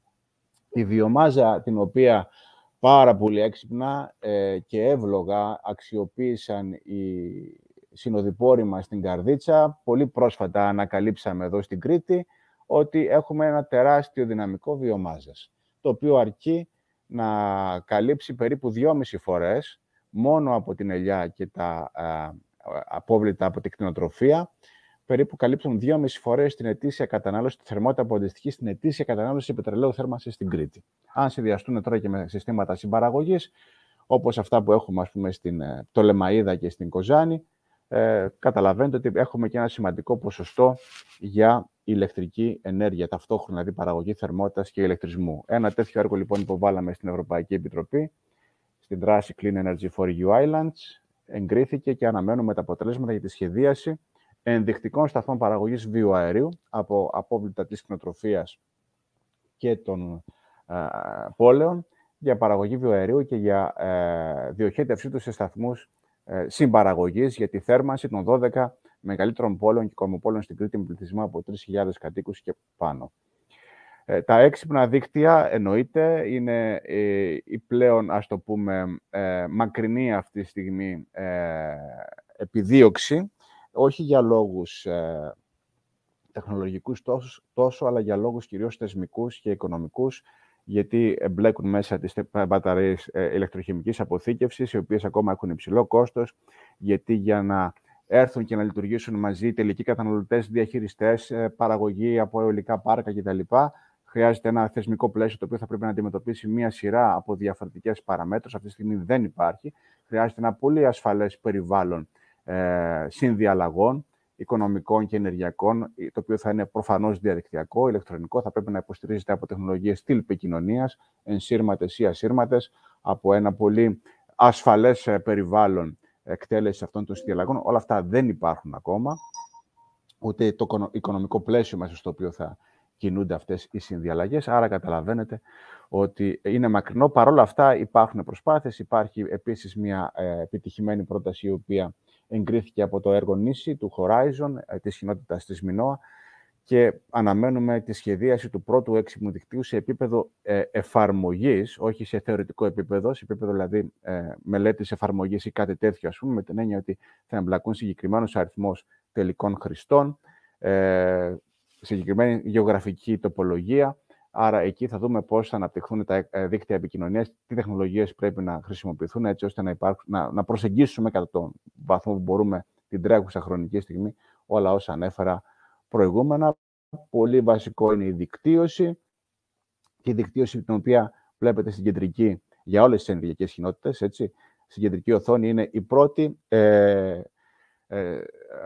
Η βιομάζα, την οποία πάρα πολύ έξυπνα ε, και εύλογα αξιοποίησαν οι συνοδοιπόροι μας στην Καρδίτσα. Πολύ πρόσφατα ανακαλύψαμε εδώ στην Κρήτη ότι έχουμε ένα τεράστιο δυναμικό βιομάζας, το οποίο αρκεί να καλύψει περίπου δυόμιση φορές μόνο από την ελιά και τα α, απόβλητα από την κτηνοτροφία. Περίπου καλύπτουν δυόμιση φορές την ετήσια κατανάλωση, τη θερμότητα που αντιστοιχεί στην ετήσια κατανάλωση πετρελαίου θέρμανσης στην Κρήτη. Αν συνδυαστούν τώρα και με συστήματα συμπαραγωγής, όπως αυτά που έχουμε ας πούμε, στην Πτολεμαΐδα και στην Κοζάνη, ε, καταλαβαίνετε ότι έχουμε και ένα σημαντικό ποσοστό για ηλεκτρική ενέργεια, ταυτόχρονα δηλαδή παραγωγή θερμότητας και ηλεκτρισμού. Ένα τέτοιο έργο λοιπόν υποβάλαμε στην Ευρωπαϊκή Επιτροπή, στην δράση Clean Energy for E U Islands, εγκρίθηκε και αναμένουμε τα αποτελέσματα για τη σχεδίαση ενδεικτικών σταθμών παραγωγής βιοαερίου από απόβλητα της κτηνοτροφίας και των ε, πόλεων για παραγωγή βιοαερίου και για ε, διοχέτευσή του σε σταθμούς ε, συμπαραγωγής για τη θέρμανση των δώδεκα μεγαλύτερων πόλεων και κομμοπόλεων στην Κρήτη με πληθυσμό από τρεις χιλιάδες κατοίκους και πάνω. Ε, τα έξυπνα δίκτυα, εννοείται, είναι ε, η πλέον, ας το πούμε, ε, μακρινή αυτή τη στιγμή ε, επιδίωξη, όχι για λόγους ε, τεχνολογικούς τόσο, τόσο, αλλά για λόγους κυρίως θεσμικούς και οικονομικούς, γιατί εμπλέκουν μέσα τις μπαταρίες ε, ηλεκτροχημικής αποθήκευσης, οι οποίες ακόμα έχουν υψηλό κόστος, γιατί για να έρθουν και να λειτουργήσουν μαζί τελικοί καταναλωτές, διαχειριστές, ε, παραγωγή από αιωλικά πάρκα κτλ., χρειάζεται ένα θεσμικό πλαίσιο το οποίο θα πρέπει να αντιμετωπίσει μία σειρά από διαφορετικές παραμέτρους. Αυτή τη στιγμή δεν υπάρχει. Χρειάζεται ένα πολύ ασφαλές περιβάλλον ε, συνδιαλλαγών, οικονομικών και ενεργειακών, το οποίο θα είναι προφανώς διαδικτυακό, ηλεκτρονικό, θα πρέπει να υποστηρίζεται από τεχνολογίες τηλεπικοινωνίας, ενσύρματες ή ασύρματες, από ένα πολύ ασφαλές περιβάλλον εκτέλεσης αυτών των συνδιαλλαγών. Όλα αυτά δεν υπάρχουν ακόμα, ούτε το οικονομικό πλαίσιο μέσα στο οποίο θα κινούνται αυτές οι συνδιαλλαγές, άρα καταλαβαίνετε ότι είναι μακρινό. Παρ' όλα αυτά υπάρχουν προσπάθειες. Υπάρχει επίσης μια ε, επιτυχημένη πρόταση η οποία εγκρίθηκε από το έργο νήσι του Horizon, ε, της κοινότητας της Μινώα, και αναμένουμε τη σχεδίαση του πρώτου έξυπνου δικτύου σε επίπεδο ε, εφαρμογής, όχι σε θεωρητικό επίπεδο, σε επίπεδο δηλαδή ε, μελέτης εφαρμογής ή κάτι τέτοιο, ας πούμε, με την έννοια ότι θα εμπλακούν συγκεκριμένος αριθμός τελικών χρηστών, ε, συγκεκριμένη γεωγραφική τοπολογία. Άρα εκεί θα δούμε πώς θα αναπτυχθούν τα δίκτυα επικοινωνίας, τι τεχνολογίες πρέπει να χρησιμοποιηθούν έτσι ώστε να, υπάρχουν, να, να προσεγγίσουμε κατά τον βαθμό που μπορούμε την τρέχουσα χρονική στιγμή όλα όσα ανέφερα προηγούμενα. Πολύ βασικό είναι η δικτύωση και η δικτύωση την οποία βλέπετε στην κεντρική για όλες τις ενεργειακές κοινότητες. Έτσι. Στην κεντρική οθόνη είναι η πρώτη ε, Ε, ε,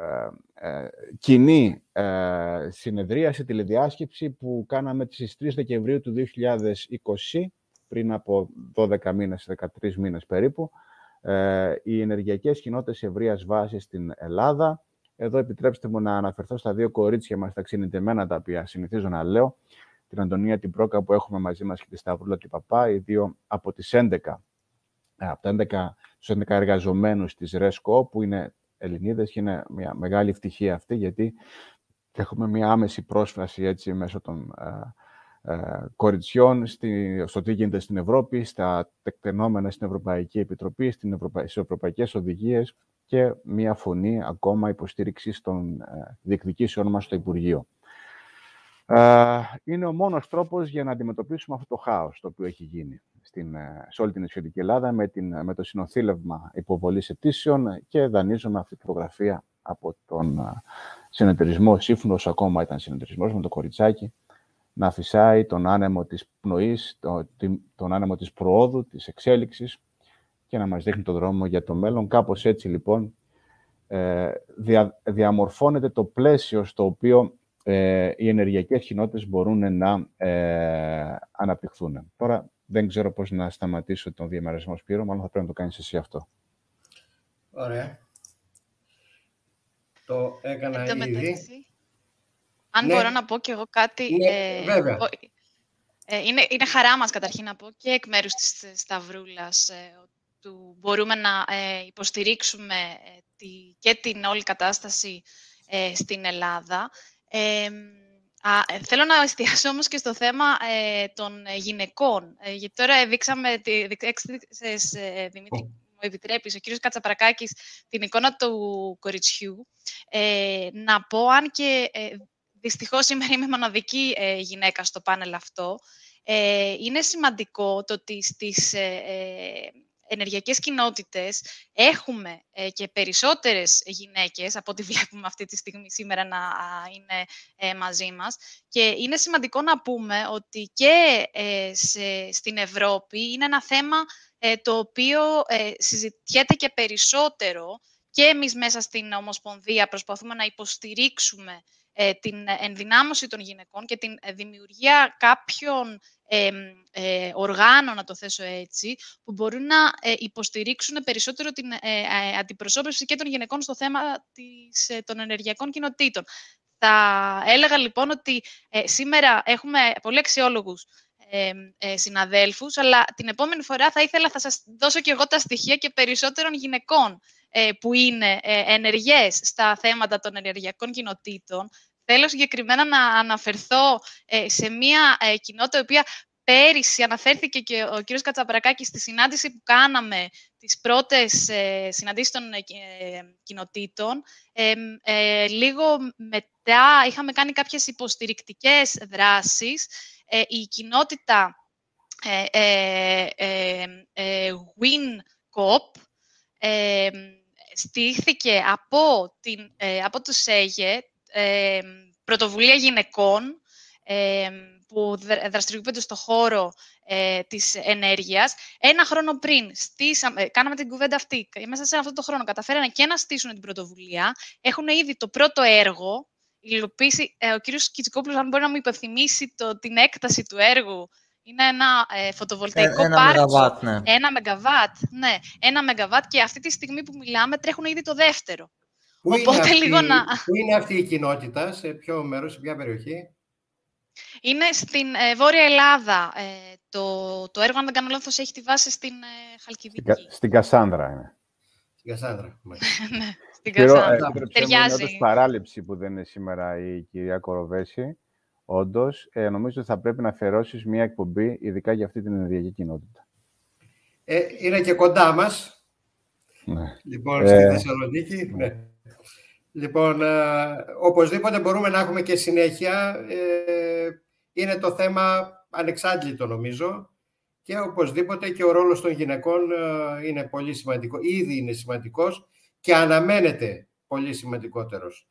ε, κοινή ε, συνεδρίαση, τηλεδιάσκεψη που κάναμε στις τρεις Δεκεμβρίου του δύο χιλιάδες είκοσι, πριν από δώδεκα μήνες, δεκατρείς μήνες περίπου, ε, οι ενεργειακές κοινότητες ευρείας βάσης στην Ελλάδα. Εδώ επιτρέψτε μου να αναφερθώ στα δύο κορίτσια μας, τα ξενιτεμένα, τα οποία συνηθίζω να λέω, την Αντωνία την Πρόκα που έχουμε μαζί μας και τη Σταυρούλα την Παπά, οι δύο από τις έντεκα, από τα έντεκα, τους έντεκα εργαζομένους της ΡΕΣΚΟ, που είναι Ελληνίδες, και είναι μια μεγάλη ευτυχία αυτή, γιατί έχουμε μια άμεση πρόσφαση έτσι, μέσω των ε, κοριτσιών στη, στο τι γίνεται στην Ευρώπη, στα τεκτενόμενα στην Ευρωπαϊκή Επιτροπή, στην Ευρωπα... στις ευρωπαϊκές οδηγίες και μία φωνή ακόμα υποστήριξης των ε, διεκδικήσεων μας στο Υπουργείο. Ε, είναι ο μόνος τρόπος για να αντιμετωπίσουμε αυτό το χάος το οποίο έχει γίνει στην, σε όλη την νησιωτική Ελλάδα με, την, με το συνοθήλευμα υποβολής αιτήσεων και δανείζομαι αυτή τη φωτογραφία από τον συνεταιρισμό Σύμφωνος, ακόμα ήταν συνεταιρισμός με το κοριτσάκι, να φυσάει τον άνεμο της πνοής, το, τον άνεμο της προόδου, της εξέλιξης και να μας δείχνει τον δρόμο για το μέλλον. Κάπως έτσι λοιπόν ε, δια, διαμορφώνεται το πλαίσιο στο οποίο ε, οι ενεργειακές κοινότητες μπορούν να ε, αναπτυχθούν. Τώρα δεν ξέρω πώς να σταματήσω τον διαμερισμό, Σπύρο, μάλλον θα πρέπει να το κάνεις εσύ αυτό. Ωραία. Το έκανα το ήδη. Μεταξύ, αν ναι. μπορώ να πω κι εγώ κάτι... Ναι, ε, βέβαια. Ε, είναι, είναι χαρά μας, καταρχήν, να πω και εκ μέρους της Σταυρούλας, ε, του μπορούμε να ε, υποστηρίξουμε ε, τη, και την όλη κατάσταση ε, στην Ελλάδα. Ε, Α, θέλω να εστιάσω όμως και στο θέμα ε, των γυναικών. Ε, γιατί τώρα δείξαμε, τη, δείξες, ε, Δημήτρη, μου επιτρέπεις, ο κύριος Κατσαπρακάκης, την εικόνα του κοριτσιού. Ε, να πω, αν και ε, δυστυχώς σήμερα είμαι μοναδική ε, γυναίκα στο πάνελ αυτό, ε, είναι σημαντικό το ότι στις ε, ε, ενεργειακές κοινότητες έχουμε ε, και περισσότερες γυναίκες, από ό,τι βλέπουμε αυτή τη στιγμή σήμερα να α, είναι ε, μαζί μας. Και είναι σημαντικό να πούμε ότι και ε, σε, στην Ευρώπη είναι ένα θέμα ε, το οποίο ε, συζητιέται και περισσότερο και εμείς μέσα στην Ομοσπονδία προσπαθούμε να υποστηρίξουμε ε, την ενδυνάμωση των γυναικών και την δημιουργία κάποιων Ε, ε, οργάνων, να το θέσω έτσι, που μπορούν να ε, υποστηρίξουν περισσότερο την ε, ε, αντιπροσώπευση και των γυναικών στο θέμα της, ε, των ενεργειακών κοινοτήτων. Θα έλεγα λοιπόν ότι ε, σήμερα έχουμε πολύ αξιόλογους ε, ε, συναδέλφους, αλλά την επόμενη φορά θα ήθελα, θα σας δώσω και εγώ τα στοιχεία και περισσότερων γυναικών ε, που είναι ε, ενεργές στα θέματα των ενεργειακών κοινοτήτων. Θέλω συγκεκριμένα να αναφερθώ ε, σε μια ε, κοινότητα, η οποία πέρυσι αναφέρθηκε και ο κύριος Κατσαπρακάκης στη συνάντηση που κάναμε, τις πρώτες ε, συναντήσεις των ε, κοινοτήτων. Ε, ε, λίγο μετά είχαμε κάνει κάποιες υποστηρικτικές δράσεις. Ε, η κοινότητα ε, ε, ε, ε, WinCoop ε, στήχθηκε από, την, ε, από το ΣΕΓΕ, Ε, πρωτοβουλία γυναικών ε, που δραστηριοποιούνται στο χώρο ε, της ενέργειας. Ένα χρόνο πριν στήσαμε, κάναμε την κουβέντα αυτή. Μέσα σε αυτό το χρόνο καταφέρανε και να στήσουν την πρωτοβουλία. Έχουν ήδη το πρώτο έργο υλοποίηση. Ε, ο κύριος Κιτσικόπουλος, αν μπορεί να μου υπενθυμίσει το, την έκταση του έργου. Είναι ένα ε, φωτοβολταϊκό ένα πάρκο. μεγαβάτ, ναι. Ένα μεγαβάτ, ναι. Ένα μεγαβάτ και αυτή τη στιγμή που μιλάμε τρέχουν ήδη το δεύτερο. Πού Οπότε, είναι, αυτή, λίγο να... πού είναι αυτή η κοινότητα, σε ποιο μέρος, σε ποια περιοχή? Είναι στην ε, Βόρεια Ελλάδα. Ε, το, το έργο, αν δεν κάνω λάθος, έχει τη βάση στην ε, Χαλκιδική. Στην, στην Κασάνδρα είναι. Στην Κασάνδρα. Ναι, στην Κύριο, Κασάνδρα. ε, Ταιριάζει. Είναι παράληψη που δεν είναι σήμερα η κυρία Κοροβέση. Όντως, ε, νομίζω ότι θα πρέπει να αφιερώσεις μια εκπομπή ειδικά για αυτή την ενεργειακή κοινότητα. Ε, είναι και κοντά μας. Ναι. Λοιπόν, ε, στη Θεσσαλονίκη. Ναι. Λοιπόν, ε, οπωσδήποτε μπορούμε να έχουμε και συνέχεια. Ε, είναι το θέμα ανεξάντλητο, νομίζω. Και οπωσδήποτε και ο ρόλος των γυναικών ε, είναι πολύ σημαντικό. Ήδη είναι σημαντικός και αναμένεται πολύ σημαντικότερος.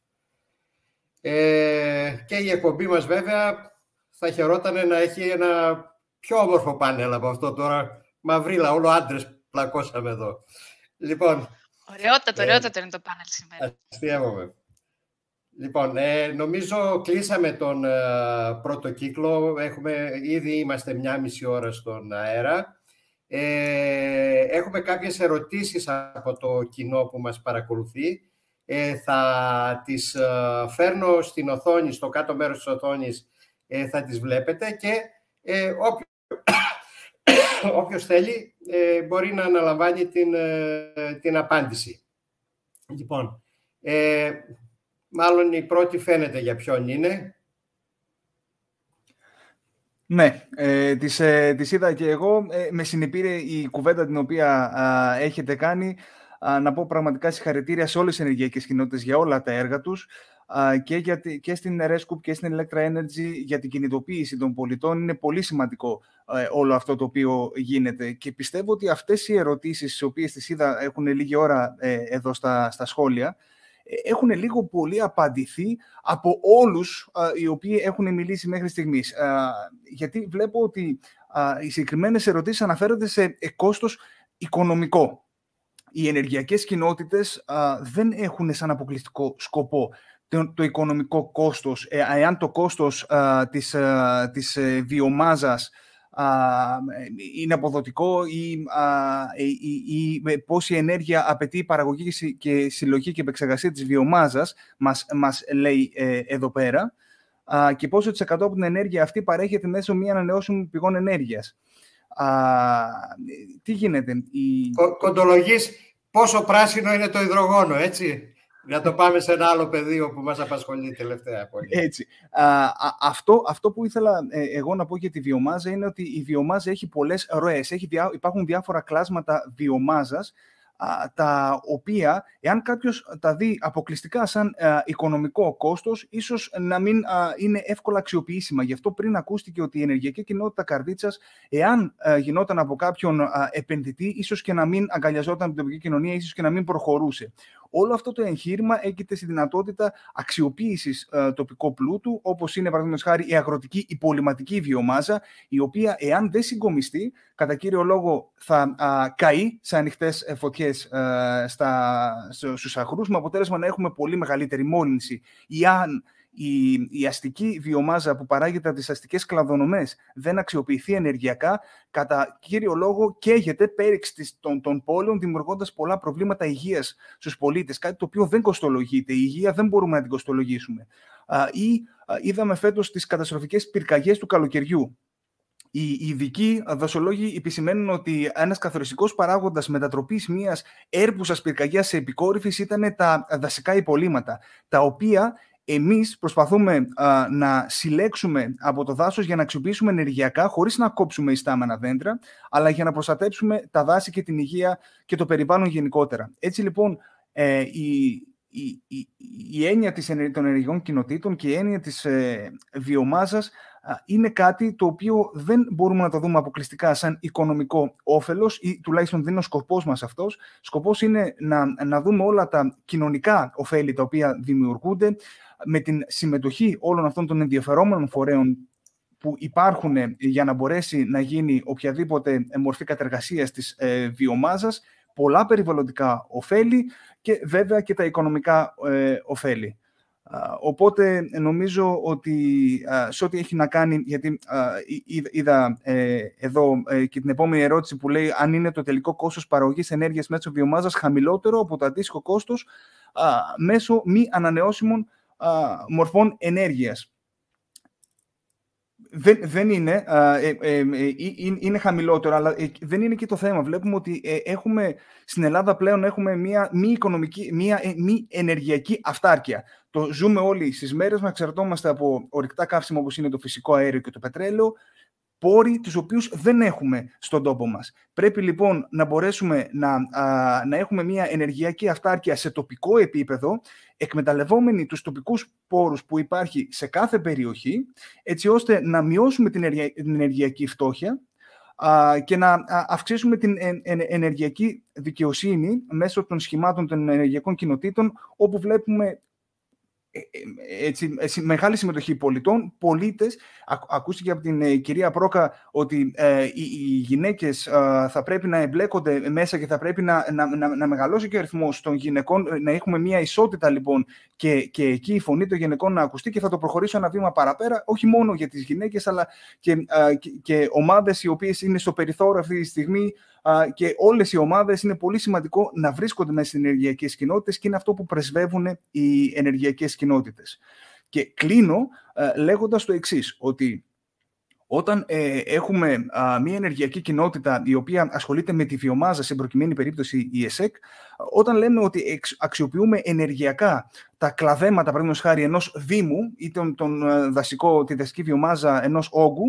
Ε, και η εκπομπή μας, βέβαια, θα χαιρόταν να έχει ένα πιο όμορφο πάνελ από αυτό τώρα. Μαυρίλα, όλο άντρες πλακώσαμε εδώ. Λοιπόν, Ωραιότατο, ωραιότατο είναι το πάνελ σήμερα. Αστείευομαι. Λοιπόν, ε, νομίζω κλείσαμε τον ε, πρώτο κύκλο. Έχουμε, ήδη είμαστε μια μισή ώρα στον αέρα. Ε, έχουμε κάποιες ερωτήσεις από το κοινό που μας παρακολουθεί. Ε, θα τις ε, φέρνω στην οθόνη, στο κάτω μέρος της οθόνης, ε, θα τις βλέπετε και ε, όποιος, όποιος θέλει ε, μπορεί να αναλαμβάνει την, ε, την απάντηση. Λοιπόν, ε, μάλλον η πρώτη φαίνεται για ποιον είναι. Ναι, ε, τις, ε, τις είδα και εγώ. Ε, με συνεπήρε η κουβέντα την οποία α, έχετε κάνει. Α, να πω πραγματικά συγχαρητήρια σε όλες τις ενεργειακές κοινότητες για όλα τα έργα τους α, και, για, και στην Rescoop και στην Electra Energy για την κινητοποίηση των πολιτών. Είναι πολύ σημαντικό ε, όλο αυτό το οποίο γίνεται και πιστεύω ότι αυτές οι ερωτήσεις, τις οποίες τις είδα έχουν λίγη ώρα ε, εδώ στα, στα σχόλια, έχουν λίγο πολύ απαντηθεί από όλους α, οι οποίοι έχουν μιλήσει μέχρι στιγμής. Α, γιατί βλέπω ότι α, οι συγκεκριμένες ερωτήσεις αναφέρονται σε κόστος οικονομικό. Οι ενεργειακές κοινότητες α, δεν έχουν σαν αποκλειστικό σκοπό το, το οικονομικό κόστος. Ε, εάν το κόστος α, της, α, της ε, βιομάζας είναι αποδοτικό ή, α, ή, ή, ή πόση ενέργεια απαιτεί η παραγωγή και συλλογή και επεξεργασία της βιομάζας, μας, μας λέει ε, εδώ πέρα, α, και πόσο της εκατό από την ενέργεια αυτή παρέχεται μέσω μη ανανεώσιμων πηγών ενέργειας. Α, τι γίνεται? Η... Κο, κοντολογής πόσο πράσινο είναι το υδρογόνο, έτσι. Να το πάμε σε ένα άλλο πεδίο που μας απασχολεί τελευταία πολύ. Έτσι. Α, α, αυτό, αυτό που ήθελα ε, εγώ να πω για τη βιομάζα είναι ότι η βιομάζα έχει πολλές ροές. Έχει διά, υπάρχουν διάφορα κλάσματα βιομάζας, α, τα οποία, εάν κάποιος τα δει αποκλειστικά σαν α, οικονομικό κόστος, ίσως να μην α, είναι εύκολα αξιοποιήσιμα. Γι' αυτό πριν ακούστηκε ότι η ενεργειακή κοινότητα Καρδίτσας, εάν α, γινόταν από κάποιον α, επενδυτή, ίσως και να μην αγκαλιαζόταν από την τοπική κοινωνία, ίσως και να μην προχωρούσε. Όλο αυτό το εγχείρημα έγκυται στη δυνατότητα αξιοποίησης ε, τοπικού πλούτου, όπως είναι, παραδείγματος χάρη, η αγροτική, η πολυματική βιομάζα, η οποία, εάν δεν συγκομιστεί, κατά κύριο λόγο θα α, καεί σε ανοιχτές φωτιές ε, στα, στους αγρούς, με αποτέλεσμα να έχουμε πολύ μεγαλύτερη μόλυνση. Ή αν η, η αστική βιομάζα που παράγεται από τις αστικές κλαδονομές δεν αξιοποιηθεί ενεργειακά, κατά κύριο λόγο καίγεται πέριξ των, των πόλεων, δημιουργώντας πολλά προβλήματα υγείας στους πολίτες, κάτι το οποίο δεν κοστολογείται. Η υγεία δεν μπορούμε να την κοστολογήσουμε. Α, ή α, είδαμε φέτος τις καταστροφικές πυρκαγιές του καλοκαιριού. Οι ειδικοί δασολόγοι επισημαίνουν ότι ένας καθοριστικός παράγοντας μετατροπής μιας έρπουσας πυρκαγιάς σε επικόρυφης ήταν τα δασικά υπολείμματα, τα οποία εμείς προσπαθούμε α, να συλλέξουμε από το δάσος για να αξιοποιήσουμε ενεργειακά, χωρίς να κόψουμε ιστάμενα δέντρα, αλλά για να προστατέψουμε τα δάση και την υγεία και το περιβάλλον γενικότερα. Έτσι λοιπόν, ε, η, η, η, η έννοια της, των ενεργειακών κοινοτήτων και η έννοια της ε, βιομάζας α, είναι κάτι το οποίο δεν μπορούμε να το δούμε αποκλειστικά σαν οικονομικό όφελος, ή τουλάχιστον δεν είναι ο σκοπός μας αυτός. Σκοπός είναι να, να δούμε όλα τα κοινωνικά ωφέλη τα οποία δημιουργούνται, με την συμμετοχή όλων αυτών των ενδιαφερόμενων φορέων που υπάρχουν για να μπορέσει να γίνει οποιαδήποτε μορφή κατεργασίας της ε, βιομάζας, πολλά περιβαλλοντικά ωφέλη και βέβαια και τα οικονομικά ε, ωφέλη. Οπότε νομίζω ότι σε ό,τι έχει να κάνει, γιατί είδα ε, εδώ ε, και την επόμενη ερώτηση που λέει αν είναι το τελικό κόστος παραγωγής ενέργειας μέσω βιομάζας χαμηλότερο από το αντίστοιχο κόστος α, μέσω μη ανανεώσιμων α, μορφών ενέργειας. Δεν, δεν είναι, ε, ε, ε, είναι χαμηλότερο, αλλά ε, δεν είναι και το θέμα. Βλέπουμε ότι ε, έχουμε, στην Ελλάδα πλέον έχουμε μία μη, οικονομική, μία ε, μη ενεργειακή αυτάρκεια. Το ζούμε όλοι στις μέρες μας, εξαρτώμαστε από ορυκτά καύσιμα όπως είναι το φυσικό αέριο και το πετρέλαιο, πόροι τους οποίους δεν έχουμε στον τόπο μας. Πρέπει λοιπόν να μπορέσουμε να, α, να έχουμε μια ενεργειακή αυτάρκεια σε τοπικό επίπεδο, εκμεταλλευόμενοι τους τοπικούς πόρους που υπάρχει σε κάθε περιοχή, έτσι ώστε να μειώσουμε την, ενεργεια, την ενεργειακή φτώχεια α, και να αυξήσουμε την εν, εν, ενεργειακή δικαιοσύνη μέσω των σχημάτων των ενεργειακών κοινοτήτων, όπου βλέπουμε έτσι, έτσι, μεγάλη συμμετοχή πολιτών, πολίτες. Ακ, ακούστηκε από την ε, κυρία Πρόκα ότι ε, οι, οι γυναίκες ε, θα πρέπει να εμπλέκονται μέσα και θα πρέπει να, να, να, να μεγαλώσει και ο αριθμός των γυναικών, να έχουμε μια ισότητα λοιπόν και, και εκεί η φωνή των γυναικών να ακουστεί, και θα το προχωρήσω ένα βήμα παραπέρα, όχι μόνο για τις γυναίκες αλλά και, ε, και, και ομάδες οι οποίες είναι στο περιθώριο αυτή τη στιγμή, και όλες οι ομάδες είναι πολύ σημαντικό να βρίσκονται μέσα στις ενεργειακές κοινότητες και είναι αυτό που πρεσβεύουν οι ενεργειακές κοινότητες. Και κλείνω ε, λέγοντας το εξής, ότι όταν ε, έχουμε α, μια ενεργειακή κοινότητα η οποία ασχολείται με τη βιομάζα, σε προκειμένη περίπτωση η ΕΣΕΚ, όταν λέμε ότι εξ, αξιοποιούμε ενεργειακά τα κλαδέματα, παραδείγματος χάρη, ενός δήμου ή τον, τον, δασικό, τη δασική βιομάζα ενός όγκου,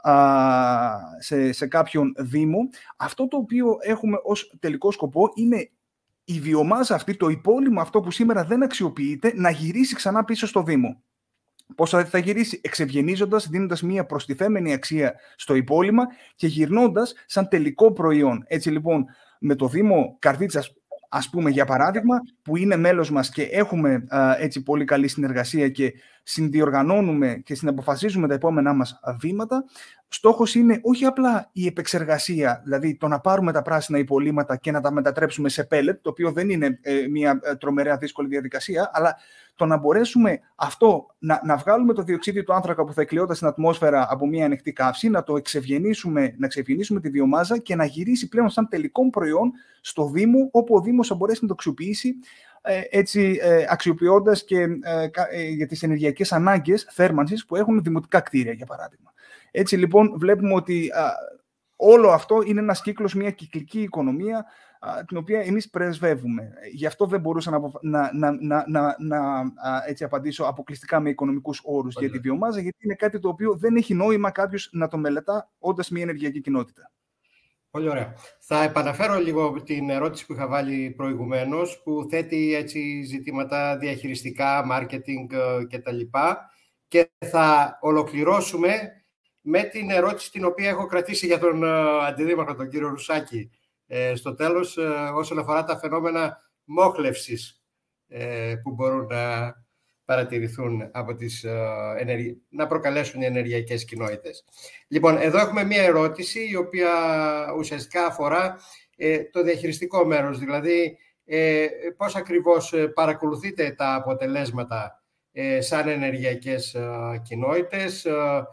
σε, σε κάποιον δήμο. Αυτό το οποίο έχουμε ως τελικό σκοπό είναι η βιομάζα αυτή, το υπόλοιπο αυτό που σήμερα δεν αξιοποιείται, να γυρίσει ξανά πίσω στο Δήμο. Πώς θα γυρίσει? Εξευγενίζοντας, δίνοντας μια προστιθέμενη αξία στο υπόλοιμα και γυρνώντας σαν τελικό προϊόν. Έτσι λοιπόν, με το Δήμο Καρδίτσας, ας πούμε για παράδειγμα, που είναι μέλος μας και έχουμε α, έτσι πολύ καλή συνεργασία και συνδιοργανώνουμε και συναποφασίζουμε τα επόμενά μας βήματα, στόχος είναι όχι απλά η επεξεργασία, δηλαδή το να πάρουμε τα πράσινα υπολείμματα και να τα μετατρέψουμε σε πέλετ, το οποίο δεν είναι ε, μια ε, τρομερά δύσκολη διαδικασία, αλλά το να μπορέσουμε αυτό, να, να βγάλουμε το διοξείδιο του άνθρακα που θα εκλειόταν στην ατμόσφαιρα από μια ανοιχτή καύση, να το εξευγενήσουμε, να εξευγενήσουμε τη βιομάζα και να γυρίσει πλέον σαν τελικό προϊόν στο Δήμο, όπου ο Δήμος θα μπορέσει να το αξιοποιήσει, ε, έτσι ε, αξιοποιώντας και ε, ε, για τις ενεργειακές ανάγκες θέρμανσης που έχουν δημοτικά κτίρια, για παράδειγμα. Έτσι λοιπόν βλέπουμε ότι α, όλο αυτό είναι ένας κύκλος, μια κυκλική οικονομία, α, την οποία εμείς πρεσβεύουμε. Γι' αυτό δεν μπορούσα να, να, να, να, να, να α, έτσι απαντήσω αποκλειστικά με οικονομικούς όρους για τη βιομάζα, γιατί είναι κάτι το οποίο δεν έχει νόημα κάποιος να το μελετά όντας μια ενεργειακή κοινότητα. Πολύ ωραία. Θα επαναφέρω λίγο την ερώτηση που είχα βάλει προηγουμένως, που θέτει έτσι ζητήματα διαχειριστικά, marketing κτλ. Και θα ολοκληρώσουμε με την ερώτηση την οποία έχω κρατήσει για τον Αντιδήμαρχο, τον κύριο Ρουσάκη, ε, στο τέλος, ε, όσον αφορά τα φαινόμενα μόχλευσης ε, που μπορούν να παρατηρηθούν από τις, ε, ενεργ... να προκαλέσουν οι ενεργειακές κοινότητες. Λοιπόν, εδώ έχουμε μία ερώτηση η οποία ουσιαστικά αφορά ε, το διαχειριστικό μέρος, δηλαδή ε, πώς ακριβώς παρακολουθείτε τα αποτελέσματα ε, σαν ενεργειακές ε, κοινότητες, ε,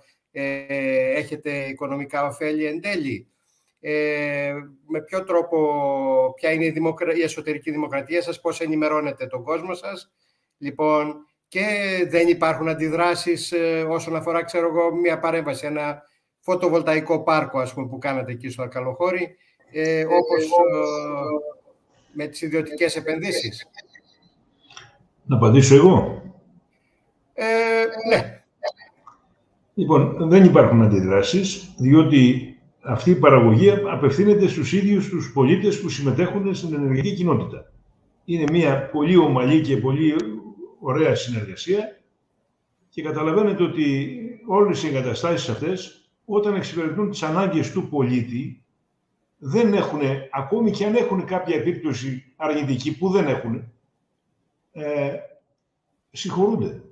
Ε, έχετε οικονομικά ωφέλη εν τέλει, ε, με ποιο τρόπο, ποια είναι η, δημοκρα... η εσωτερική δημοκρατία σας, πώς ενημερώνετε τον κόσμο σας, λοιπόν, και δεν υπάρχουν αντιδράσεις ε, όσον αφορά, ξέρω εγώ, μια παρέμβαση, ένα φωτοβολταϊκό πάρκο, ας πούμε, που κάνατε εκεί στο Αρκαλοχώρι, ε, όπως ε, με τις ιδιωτικές επενδύσεις. Να απαντήσω εγώ. Ε, ναι. Λοιπόν, δεν υπάρχουν αντιδράσεις, διότι αυτή η παραγωγή απευθύνεται στους ίδιους τους πολίτες που συμμετέχουν στην ενεργειακή κοινότητα. Είναι μια πολύ ομαλή και πολύ ωραία συνεργασία και καταλαβαίνετε ότι όλες οι εγκαταστάσεις αυτές, όταν εξυπηρετούν τις ανάγκες του πολίτη, δεν έχουν, ακόμη και αν έχουν κάποια επίπτωση αρνητική που δεν έχουν, ε, συγχωρούνται.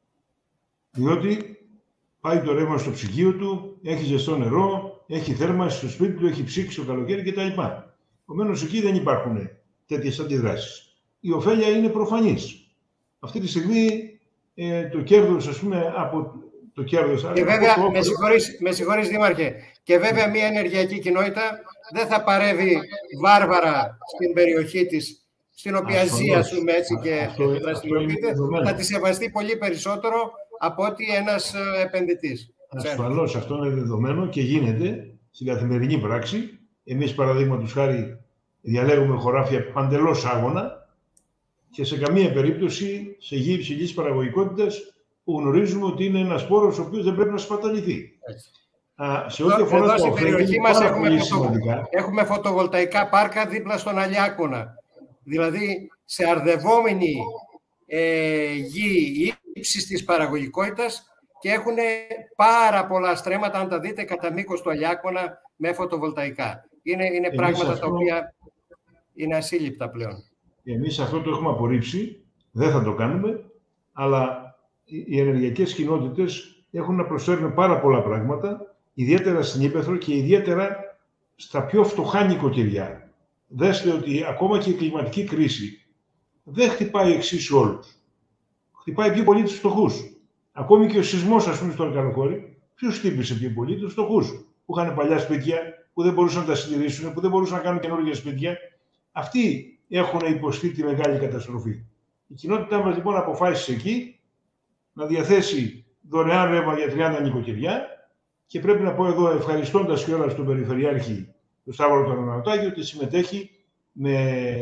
Διότι πάει το ρεύμα στο ψυγείο του, έχει ζεστό νερό, έχει θέρμανση στο σπίτι του, έχει ψήξη το καλοκαίρι κτλ. Επομένως, εκεί δεν υπάρχουν τέτοιες αντιδράσεις. Η ωφέλεια είναι προφανής. Αυτή τη στιγμή ε, το κέρδος, ας πούμε, από το κέρδος... Και βέβαια, το... με, συγχωρείς, με συγχωρείς Δήμαρχε, και βέβαια μια ενεργειακή κοινότητα δεν θα παρεύει βάρβαρα στην περιοχή της, στην οποία Ασφαλώς. ζει, ας πούμε, έτσι, και αυτό, δραστηριοποιείται, θα τη σεβαστεί πολύ περισσότερο από ότι ένας επενδυτής. Ασφαλώς, αυτό είναι δεδομένο και γίνεται στην καθημερινή πράξη. Εμείς, παραδείγματος χάρη, διαλέγουμε χωράφια παντελώς άγωνα και σε καμία περίπτωση σε γη υψηλής παραγωγικότητας που γνωρίζουμε ότι είναι ένας πόρος ο οποίος δεν πρέπει να σπαταληθεί. Α, σε ό,τι αφορά εδώ το στην περιοχή μας έχουμε, φωτο... έχουμε φωτοβολταϊκά πάρκα δίπλα στον Αλιάκωνα. Δηλαδή, σε αρδευόμενη ε, γη ύψης της παραγωγικότητας και έχουν πάρα πολλά στρέμματα, αν τα δείτε, κατά μήκος του Αλιάκωνα με φωτοβολταϊκά. Είναι, είναι πράγματα αυτό... τα οποία είναι ασύλληπτα πλέον. Εμείς αυτό το έχουμε απορρίψει, δεν θα το κάνουμε, αλλά οι ενεργειακές κοινότητες έχουν να προσφέρουν πάρα πολλά πράγματα, ιδιαίτερα στην Ύπαιθρο και ιδιαίτερα στα πιο φτωχά νοικοκυριά. Δέστε ότι ακόμα και η κλιματική κρίση δεν χτυπάει εξίσου όλους. Χτυπάει πιο πολύ τους φτωχούς. Ακόμη και ο σεισμός, ας πούμε, στο Αρκαλοχώρι, ποιους χτύπησε πιο πολύ? Τους φτωχούς. Που είχαν παλιά σπίτια, που δεν μπορούσαν να τα συντηρήσουν, που δεν μπορούσαν να κάνουν καινούργια σπίτια. Αυτοί έχουν υποστεί τη μεγάλη καταστροφή. Η κοινότητά μας λοιπόν αποφάσισε εκεί να διαθέσει δωρεάν ρεύμα για τριάντα νοικοκυριά και πρέπει να πω εδώ, ευχαριστώντας κιόλας τον Περιφερειάρχη, τον Σταύρο τον Ανατάκη, ότι συμμετέχει με,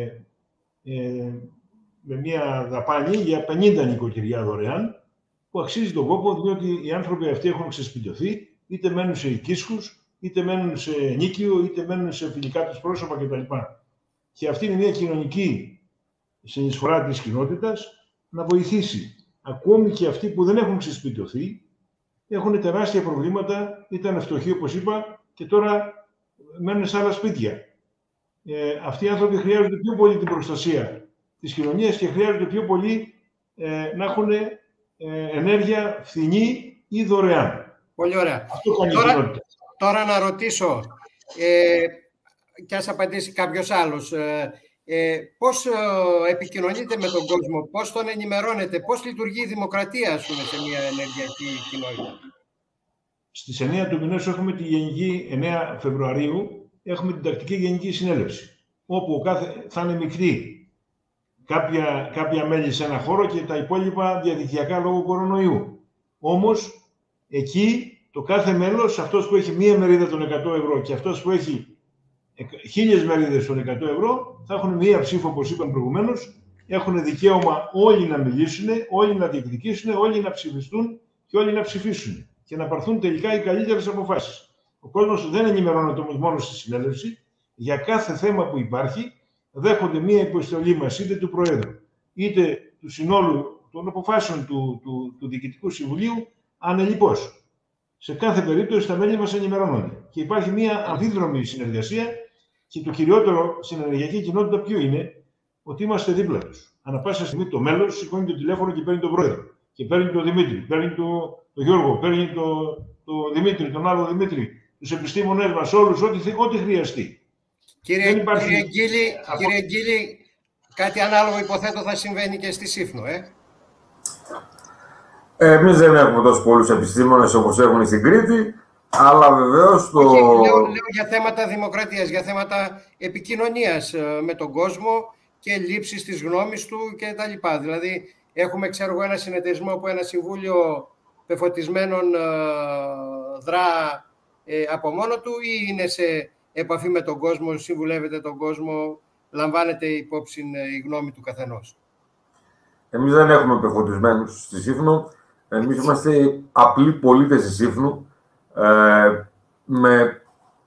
ε, με μια δαπάνη για πενήντα νοικοκυριά δωρεάν, που αξίζει τον κόπο, διότι οι άνθρωποι αυτοί έχουν ξεσπιτωθεί, είτε μένουν σε οικίσχους, είτε μένουν σε ενίκιο, είτε μένουν σε φιλικά τους πρόσωπα κτλ. Και αυτή είναι μια κοινωνική συνεισφορά της κοινότητας να βοηθήσει. Ακόμη και αυτοί που δεν έχουν ξεσπιτωθεί, έχουν τεράστια προβλήματα, ήταν φτωχοί όπως είπα και τώρα μένουν σε άλλα σπίτια. Ε, αυτοί οι άνθρωποι χρειάζονται πιο πολύ την προστασία της κοινωνίας και χρειάζονται πιο πολύ ε, να έχουν ε, ενέργεια φθηνή ή δωρεάν. Πολύ ωραία. Αυτό κάνει τώρα, η κοινότητα. Τώρα να ρωτήσω, ε, και ας απαντήσει κάποιος άλλος, ε, ε, πώς ε, επικοινωνείτε με τον κόσμο, πώς τον ενημερώνετε, πώς λειτουργεί η δημοκρατία, ας πούμε, σε μια ενεργειακή κοινότητα. Στις εννέα του μηνός έχουμε τη γενική, εννέα Φεβρουαρίου, έχουμε την τακτική γενική συνέλευση, όπου κάθε, θα είναι μικρή κάποια, κάποια μέλη σε ένα χώρο και τα υπόλοιπα διαδικτυακά λόγω κορονοϊού. Όμως, εκεί το κάθε μέλος, αυτός που έχει μία μερίδα των εκατό ευρώ και αυτός που έχει χίλιες μερίδες των εκατό ευρώ, θα έχουν μία ψήφο, όπως είπαν προηγουμένως, έχουν δικαίωμα όλοι να μιλήσουν, όλοι να διεκδικήσουν, όλοι να ψηφιστούν και όλοι να ψηφίσουν και να πάρθουν τελικά οι καλύτερες αποφάσεις. Ο κόσμος δεν ενημερώνεται όμως μόνο στη συνέλευση. Για κάθε θέμα που υπάρχει, δέχονται μία υποστολή μας, είτε του Προέδρου, είτε του συνόλου των αποφάσεων του, του, του Διοικητικού Συμβουλίου, ανελιπώς. Σε κάθε περίπτωση τα μέλη μας ενημερώνονται. Και υπάρχει μία αμφίδρομη συνεργασία και το κυριότερο στην ενεργειακή κοινότητα ποιο είναι, ότι είμαστε δίπλα τους. Ανά πάσα στιγμή το μέλος σηκώνει το τηλέφωνο και παίρνει τον Πρόεδρο. Και παίρνει τον Δημήτρη, παίρνει τον το Γιώργο, παίρνει τον το Δημήτρη, τον άλλο Δημήτρη, τους επιστήμονες μας, όλους, ό,τι, ό,τι χρειαστεί. Κύριε, υπάρχει... κύριε, Γκίλη, Από... κύριε Γκίλη, κάτι ανάλογο υποθέτω θα συμβαίνει και στη Σύφνο, ε? Εμείς δεν έχουμε τόσους πολλούς επιστήμονες όπως έχουν στην Κρήτη, αλλά βεβαίως το... Όχι, λέω, λέω για θέματα δημοκρατίας, για θέματα επικοινωνίας με τον κόσμο και λήψης της γνώμης του κτλ. Δηλαδή, έχουμε, ξέρω εγώ, ένα συνεταιρισμό που ένα συμβούλιο πεφωτισμένων ε, δρά ε, από μόνο του ή είναι σε επαφή με τον κόσμο, συμβουλεύετε τον κόσμο, λαμβάνετε υπόψη ε, η γνώμη του καθενός. Εμείς δεν έχουμε πεφωτισμένους στη Σύφνο. Εμείς είμαστε απλοί πολίτες στη Σύφνου. Ε, με...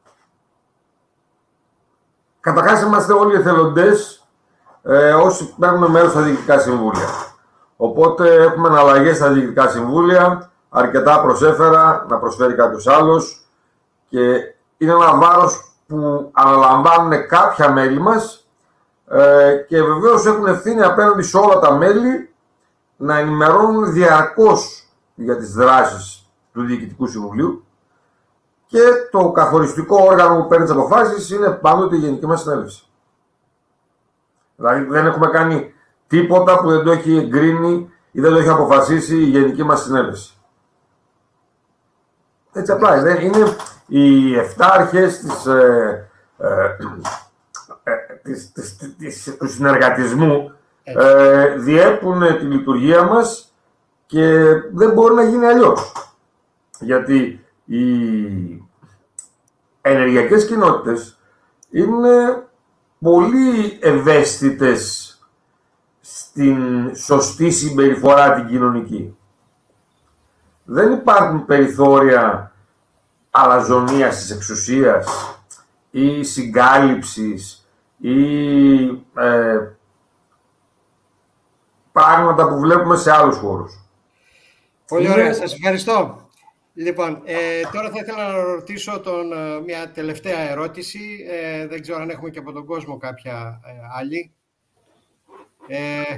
Καταρχάς είμαστε όλοι εθελοντές ε, όσοι παίρνουμε μέρος στα διοικητικά συμβούλια. Οπότε έχουμε εναλλαγές στα διοικητικά συμβούλια, αρκετά προσέφερα, να προσφέρει κάποιος άλλος και είναι ένα βάρος που αναλαμβάνουν κάποια μέλη μας ε, και βεβαίως έχουν ευθύνη απέναντι σε όλα τα μέλη να ενημερώνουν διαρκώς για τις δράσεις του Διοικητικού Συμβουλίου και το καθοριστικό όργανο που παίρνει τις αποφάσεις είναι πάντοτε η Γενική μας Συνέλευση. Δηλαδή δεν έχουμε κάνει τίποτα που δεν το έχει εγκρίνει ή δεν το έχει αποφασίσει η Γενική μας Συνέλευση. Έτσι απλά είναι. Είναι οι εφτά αρχές της, ε, ε, ε, της, της, της, της, του συνεργατισμού ε, διέπουν τη λειτουργία μας και δεν μπορεί να γίνει αλλιώς. Γιατί οι ενεργειακές κοινότητες είναι πολύ ευαίσθητες στην σωστή συμπεριφορά την κοινωνική. Δεν υπάρχουν περιθώρια αλαζονίας της εξουσίας ή συγκάλυψης ή ε, πράγματα που βλέπουμε σε άλλους χώρους. Πολύ ωραία, Είναι... σας ευχαριστώ. Λοιπόν, ε, τώρα θα ήθελα να ρωτήσω τον, μια τελευταία ερώτηση. Ε, δεν ξέρω αν έχουμε και από τον κόσμο κάποια ε, άλλη. Ε,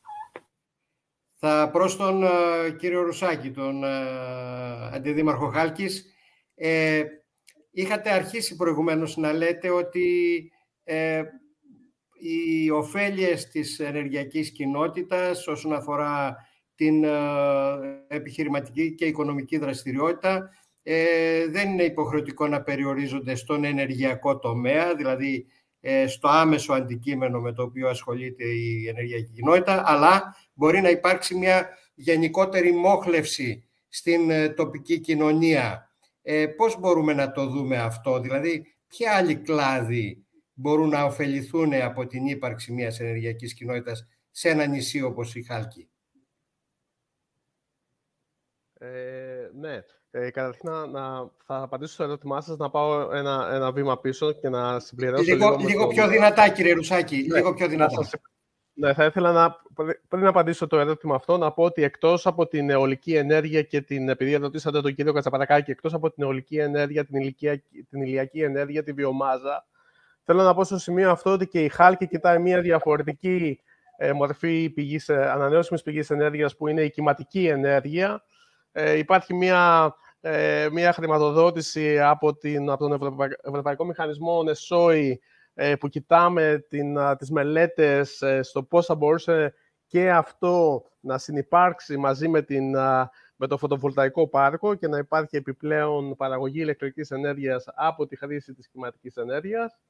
θα προς τον ε, κύριο Ρουσάκη, τον ε, Αντιδήμαρχο Χάλκης. Ε, είχατε αρχίσει προηγουμένως να λέτε ότι ε, οι ωφέλειες της ενεργειακής κοινότητας όσον αφορά την ε, επιχειρηματική και οικονομική δραστηριότητα ε, δεν είναι υποχρεωτικό να περιορίζονται στον ενεργειακό τομέα, δηλαδή ε, στο άμεσο αντικείμενο με το οποίο ασχολείται η ενεργειακή κοινότητα, αλλά μπορεί να υπάρξει μια γενικότερη μόχλευση στην ε, τοπική κοινωνία. Ε, πώς μπορούμε να το δούμε αυτό, δηλαδή ποια άλλοι κλάδοι μπορούν να ωφεληθούν από την ύπαρξη μιας ενεργειακής κοινότητας σε ένα νησί όπως η Χάλκη? Ε, ναι. Ε, καταρχήν, να, να, θα απαντήσω στο ερώτημά σας, να πάω ένα, ένα βήμα πίσω και να συμπληρώσω λίγο, λίγο... Λίγο τον... πιο δυνατά, κύριε Ρουσάκη. Ναι, λίγο πιο δυνατά. Σας... Ναι, θα ήθελα να, πριν να απαντήσω το ερώτημα αυτό, να πω ότι εκτός από την αιωλική ενέργεια και την, επειδή ρωτήσατε τον κύριο Κατσαπαρακάκη, εκτός από την αιωλική ενέργεια, την, ηλικία, την ηλιακή ενέργεια, τη βιομάζα, θέλω να πω στο σημείο αυτό ότι και η Χάλκη κοιτάει μια διαφορετική ε, μορφή πηγής, ανανεώσιμης πηγής ενέργειας, που είναι η κυματική ενέργεια. Ε, υπάρχει μια, ε, μια χρηματοδότηση από, την, από τον Ευρωπαϊκό, Ευρωπαϊκό Μηχανισμό ΝΕΣΟΗ, που κοιτάμε την, τις μελέτες στο πώς θα μπορούσε και αυτό να συνυπάρξει μαζί με, την, με το φωτοβολταϊκό πάρκο και να υπάρχει επιπλέον παραγωγή ηλεκτρικής ενέργειας από τη χρήση της κυματικής ενέργειας.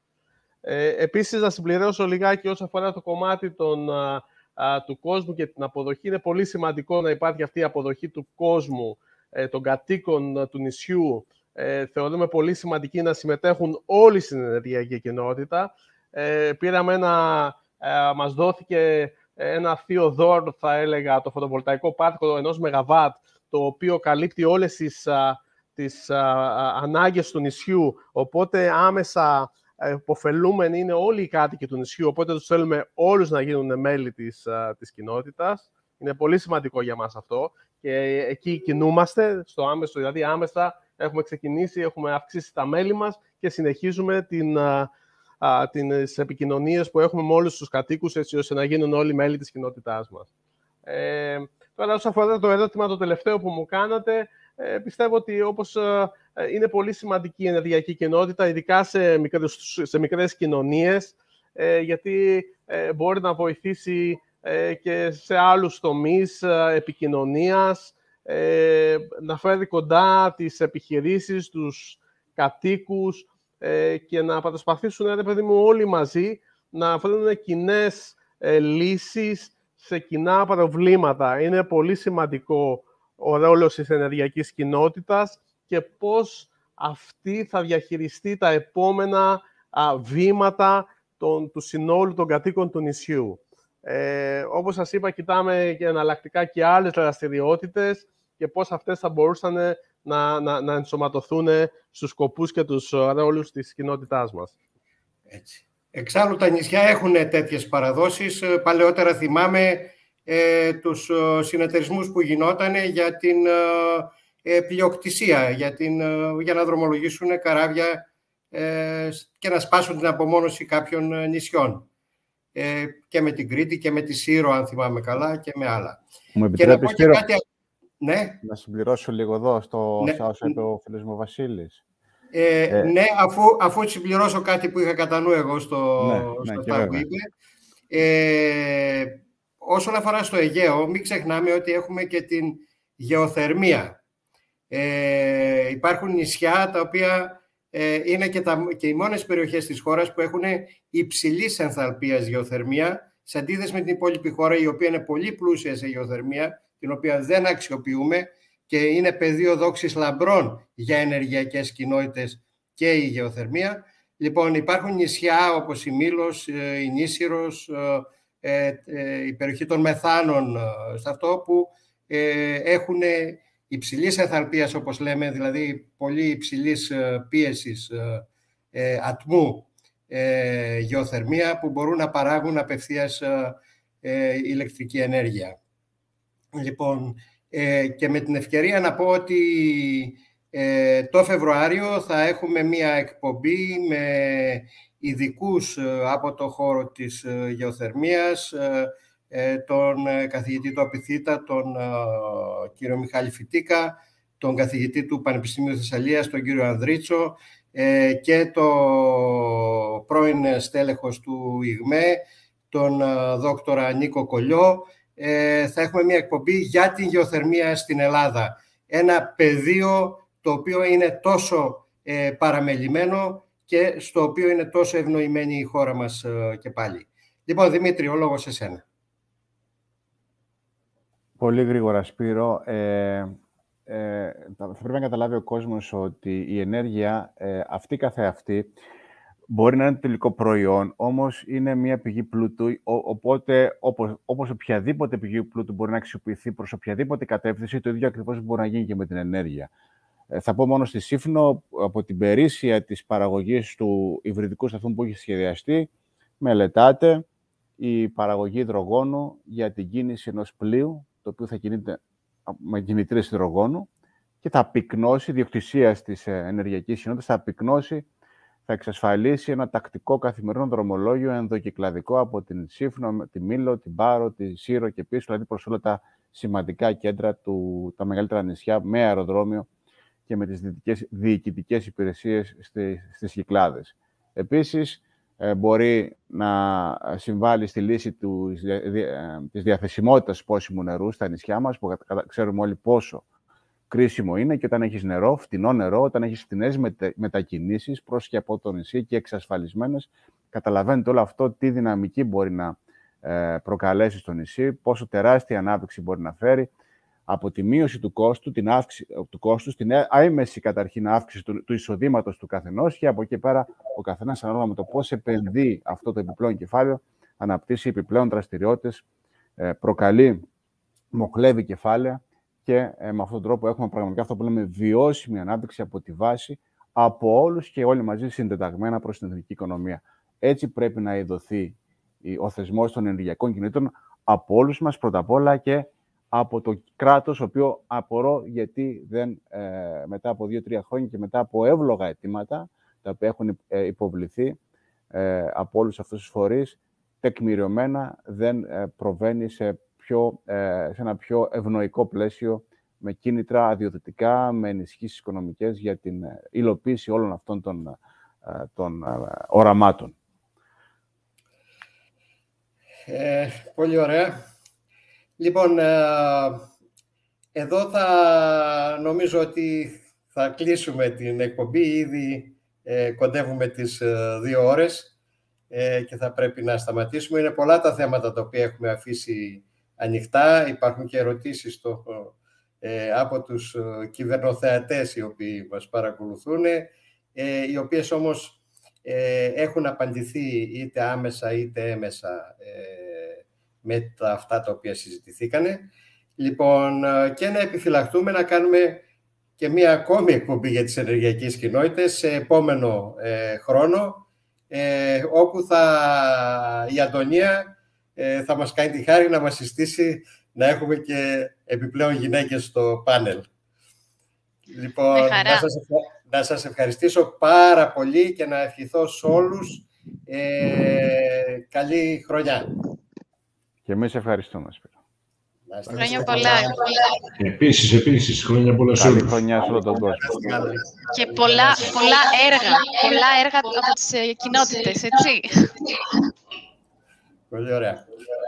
Ε, επίσης, να συμπληρώσω λιγάκι όσο αφορά το κομμάτι των, α, α, του κόσμου και την αποδοχή. Είναι πολύ σημαντικό να υπάρχει αυτή η αποδοχή του κόσμου, ε, των κατοίκων του νησιού. Ε, θεωρούμε πολύ σημαντική να συμμετέχουν όλοι στην ενεργειακή κοινότητα. Ε, πήραμε ένα, ε, μας δόθηκε ένα θείο δώρο, θα έλεγα, το φωτοβολταϊκό πάρκο ενός μεγαβάτ, το οποίο καλύπτει όλες τις, α, τις α, α, ανάγκες του νησιού, οπότε άμεσα υποφελούμενοι είναι όλοι οι κάτοικοι του νησιού, οπότε τους θέλουμε όλους να γίνουν μέλη της, α, της κοινότητας. Είναι πολύ σημαντικό για μας αυτό και εκεί κινούμαστε, στο άμεσο, δηλαδή άμεσα έχουμε ξεκινήσει, έχουμε αυξήσει τα μέλη μας και συνεχίζουμε την, α, α, τις επικοινωνίες που έχουμε με όλους τους κατοίκους, έτσι ώστε να γίνουν όλοι μέλη της κοινότητάς μας. Ε, τώρα, όσον αφορά το ερώτημα το τελευταίο που μου κάνατε, ε, πιστεύω ότι όπως ε, είναι πολύ σημαντική η ενεργειακή κοινότητα, ειδικά σε μικρές, σε μικρές κοινωνίες, ε, γιατί ε, μπορεί να βοηθήσει ε, και σε άλλους τομείς ε, επικοινωνίας, Ε, να φέρει κοντά τις επιχειρήσεις, τους κατοίκους ε, και να προσπαθήσουν, ρε παιδί μου, όλοι μαζί να βρουν κοινές ε, λύσεις σε κοινά προβλήματα. Είναι πολύ σημαντικό ο ρόλος της ενεργειακής κοινότητας και πώς αυτή θα διαχειριστεί τα επόμενα α, βήματα των, του συνόλου των κατοίκων του νησιού. Ε, όπως σας είπα, κοιτάμε και εναλλακτικά και άλλες δραστηριότητες και πώς αυτές θα μπορούσαν να, να, να ενσωματωθούν στους σκοπούς και τους ρόλους της κοινότητάς μας. Έτσι. Εξάλλου τα νησιά έχουν τέτοιες παραδόσεις. Παλαιότερα θυμάμαι ε, τους συνεταιρισμούς που γινόταν για την ε, πλειοκτησία, για, την, ε, για να δρομολογήσουν καράβια ε, και να σπάσουν την απομόνωση κάποιων νησιών. Ε, και με την Κρήτη και με τη Σύρο, αν θυμάμαι καλά, και με άλλα. Μου επιτρέπεις, και κάτι... ναι. να συμπληρώσω λίγο εδώ στο ναι. όσα είπε ο φίλος μου Βασίλης. Ε, ε, ναι, αφού, αφού συμπληρώσω κάτι που είχα κατά νου εγώ στο, ναι, στο ναι, αυτά που είπε. Ε, όσον αφορά στο Αιγαίο, μην ξεχνάμε ότι έχουμε και την γεωθερμία. Ε, υπάρχουν νησιά τα οποία ε, είναι και, τα, και οι μόνες περιοχές της χώρας που έχουν υψηλής ενθαλπίας γεωθερμία, σε αντίθεση με την υπόλοιπη χώρα, η οποία είναι πολύ πλούσια σε γεωθερμία, την οποία δεν αξιοποιούμε και είναι πεδίο δόξης λαμπρών για ενεργειακές κοινότητες και η γεωθερμία. Λοιπόν, υπάρχουν νησιά όπως η Μήλος, η Νήσυρος, η περιοχή των Μεθάνων, σε αυτό που έχουν υψηλής ενθαλπίας, όπως λέμε, δηλαδή πολύ υψηλής πίεσης ατμού γεωθερμία, που μπορούν να παράγουν απευθείας ηλεκτρική ενέργεια. Λοιπόν, ε, και με την ευκαιρία να πω ότι ε, το Φεβρουάριο θα έχουμε μία εκπομπή με ειδικούς από το χώρο της γεωθερμίας, ε, τον καθηγητή του Απιθύτα, τον ε, κύριο Μιχάλη Φυτίκα, τον καθηγητή του Πανεπιστημίου Θεσσαλίας, τον κύριο Ανδρίτσο, ε, και το πρώην στέλεχος του ΙΓΜΕ, τον ε, δόκτορα Νίκο Κολιό. Ε, θα έχουμε μια εκπομπή για την γεωθερμία στην Ελλάδα. Ένα πεδίο το οποίο είναι τόσο ε, παραμελημένο και στο οποίο είναι τόσο ευνοημένη η χώρα μας ε, και πάλι. Λοιπόν, Δημήτρη, ο λόγος σε σένα. Πολύ γρήγορα, Σπύρο. Ε, ε, θα πρέπει να καταλάβει ο κόσμος ότι η ενέργεια ε, αυτή καθεαυτή Μπορεί να είναι το τελικό προϊόν, όμως είναι μια πηγή πλούτου, οπότε όπως, όπως οποιαδήποτε πηγή πλούτου μπορεί να αξιοποιηθεί προς οποιαδήποτε κατεύθυνση, το ίδιο ακριβώς μπορεί να γίνει και με την ενέργεια. Ε, θα πω μόνο στη Σύφνο, από την περίσσια της παραγωγής του υβριδικού σταθμού που έχει σχεδιαστεί, μελετάται η παραγωγή υδρογόνου για την κίνηση ενός πλοίου, το οποίο θα κινείται με κινητήρες υδρογόνου και θα πυκνώσει, διοκτησία της ενεργειακής κοινότητας, θα πυκνώσει, θα εξασφαλίσει ένα τακτικό καθημερινό δρομολόγιο ενδοκυκλαδικό από την Σύφνο, τη Μήλο, την Πάρο, τη Σύρο και πίσω, δηλαδή προς όλα τα σημαντικά κέντρα, του, τα μεγαλύτερα νησιά, με αεροδρόμιο και με τις διοικητικές υπηρεσίες στις, στις Κυκλάδες. Επίσης, ε, μπορεί να συμβάλλει στη λύση του, της διαθεσιμότητας πόσιμου νερού στα νησιά μας, που ξέρουμε όλοι πόσο κρίσιμο είναι, και όταν έχεις νερό, φτηνό νερό, όταν έχεις φτηνές μετα... μετακινήσεις προς και από το νησί και εξασφαλισμένες, καταλαβαίνετε όλο αυτό τι δυναμική μπορεί να ε, προκαλέσει στο νησί, πόσο τεράστια ανάπτυξη μπορεί να φέρει, από τη μείωση του κόστου, την αύξηση του κόστου, την άμεση καταρχήν αύξηση του, του εισοδήματος του καθενός, και από εκεί πέρα ο καθένας, ανάλογα με το πώς επενδύει αυτό το επιπλέον κεφάλαιο, αναπτύσσει επιπλέον δραστηριότητες, ε, προκαλεί, μοχλεύει κεφάλαια, και ε, με αυτόν τον τρόπο έχουμε πραγματικά αυτό που λέμε βιώσιμη ανάπτυξη από τη βάση, από όλους και όλοι μαζί συντεταγμένα προς την εθνική οικονομία. Έτσι πρέπει να ειδωθεί ο θεσμός των ενεργειακών κινήτων από όλους μας, πρώτα απ' όλα, και από το κράτος, ο οποίο απορώ γιατί δεν, ε, μετά από δύο-τρία χρόνια και μετά από εύλογα αιτήματα, τα οποία έχουν ε, υποβληθεί ε, από όλους αυτούς τους φορείς, τεκμηριωμένα δεν ε, προβαίνει σε, πιο, ε, σε ένα πιο ευνοϊκό πλαίσιο, με κίνητρα αδειοδοτικά, με ενισχύσεις οικονομικές για την υλοποίηση όλων αυτών των, ε, των ε, οραμάτων. Ε, πολύ ωραία. Λοιπόν, εδώ θα νομίζω ότι θα κλείσουμε την εκπομπή. Ήδη ε, κοντεύουμε τις ε, δύο ώρες ε, και θα πρέπει να σταματήσουμε. Είναι πολλά τα θέματα τα οποία έχουμε αφήσει ανοιχτά. Υπάρχουν και ερωτήσεις στο, ε, από τους ε, κυβερνοθεατές οι οποίοι μας παρακολουθούν, ε, οι οποίες όμως ε, έχουν απαντηθεί είτε άμεσα είτε έμεσα ε, με τα αυτά τα οποία συζητηθήκανε. Λοιπόν, και να επιφυλαχτούμε να κάνουμε και μία ακόμη εκπομπή για τις ενεργειακές κοινότητες σε επόμενο ε, χρόνο, ε, όπου θα, η Αντωνία ε, θα μας κάνει τη χάρη να μας συστήσει να έχουμε και επιπλέον γυναίκες στο πάνελ. Λοιπόν, να σας, να σας ευχαριστήσω πάρα πολύ και να ευχηθώ σε όλους ε, καλή χρονιά. Και εμείς ευχαριστούμε, Σπύρο. Χρόνια πολλά. Επίσης, επίσης, χρόνια πολλά σε όλους. Καλή χρονιά σε όλο τον κόσμο. Και πολλά, πολλά έργα, πολλά έργα από τις ε, κοινότητες, έτσι. Πολύ ωραία.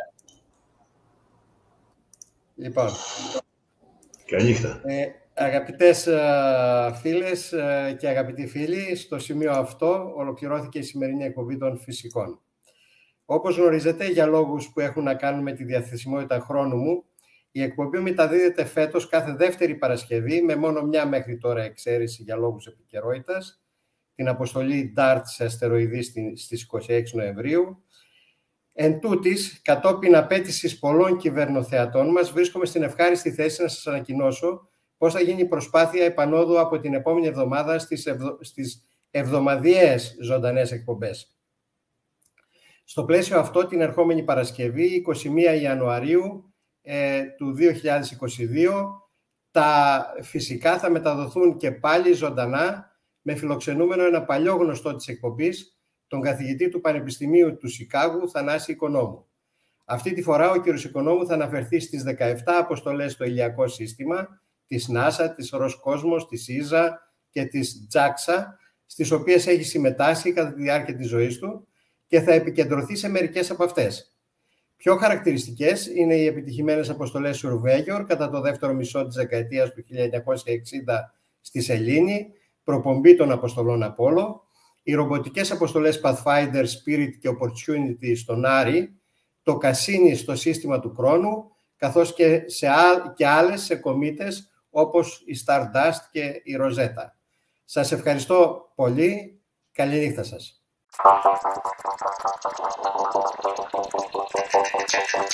Λοιπόν, καληνύχτα. Ε, αγαπητές ε, φίλες ε, και αγαπητοί φίλοι, στο σημείο αυτό ολοκληρώθηκε η σημερινή εκπομπή των Φυσικών. Όπως γνωρίζετε, για λόγους που έχουν να κάνουν με τη διαθεσιμότητα χρόνου μου, η εκπομπή μεταδίδεται φέτος κάθε δεύτερη Παρασκευή, με μόνο μια μέχρι τώρα εξαίρεση για λόγους επικαιρότητας, την αποστολή ντάρτ σε αστεροειδή στις είκοσι έξι Νοεμβρίου. Εν τούτης, κατόπιν απέτησης πολλών κυβερνοθεατών μας, βρίσκομαι στην ευχάριστη θέση να σας ανακοινώσω πώς θα γίνει η προσπάθεια επανόδου από την επόμενη εβδομάδα στις, ευδο... στις εβδομαδιαίες ζωντανές εκπομπές. Στο πλαίσιο αυτό, την ερχόμενη Παρασκευή, εικοστή πρώτη Ιανουαρίου ε, του δύο χιλιάδες είκοσι δύο, τα φυσικά θα μεταδοθούν και πάλι ζωντανά, με φιλοξενούμενο ένα παλιό γνωστό της εκπομπής, τον καθηγητή του Πανεπιστημίου του Σικάγου, Θανάση Οικονόμου. Αυτή τη φορά ο κ. Οικονόμου θα αναφερθεί στις δεκαεπτά αποστολές στο ηλιακό σύστημα, της NASA, της Ροσκόσμος, της ΙΖΑ και της τζάξα, στις οποίες έχει συμμετάσχει κατά τη διάρκεια της ζωής του, και θα επικεντρωθεί σε μερικές από αυτές. Πιο χαρακτηριστικές είναι οι επιτυχημένες αποστολές Surveyor κατά το δεύτερο μισό της δεκαετίας του χίλια εννιακόσια εξήντα στη Σελήνη, προπομπή των αποστολών Απόλλω, οι ρομποτικές αποστολές Pathfinder, Spirit και Opportunity στον Άρη, το Cassini στο σύστημα του χρόνου, καθώς και, σε α... και άλλες σε κομήτες όπως η Stardust και η Rosetta. Σας ευχαριστώ πολύ. Καλή νύχτα σας. Thank you.